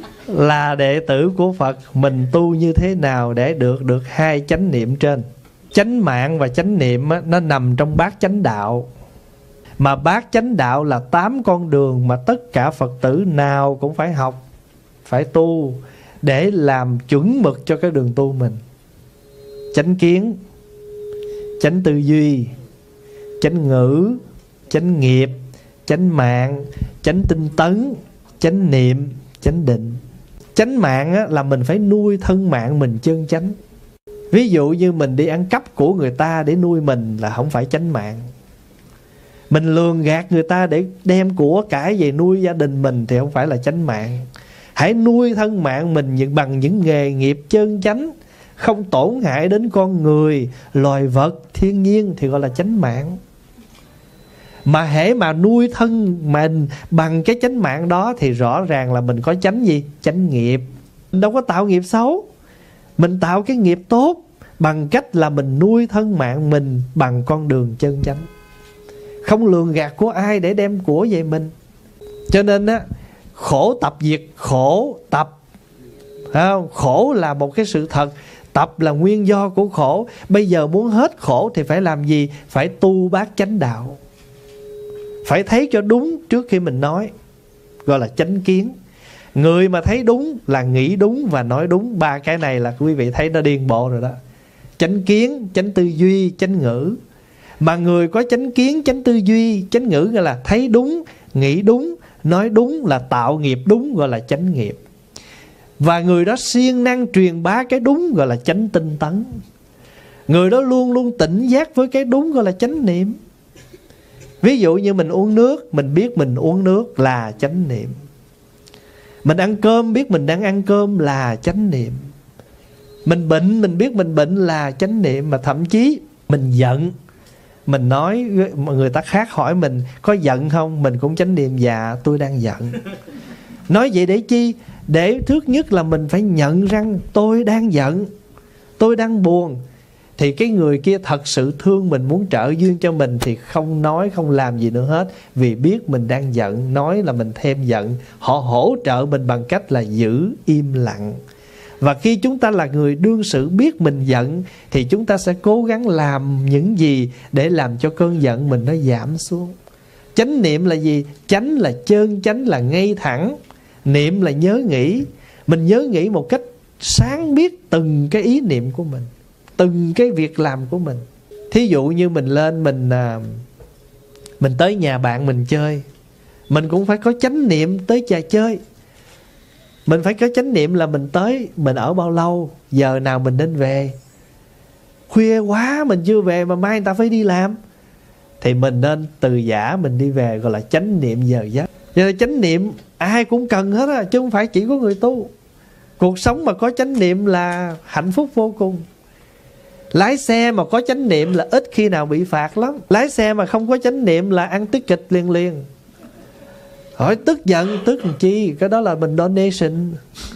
Là đệ tử của Phật, mình tu như thế nào để được 2 chánh niệm trên? Chánh mạng và chánh niệm á, nó nằm trong bát chánh đạo. Mà bát chánh đạo là 8 con đường mà tất cả Phật tử nào cũng phải học, phải tu để làm chuẩn mực cho cái đường tu mình. Chánh kiến, chánh tư duy, chánh ngữ, chánh nghiệp, chánh mạng, chánh tinh tấn, chánh niệm, chánh định. Chánh mạng á, là mình phải nuôi thân mạng mình chân chánh. Ví dụ như mình đi ăn cắp của người ta để nuôi mình là không phải chánh mạng. Mình lường gạt người ta để đem của cải về nuôi gia đình mình thì không phải là chánh mạng. Hãy nuôi thân mạng mình bằng những nghề nghiệp chân chánh, không tổn hại đến con người, loài vật, thiên nhiên thì gọi là chánh mạng. Mà hễ mà nuôi thân mình bằng cái chánh mạng đó thì rõ ràng là mình có chánh gì? Chánh nghiệp. Mình đâu có tạo nghiệp xấu, mình tạo cái nghiệp tốt bằng cách là mình nuôi thân mạng mình bằng con đường chân chánh, không lường gạt của ai để đem của về mình. Cho nên á, khổ tập diệt khổ tập, không? Khổ là một cái sự thật, tập là nguyên do của khổ. Bây giờ muốn hết khổ thì phải làm gì? Phải tu bát chánh đạo, phải thấy cho đúng trước khi mình nói, gọi là chánh kiến. Người mà thấy đúng là nghĩ đúng và nói đúng. 3 cái này là quý vị thấy nó điên bộ rồi đó. Chánh kiến, chánh tư duy, chánh ngữ. Mà người có chánh kiến, chánh tư duy, chánh ngữ gọi là thấy đúng, nghĩ đúng, nói đúng, là tạo nghiệp đúng, gọi là chánh nghiệp. Và người đó siêng năng truyền bá cái đúng, gọi là chánh tinh tấn. Người đó luôn luôn tỉnh giác với cái đúng, gọi là chánh niệm. Ví dụ như mình uống nước, mình biết mình uống nước là chánh niệm. Mình ăn cơm biết mình đang ăn cơm là chánh niệm. Mình bệnh mình biết mình bệnh là chánh niệm. Mà thậm chí mình giận, mình nói người ta khác hỏi mình có giận không, mình cũng chánh niệm dạ tôi đang giận. Nói vậy để chi? Để trước nhất là mình phải nhận rằng tôi đang giận, tôi đang buồn. Thì cái người kia thật sự thương mình, muốn trợ duyên cho mình thì không nói, không làm gì nữa hết. Vì biết mình đang giận, nói là mình thêm giận. Họ hỗ trợ mình bằng cách là giữ im lặng. Và khi chúng ta là người đương sự biết mình giận thì chúng ta sẽ cố gắng làm những gì để làm cho cơn giận mình nó giảm xuống. Chánh niệm là gì? Chánh là chơn chánh, là ngay thẳng. Niệm là nhớ nghĩ. Mình nhớ nghĩ một cách sáng biết từng cái ý niệm của mình, từng cái việc làm của mình. Thí dụ như mình lên mình tới nhà bạn mình chơi, mình cũng phải có chánh niệm tới nhà chơi. Mình phải có chánh niệm là mình tới, mình ở bao lâu, giờ nào mình nên về. Khuya quá mình chưa về mà mai người ta phải đi làm, thì mình nên từ giã mình đi về, gọi là chánh niệm giờ giấc. Giờ chánh niệm ai cũng cần hết á, chứ không phải chỉ có người tu. Cuộc sống mà có chánh niệm là hạnh phúc vô cùng. Lái xe mà có chánh niệm là ít khi nào bị phạt lắm. Lái xe mà không có chánh niệm là ăn ticket liền liền. Hỏi tức giận, tức làm chi? Cái đó là mình donation.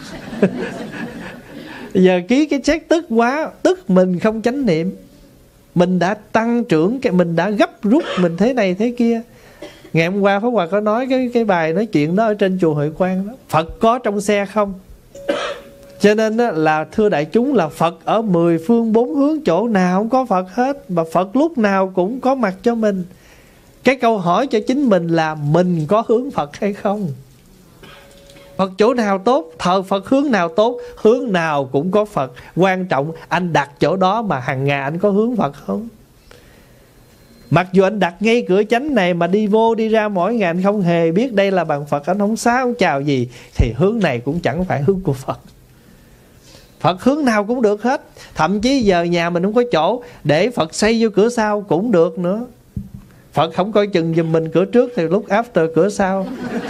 Giờ ký cái check tức quá, tức mình không chánh niệm. Mình đã tăng trưởng, mình đã gấp rút, mình thế này thế kia. Ngày hôm qua Pháp Hòa có nói cái bài nói chuyện đó ở trên chùa Huệ Quang đó. Phật có trong xe không? Cho nên là thưa đại chúng, là Phật ở 10 phương 4 hướng, chỗ nào không có Phật hết. Mà Phật lúc nào cũng có mặt cho mình. Cái câu hỏi cho chính mình là mình có hướng Phật hay không? Phật chỗ nào tốt, thờ Phật hướng nào tốt, hướng nào cũng có Phật. Quan trọng anh đặt chỗ đó mà hàng ngày anh có hướng Phật không? Mặc dù anh đặt ngay cửa chánh này mà đi vô đi ra mỗi ngày anh không hề biết đây là bàn Phật, anh không xá không chào gì, thì hướng này cũng chẳng phải hướng của Phật. Phật hướng nào cũng được hết. Thậm chí giờ nhà mình không có chỗ để Phật xây vô cửa sau cũng được nữa. Phật không coi chừng giùm mình cửa trước thì lúc after cửa sau.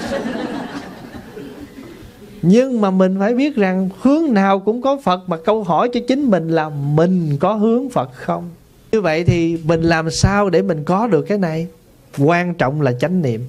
Nhưng mà mình phải biết rằng hướng nào cũng có Phật. Mà câu hỏi cho chính mình là mình có hướng Phật không? Như vậy thì mình làm sao để mình có được cái này? Quan trọng là chánh niệm.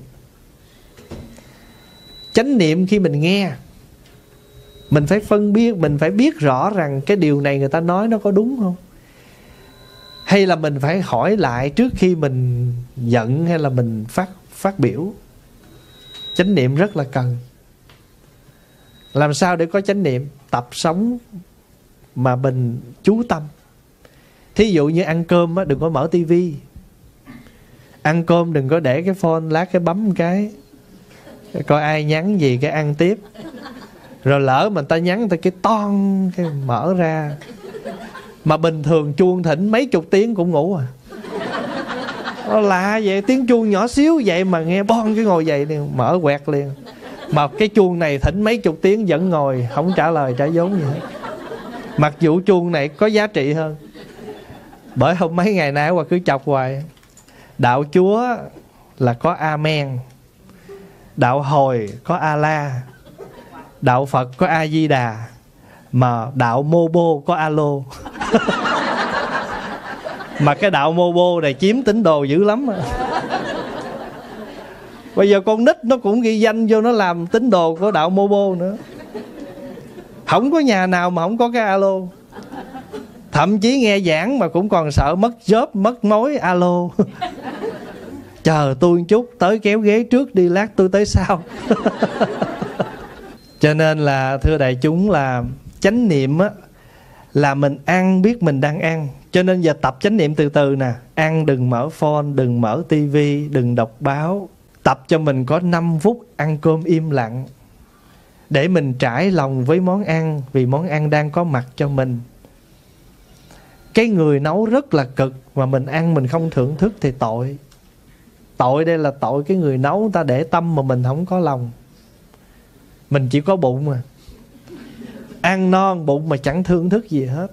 Chánh niệm khi mình nghe, mình phải phân biệt, mình phải biết rõ rằng cái điều này người ta nói nó có đúng không? Hay là mình phải hỏi lại trước khi mình giận hay là mình phát biểu. Chánh niệm rất là cần. Làm sao để có chánh niệm? Tập sống mà mình chú tâm. Thí Thí dụ như ăn cơm á, đừng có mở tivi. Ăn cơm đừng có để cái phone, lát cái bấm một cái coi ai nhắn gì cái ăn tiếp. Rồi lỡ mà người ta nhắn, người ta cái toan cái mở ra. Mà bình thường chuông thỉnh mấy chục tiếng cũng ngủ à. Nó lạ vậy, tiếng chuông nhỏ xíu vậy mà nghe bon cái ngồi dậy liền, mở quẹt liền. Mà cái chuông này thỉnh mấy chục tiếng vẫn ngồi, không trả lời trả vốn gì hết. Mặc dù chuông này có giá trị hơn. Bởi không mấy ngày nay qua cứ chọc hoài. Đạo Chúa là có Amen, đạo Hồi có A-la, đạo Phật có A-di-đà, mà đạo Mô-bô có A-lô. Mà cái đạo Mô-bô này chiếm tín đồ dữ lắm. Bây giờ con nít nó cũng ghi danh vô, nó làm tín đồ của đạo Mô-bô nữa. Không có nhà nào mà không có cái alo. Thậm chí nghe giảng mà cũng còn sợ mất job, mất mối, alo. Chờ tôi một chút, tới kéo ghế trước đi, lát tôi tới sau. Cho nên là thưa đại chúng, là chánh niệm á, là mình ăn biết mình đang ăn. Cho nên giờ tập chánh niệm từ từ nè. Ăn đừng mở phone, đừng mở tivi, đừng đọc báo. Tập cho mình có 5 phút ăn cơm im lặng, để mình trải lòng với món ăn, vì món ăn đang có mặt cho mình. Cái người nấu rất là cực, mà mình ăn mình không thưởng thức thì tội. Tội đây là tội cái người nấu, người ta để tâm mà mình không có lòng. Mình chỉ có bụng mà. Ăn non bụng mà chẳng thưởng thức gì hết.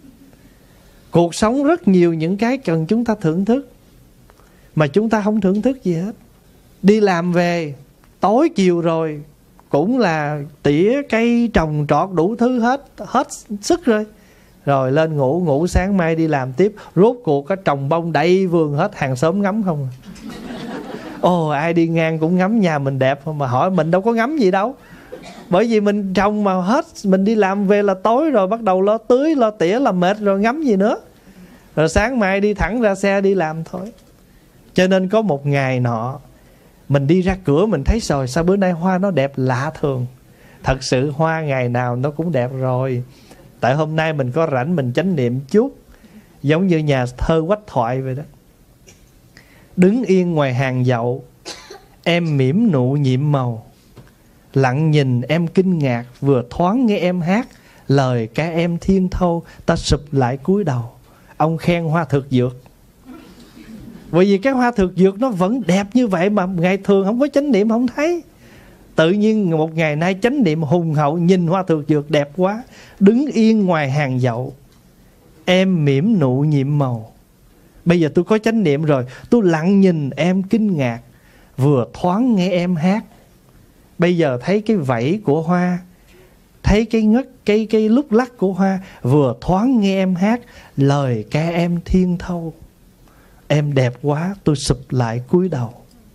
Cuộc sống rất nhiều những cái cần chúng ta thưởng thức, mà chúng ta không thưởng thức gì hết. Đi làm về tối chiều rồi cũng là tỉa cây trồng trọt đủ thứ hết sức rồi. Rồi lên ngủ, ngủ sáng mai đi làm tiếp. Rốt cuộc có trồng bông đầy vườn hết, hàng xóm ngắm không à. Ồ, ai đi ngang cũng ngắm nhà mình đẹp, mà hỏi mình đâu có ngắm gì đâu. Bởi vì mình trồng mà hết, mình đi làm về là tối rồi, bắt đầu lo tưới, lo tỉa là mệt rồi, ngắm gì nữa. Rồi sáng mai đi thẳng ra xe đi làm thôi. Cho nên có một ngày nọ, mình đi ra cửa mình thấy rồi, sao bữa nay hoa nó đẹp lạ thường. Thật sự hoa ngày nào nó cũng đẹp rồi. Tại hôm nay mình có rảnh mình chánh niệm chút. Giống như nhà thơ Quách Thoại vậy đó. Đứng yên ngoài hàng dậu, em mỉm nụ nhiệm màu. Lặng nhìn em kinh ngạc, vừa thoáng nghe em hát lời ca em thiên thâu. Ta sụp lại cúi đầu. Ông khen hoa thực dược. Bởi vì cái hoa thực dược nó vẫn đẹp như vậy, mà ngày thường không có chánh niệm không thấy. Tự nhiên một ngày nay chánh niệm hùng hậu, nhìn hoa thực dược đẹp quá. Đứng yên ngoài hàng dậu, em mỉm nụ nhiệm màu. Bây giờ tôi có chánh niệm rồi, tôi lặng nhìn em kinh ngạc, vừa thoáng nghe em hát. Bây giờ thấy cái vẫy của hoa, thấy cái ngất, cái lúc lắc của hoa, vừa thoáng nghe em hát lời ca em thiên thâu. Em đẹp quá, tôi sụp lại cúi đầu.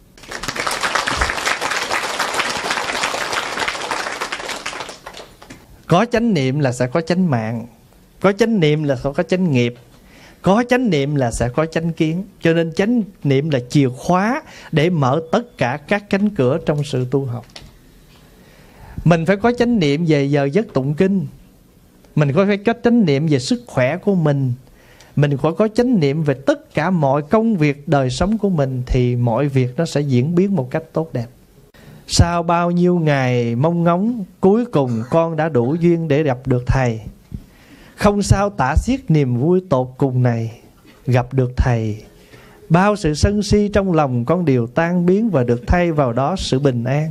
Có chánh niệm là sẽ có chánh mạng. Có chánh niệm là sẽ có chánh nghiệp. Có chánh niệm là sẽ có chánh kiến. Cho nên chánh niệm là chìa khóa để mở tất cả các cánh cửa trong sự tu học. Mình phải có chánh niệm về giờ giấc tụng kinh. Mình phải có chánh niệm về sức khỏe của mình. Mình phải có chánh niệm về tất cả mọi công việc đời sống của mình, thì mọi việc nó sẽ diễn biến một cách tốt đẹp. Sau bao nhiêu ngày mong ngóng, cuối cùng con đã đủ duyên để gặp được Thầy. Không sao tả xiết niềm vui tột cùng này. Gặp được Thầy, bao sự sân si trong lòng con đều tan biến, và được thay vào đó sự bình an.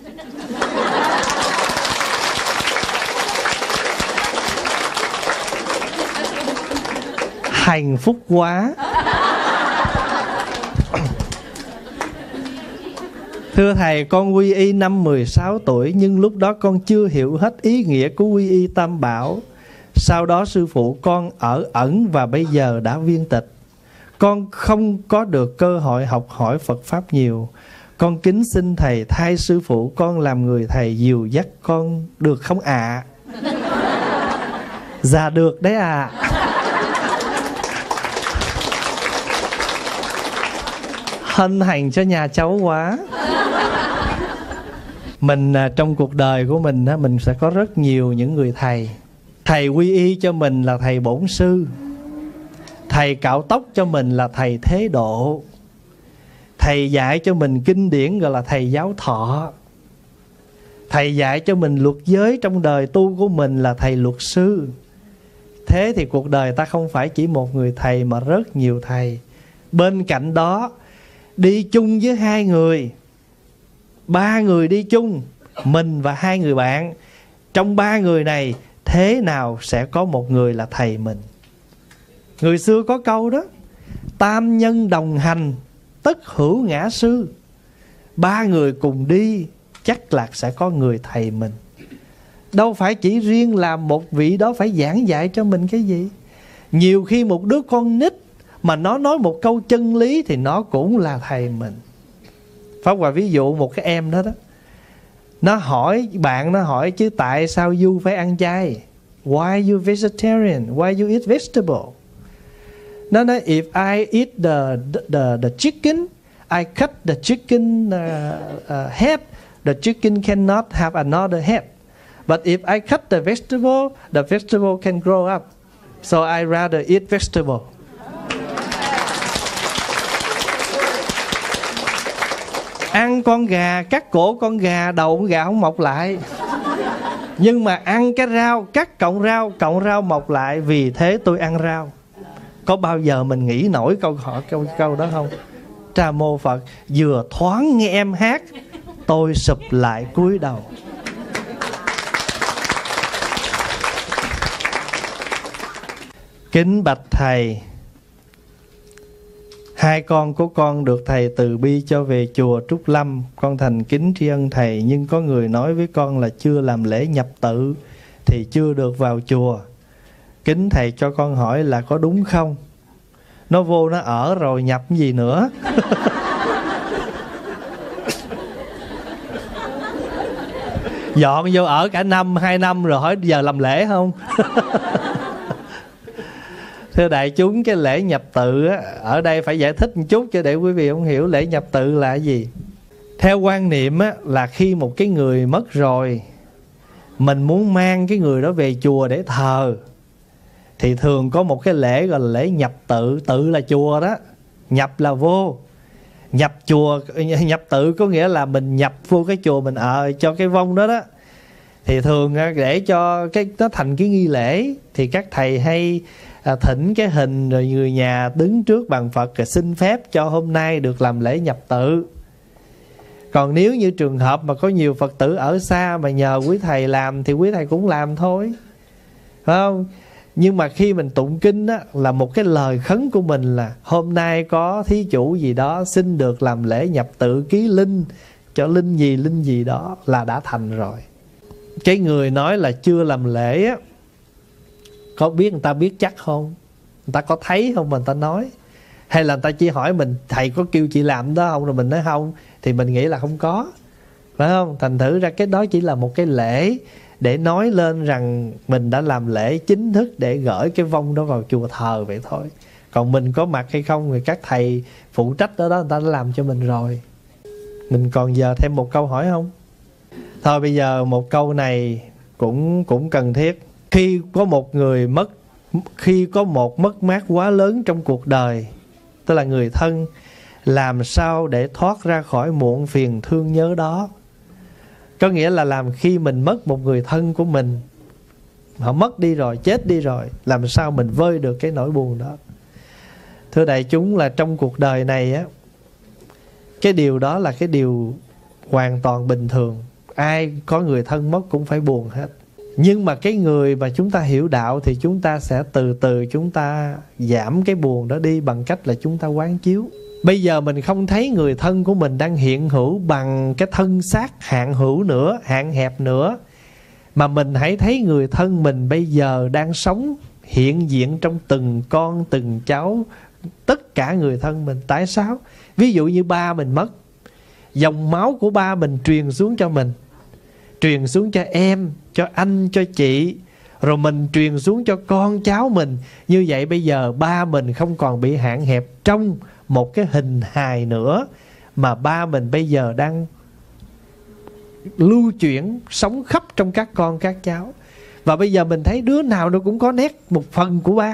Hạnh phúc quá. Thưa Thầy, con quy y năm 16 tuổi, nhưng lúc đó con chưa hiểu hết ý nghĩa của quy y Tam Bảo. Sau đó sư phụ con ở ẩn và bây giờ đã viên tịch. Con không có được cơ hội học hỏi Phật Pháp nhiều. Con kính xin Thầy thay sư phụ con làm người thầy dìu dắt con được không ạ? Dạ được đấy ạ. Hân hạnh cho nhà cháu quá. Mình trong cuộc đời của mình sẽ có rất nhiều những người thầy. Thầy quy y cho mình là thầy bổn sư, Thầy cạo tóc cho mình là thầy thế độ. Thầy dạy cho mình kinh điển gọi là thầy giáo thọ. Thầy dạy cho mình luật giới trong đời tu của mình là thầy luật sư. Thế thì cuộc đời ta không phải chỉ một người thầy mà rất nhiều thầy. Bên cạnh đó, đi chung với 2 người, 3 người đi chung, mình và 2 người bạn. Trong 3 người này, thế nào sẽ có một người là thầy mình. Người xưa có câu đó: tam nhân đồng hành, tất hữu ngã sư. 3 người cùng đi, chắc là sẽ có người thầy mình. Đâu phải chỉ riêng làm một vị đó phải giảng dạy cho mình cái gì. Nhiều khi một đứa con nít mà nó nói một câu chân lý thì nó cũng là thầy mình. Pháp Hòa ví dụ một cái em đó đó, nó hỏi bạn, nó hỏi chứ tại sao you phải ăn chay? Why you vegetarian? Why you eat vegetable? Nó nói if I eat the chicken, I cut the chicken head, the chicken cannot have another head. But if I cut the vegetable can grow up. So I rather eat vegetable. Ăn con gà, cắt cổ con gà, đầu con gà không mọc lại. Nhưng mà ăn cái rau, cắt cọng rau mọc lại, vì thế tôi ăn rau. Có bao giờ mình nghĩ nổi câu đó không? Tra Mô Phật, vừa thoáng nghe em hát, tôi sụp lại cúi đầu. Kính bạch thầy, 2 con của con được thầy từ bi cho về chùa Trúc Lâm. Con thành kính tri ân thầy, nhưng có người nói với con là chưa làm lễ nhập tự thì chưa được vào chùa. Kính thầy cho con hỏi là có đúng không? Nó vô nó ở rồi nhập cái gì nữa? Dọn vô ở cả 2 năm rồi hỏi giờ làm lễ không? Thưa đại chúng, cái lễ nhập tự á, ở đây phải giải thích một chút cho để quý vị không hiểu lễ nhập tự là gì. Theo quan niệm á, là khi một cái người mất rồi, mình muốn mang cái người đó về chùa để thờ, thì thường có một cái lễ gọi là lễ nhập tự. Tự là chùa đó, nhập là vô. Nhập chùa, nhập tự có nghĩa là mình nhập vô cái chùa mình ở cho cái vong đó đó. Thì thường để cho cái nó thành cái nghi lễ thì các thầy hay thỉnh cái hình rồi người nhà đứng trước bàn Phật rồi xin phép cho hôm nay được làm lễ nhập tự. Còn nếu như trường hợp mà có nhiều Phật tử ở xa mà nhờ quý thầy làm thì quý thầy cũng làm thôi, phải không? Nhưng mà khi mình tụng kinh á, là một cái lời khấn của mình là hôm nay có thí chủ gì đó xin được làm lễ nhập tự ký linh cho linh gì đó là đã thành rồi. Cái người nói là chưa làm lễ á, có biết người ta biết chắc không? Người ta có thấy không mà người ta nói? Hay là người ta chỉ hỏi mình thầy có kêu chị làm đó không, rồi mình nói không, thì mình nghĩ là không có, phải không? Thành thử ra cái đó chỉ là một cái lễ để nói lên rằng mình đã làm lễ chính thức để gửi cái vong đó vào chùa thờ vậy thôi. Còn mình có mặt hay không thì các thầy phụ trách đó người ta đã làm cho mình rồi. Mình còn giờ thêm một câu hỏi không? Thôi bây giờ một câu này cũng cần thiết. Khi có một mất mát quá lớn trong cuộc đời, tức là người thân, làm sao để thoát ra khỏi muộn phiền thương nhớ đó? Có nghĩa là làm khi mình mất một người thân của mình, họ mất đi rồi, chết đi rồi, làm sao mình vơi được cái nỗi buồn đó? Thưa đại chúng, là trong cuộc đời này á, cái điều đó là cái điều hoàn toàn bình thường. Ai có người thân mất cũng phải buồn hết. Nhưng mà cái người mà chúng ta hiểu đạo thì chúng ta sẽ từ từ chúng ta giảm cái buồn đó đi bằng cách là chúng ta quán chiếu. Bây giờ mình không thấy người thân của mình đang hiện hữu bằng cái thân xác hạn hữu nữa, hạn hẹp nữa, mà mình hãy thấy người thân mình bây giờ đang sống hiện diện trong từng con, từng cháu, tất cả người thân mình. Tại sao? Ví dụ như ba mình mất, dòng máu của ba mình truyền xuống cho mình, truyền xuống cho em, cho anh, cho chị, rồi mình truyền xuống cho con cháu mình. Như vậy bây giờ ba mình không còn bị hạn hẹp trong một cái hình hài nữa, mà ba mình bây giờ đang lưu chuyển, sống khắp trong các con các cháu. Và bây giờ mình thấy đứa nào nó cũng có nét một phần của ba.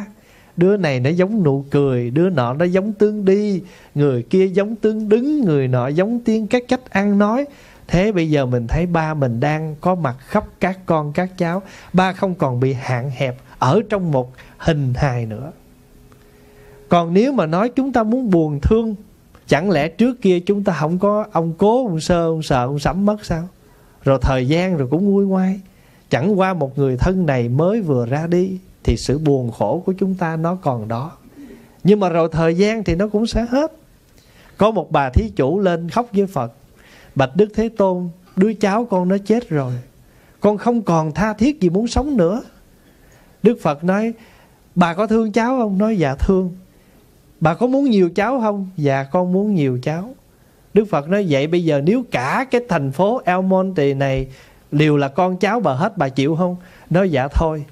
Đứa này nó giống nụ cười, đứa nọ nó giống tướng đi, người kia giống tướng đứng, người nọ giống tiếng các cách ăn nói. Thế bây giờ mình thấy ba mình đang có mặt khắp các con các cháu. Ba không còn bị hạn hẹp ở trong một hình hài nữa. Còn nếu mà nói chúng ta muốn buồn thương, chẳng lẽ trước kia chúng ta không có ông cố, ông sơ, ông sợ, ông sẫm mất sao? Rồi thời gian rồi cũng nguôi ngoai. Chẳng qua một người thân này mới vừa ra đi thì sự buồn khổ của chúng ta nó còn đó. Nhưng mà rồi thời gian thì nó cũng sẽ hết. Có một bà thí chủ lên khóc với Phật: bạch Đức Thế Tôn, đứa cháu con nó chết rồi, con không còn tha thiết gì muốn sống nữa. Đức Phật nói: bà có thương cháu không? Nói dạ thương. Bà có muốn nhiều cháu không? Dạ con muốn nhiều cháu. Đức Phật nói: vậy bây giờ nếu cả cái thành phố El Monte này đều là con cháu bà hết, bà chịu không? Nói dạ thôi.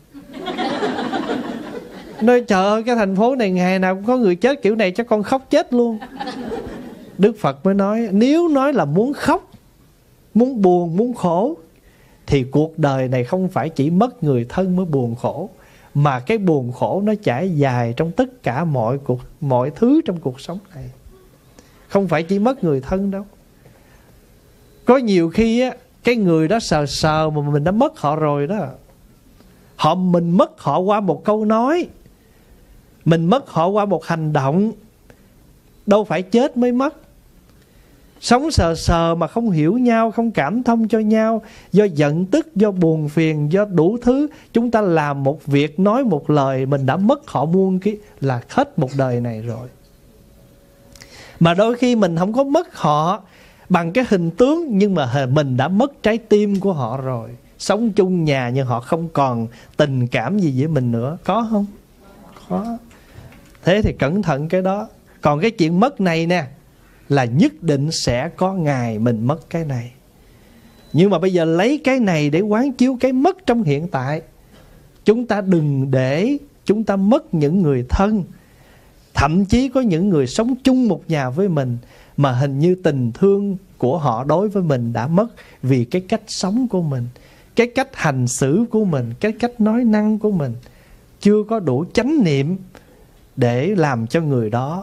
Nói trời ơi, cái thành phố này ngày nào cũng có người chết kiểu này, cho con khóc chết luôn. Đức Phật mới nói: nếu nói là muốn khóc, muốn buồn, muốn khổ, thì cuộc đời này không phải chỉ mất người thân mới buồn khổ, mà cái buồn khổ nó trải dài trong tất cả mọi thứ trong cuộc sống này. Không phải chỉ mất người thân đâu. Có nhiều khi á, cái người đó sờ sờ mà mình đã mất họ rồi đó. Mình mất họ qua một câu nói, mình mất họ qua một hành động. Đâu phải chết mới mất. Sống sờ sờ mà không hiểu nhau, không cảm thông cho nhau, do giận tức, do buồn phiền, do đủ thứ, chúng ta làm một việc, nói một lời, mình đã mất họ muôn cái là hết một đời này rồi. Mà đôi khi mình không có mất họ bằng cái hình tướng, nhưng mà mình đã mất trái tim của họ rồi. Sống chung nhà nhưng họ không còn tình cảm gì với mình nữa. Có không? Có. Thế thì cẩn thận cái đó. Còn cái chuyện mất này nè, là nhất định sẽ có ngày mình mất cái này. Nhưng mà bây giờ lấy cái này để quán chiếu cái mất trong hiện tại. Chúng ta đừng để chúng ta mất những người thân. Thậm chí có những người sống chung một nhà với mình mà hình như tình thương của họ đối với mình đã mất vì cái cách sống của mình, cái cách hành xử của mình, cái cách nói năng của mình chưa có đủ chánh niệm để làm cho người đó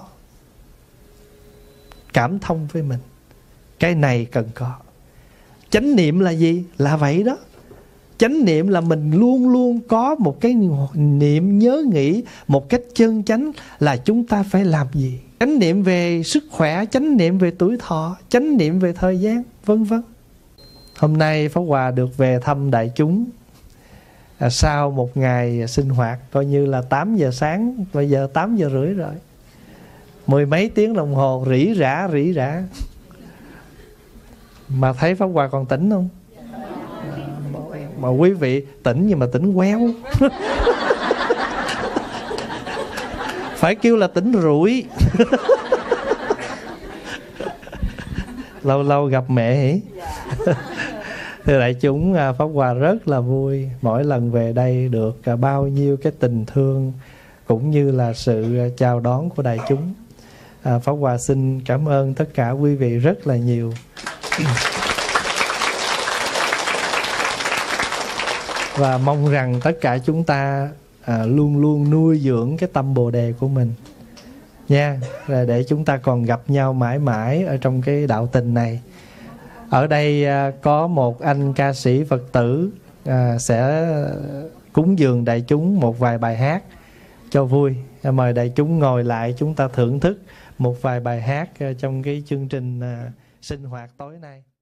cảm thông với mình. Cái này cần có. Chánh niệm là gì? Là vậy đó. Chánh niệm là mình luôn luôn có một cái niệm nhớ nghĩ một cách chân chánh là chúng ta phải làm gì. Chánh niệm về sức khỏe, chánh niệm về tuổi thọ, chánh niệm về thời gian, vân vân. Hôm nay Pháp Hòa được về thăm đại chúng sau một ngày sinh hoạt, coi như là 8 giờ sáng, bây giờ 8 giờ rưỡi rồi. 10 mấy tiếng đồng hồ rỉ rả. Mà thấy Pháp Hòa còn tỉnh không? Mà quý vị tỉnh nhưng mà tỉnh quéo. Phải kêu là tỉnh rủi. Lâu lâu gặp mẹ hỉ. Thưa đại chúng, Pháp Hòa rất là vui mỗi lần về đây được bao nhiêu cái tình thương cũng như là sự chào đón của đại chúng. Pháp Hòa xin cảm ơn tất cả quý vị rất là nhiều. Và mong rằng tất cả chúng ta luôn luôn nuôi dưỡng cái tâm Bồ Đề của mình nha, để chúng ta còn gặp nhau mãi mãi ở trong cái đạo tình này. Ở đây có một anh ca sĩ Phật tử sẽ cúng dường đại chúng một vài bài hát cho vui. Mời đại chúng ngồi lại, chúng ta thưởng thức một vài bài hát trong cái chương trình sinh hoạt tối nay.